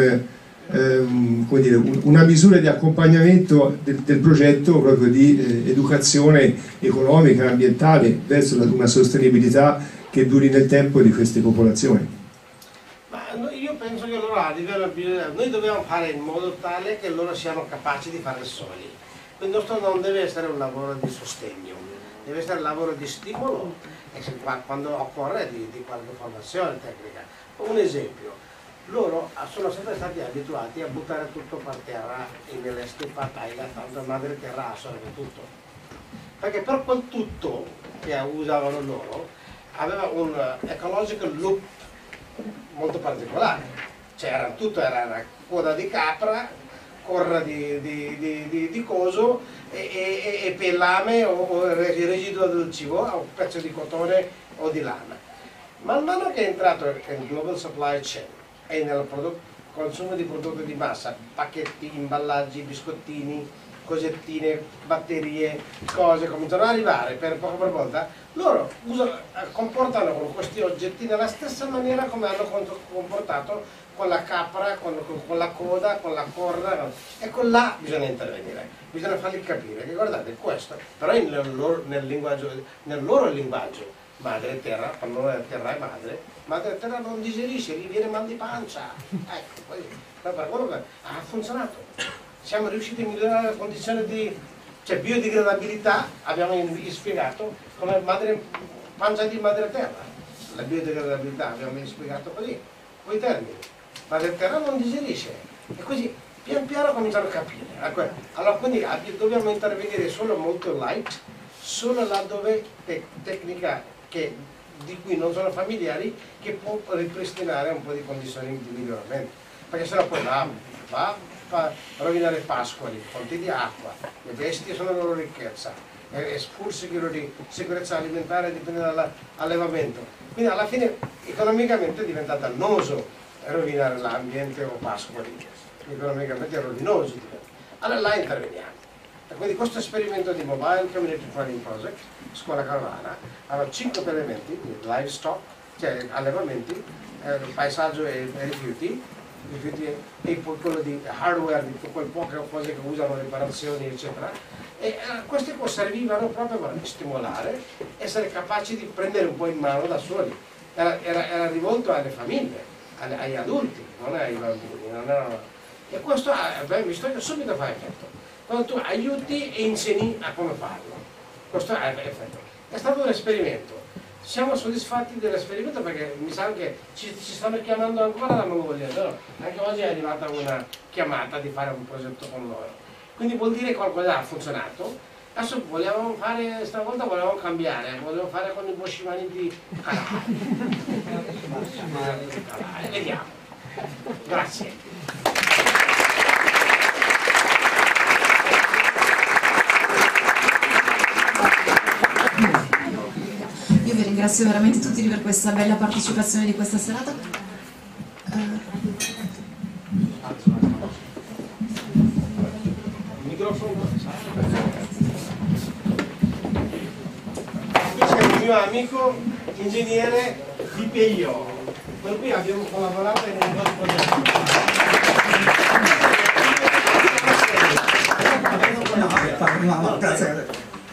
una misura di accompagnamento del progetto proprio di educazione economica, ambientale, verso una sostenibilità che duri nel tempo di queste popolazioni. Ma io penso che noi dobbiamo fare in modo tale che loro siano capaci di fare soli. Quindi il nostro non deve essere un lavoro di sostegno, deve essere un lavoro di stimolo e quando occorre di qualche formazione tecnica. Un esempio, loro sono sempre stati abituati a buttare tutto per terra e nelle stupate, la madre terra assorbe tutto. Perché per quel tutto che usavano loro aveva un ecological look molto particolare, cioè tutto era coda di capra, corra di coso e pellame o il residuo del cibo, o un pezzo di cotone o di lana. Man mano che è entrato nel global supply chain e nel consumo di prodotti di massa, pacchetti, imballaggi, biscottini, cosettine, batterie, cose cominciano ad arrivare per poco per volta, loro comportano con questi oggetti nella stessa maniera come hanno comportato con la capra, con la coda, con la corda, ecco là bisogna intervenire, bisogna fargli capire che guardate questo, però nel loro linguaggio, madre terra, per noi terra è madre terra non digerisce, gli viene mal di pancia, ecco, poi, per quello che ha funzionato. Siamo riusciti a migliorare la condizione di biodegradabilità, abbiamo spiegato come pancia di madre terra, la biodegradabilità abbiamo spiegato così, con i termini. Madre terra non digerisce e così pian piano cominciano a capire. Allora quindi dobbiamo intervenire solo molto light, solo laddove tecnica di cui non sono familiari, che può ripristinare un po' di condizioni di miglioramento, perché sennò poi va a rovinare pascoli, fonti di acqua, le bestie sono la loro ricchezza, full sicurezza alimentare dipende dall'allevamento, quindi alla fine economicamente diventa dannoso rovinare l'ambiente o pascoli, economicamente è rovinoso. Allora là interveniamo. E quindi questo esperimento di Mobile Community Farming Project, Scuola Carovana, aveva 5 elementi: livestock, cioè allevamenti, paesaggio e rifiuti e poi quello di hardware, di quelle poche cose che usano, riparazioni eccetera, e queste cose servivano proprio per stimolare, essere capaci di prendere un po' in mano da soli. Era rivolto alle famiglie, agli adulti, non ai bambini, e questo abbiamo visto che subito fa effetto quando tu aiuti e insegni a come farlo. Questo ha effetto. È stato un esperimento, siamo soddisfatti dell'esperimento perché mi sa che ci stanno chiamando ancora da Mongolia, no? Anche oggi è arrivata una chiamata di fare un progetto con loro, quindi vuol dire che qualcosa ha funzionato. Adesso stavolta volevamo cambiare, volevo fare con i boschimani di Kalahari. Vediamo. Grazie. Io vi ringrazio veramente tutti per questa bella partecipazione di questa serata. Mio amico ingegnere Di Peio, per cui abbiamo collaborato in un No, grazie.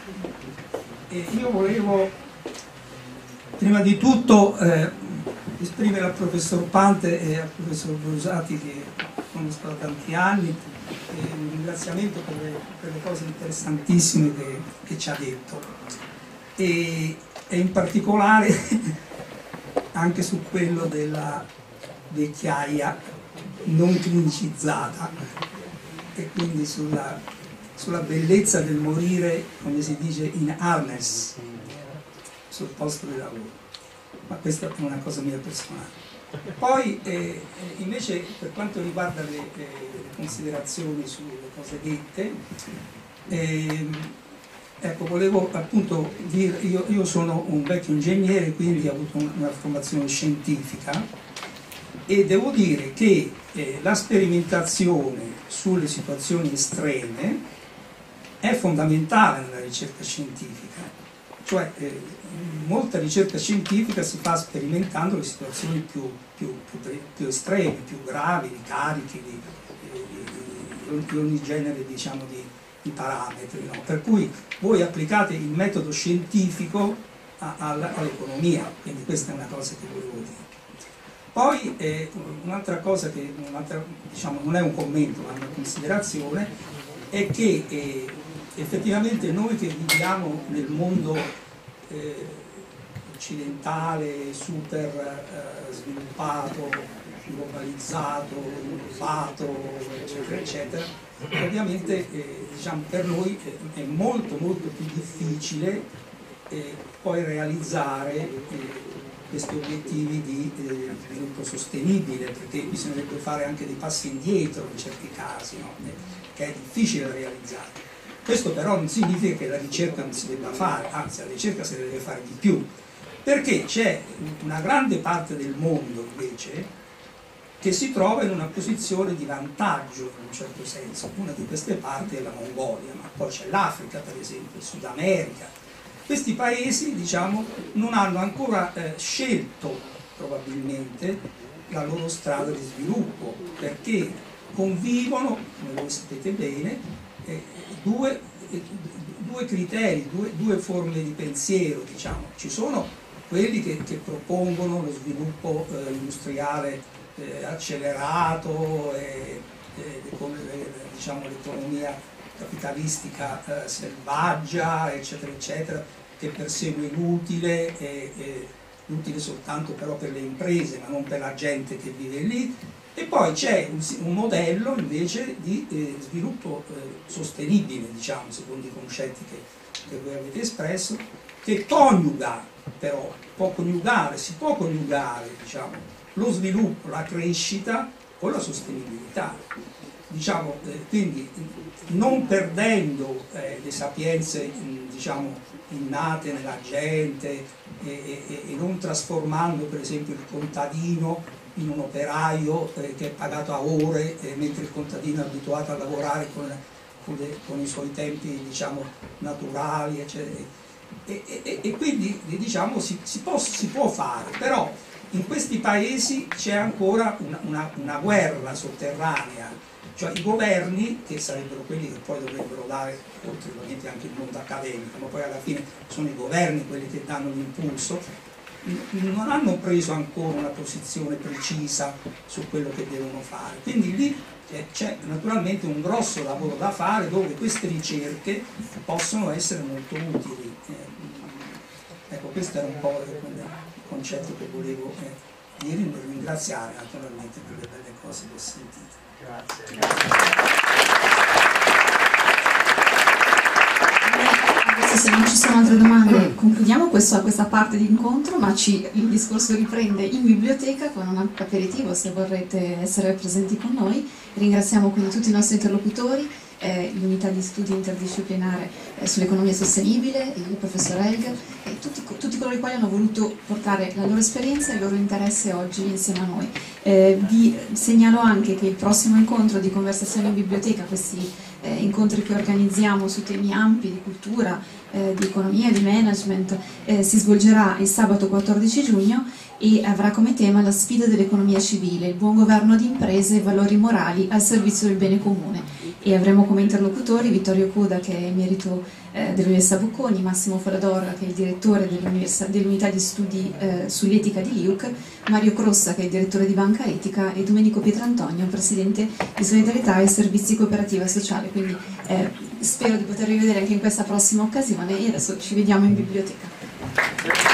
Io volevo prima di tutto esprimere al professor Pante e al professor Brusati, che conosco da tanti anni, un ringraziamento per le cose interessantissime che ci ha detto. E in particolare anche su quello della vecchiaia non clinicizzata e quindi sulla bellezza del morire, come si dice, in harness, sul posto di lavoro, ma questa è una cosa mia personale. Poi invece per quanto riguarda le considerazioni sulle cose dette, ecco, volevo appunto dire, io sono un vecchio ingegnere, quindi ho avuto una formazione scientifica e devo dire che la sperimentazione sulle situazioni estreme è fondamentale nella ricerca scientifica, cioè molta ricerca scientifica si fa sperimentando le situazioni più estreme, più gravi, di carichi, di ogni genere, diciamo, di parametri, no? Per cui voi applicate il metodo scientifico all'economia, quindi questa è una cosa che volevo dire. Poi un'altra cosa che diciamo, non è un commento ma una considerazione è che effettivamente noi che viviamo nel mondo occidentale super sviluppato, globalizzato, innovato, eccetera eccetera, ovviamente diciamo, per noi è molto molto più difficile poi realizzare questi obiettivi di sviluppo sostenibile, perché bisognerebbe fare anche dei passi indietro in certi casi, no? Che è difficile realizzare. Questo però non significa che la ricerca non si debba fare, anzi la ricerca si deve fare di più, perché c'è una grande parte del mondo invece che si trova in una posizione di vantaggio in un certo senso. Una di queste parti è la Mongolia, ma poi c'è l'Africa per esempio, il Sud America. Questi paesi, diciamo, non hanno ancora scelto probabilmente la loro strada di sviluppo, perché convivono, come voi sapete bene, due criteri, due forme di pensiero, diciamo. Ci sono quelli che propongono lo sviluppo industriale accelerato, diciamo, l'economia capitalistica selvaggia, eccetera, eccetera, che persegue l'utile, l'utile soltanto però per le imprese, ma non per la gente che vive lì. E poi c'è un modello invece di sviluppo sostenibile, diciamo, secondo i concetti che voi avete espresso, che coniuga, però si può coniugare, diciamo, lo sviluppo, la crescita con la sostenibilità, diciamo, quindi non perdendo le sapienze, diciamo, innate nella gente e non trasformando per esempio il contadino in un operaio che è pagato a ore, mentre il contadino è abituato a lavorare con i suoi tempi, diciamo, naturali, eccetera. E quindi, diciamo, si può fare, però in questi paesi c'è ancora una guerra sotterranea, cioè i governi, che sarebbero quelli che poi dovrebbero dare, oltre ovviamente anche il mondo accademico, ma poi alla fine sono i governi quelli che danno l'impulso, non hanno preso ancora una posizione precisa su quello che devono fare. Quindi lì c'è naturalmente un grosso lavoro da fare, dove queste ricerche possono essere molto utili. Ecco, questo era un po' il concetto che volevo dire, nel ringraziare naturalmente per le belle cose che ho sentito. Adesso, se non ci sono altre domande, concludiamo questa parte di incontro, ma il discorso riprende in biblioteca con un aperitivo, se vorrete essere presenti con noi. Ringraziamo quindi tutti i nostri interlocutori, l'unità di studi interdisciplinare sull'economia sostenibile, il professor Helg e tutti coloro i quali hanno voluto portare la loro esperienza e il loro interesse oggi insieme a noi. Vi segnalo anche che il prossimo incontro di conversazione in biblioteca, questi incontri che organizziamo su temi ampi di cultura, di economia, di management, si svolgerà il sabato 14 giugno e avrà come tema la sfida dell'economia civile, il buon governo di imprese e valori morali al servizio del bene comune. E avremo come interlocutori Vittorio Coda, che è emerito dell'Università Bocconi, Massimo Farador, che è il direttore dell'unità di studi sull'etica di LIUC, Mario Crossa, che è il direttore di Banca Etica, e Domenico Pietrantonio, presidente di Solidarietà e Servizi Cooperativa Sociale. Quindi spero di potervi vedere anche in questa prossima occasione e adesso ci vediamo in biblioteca.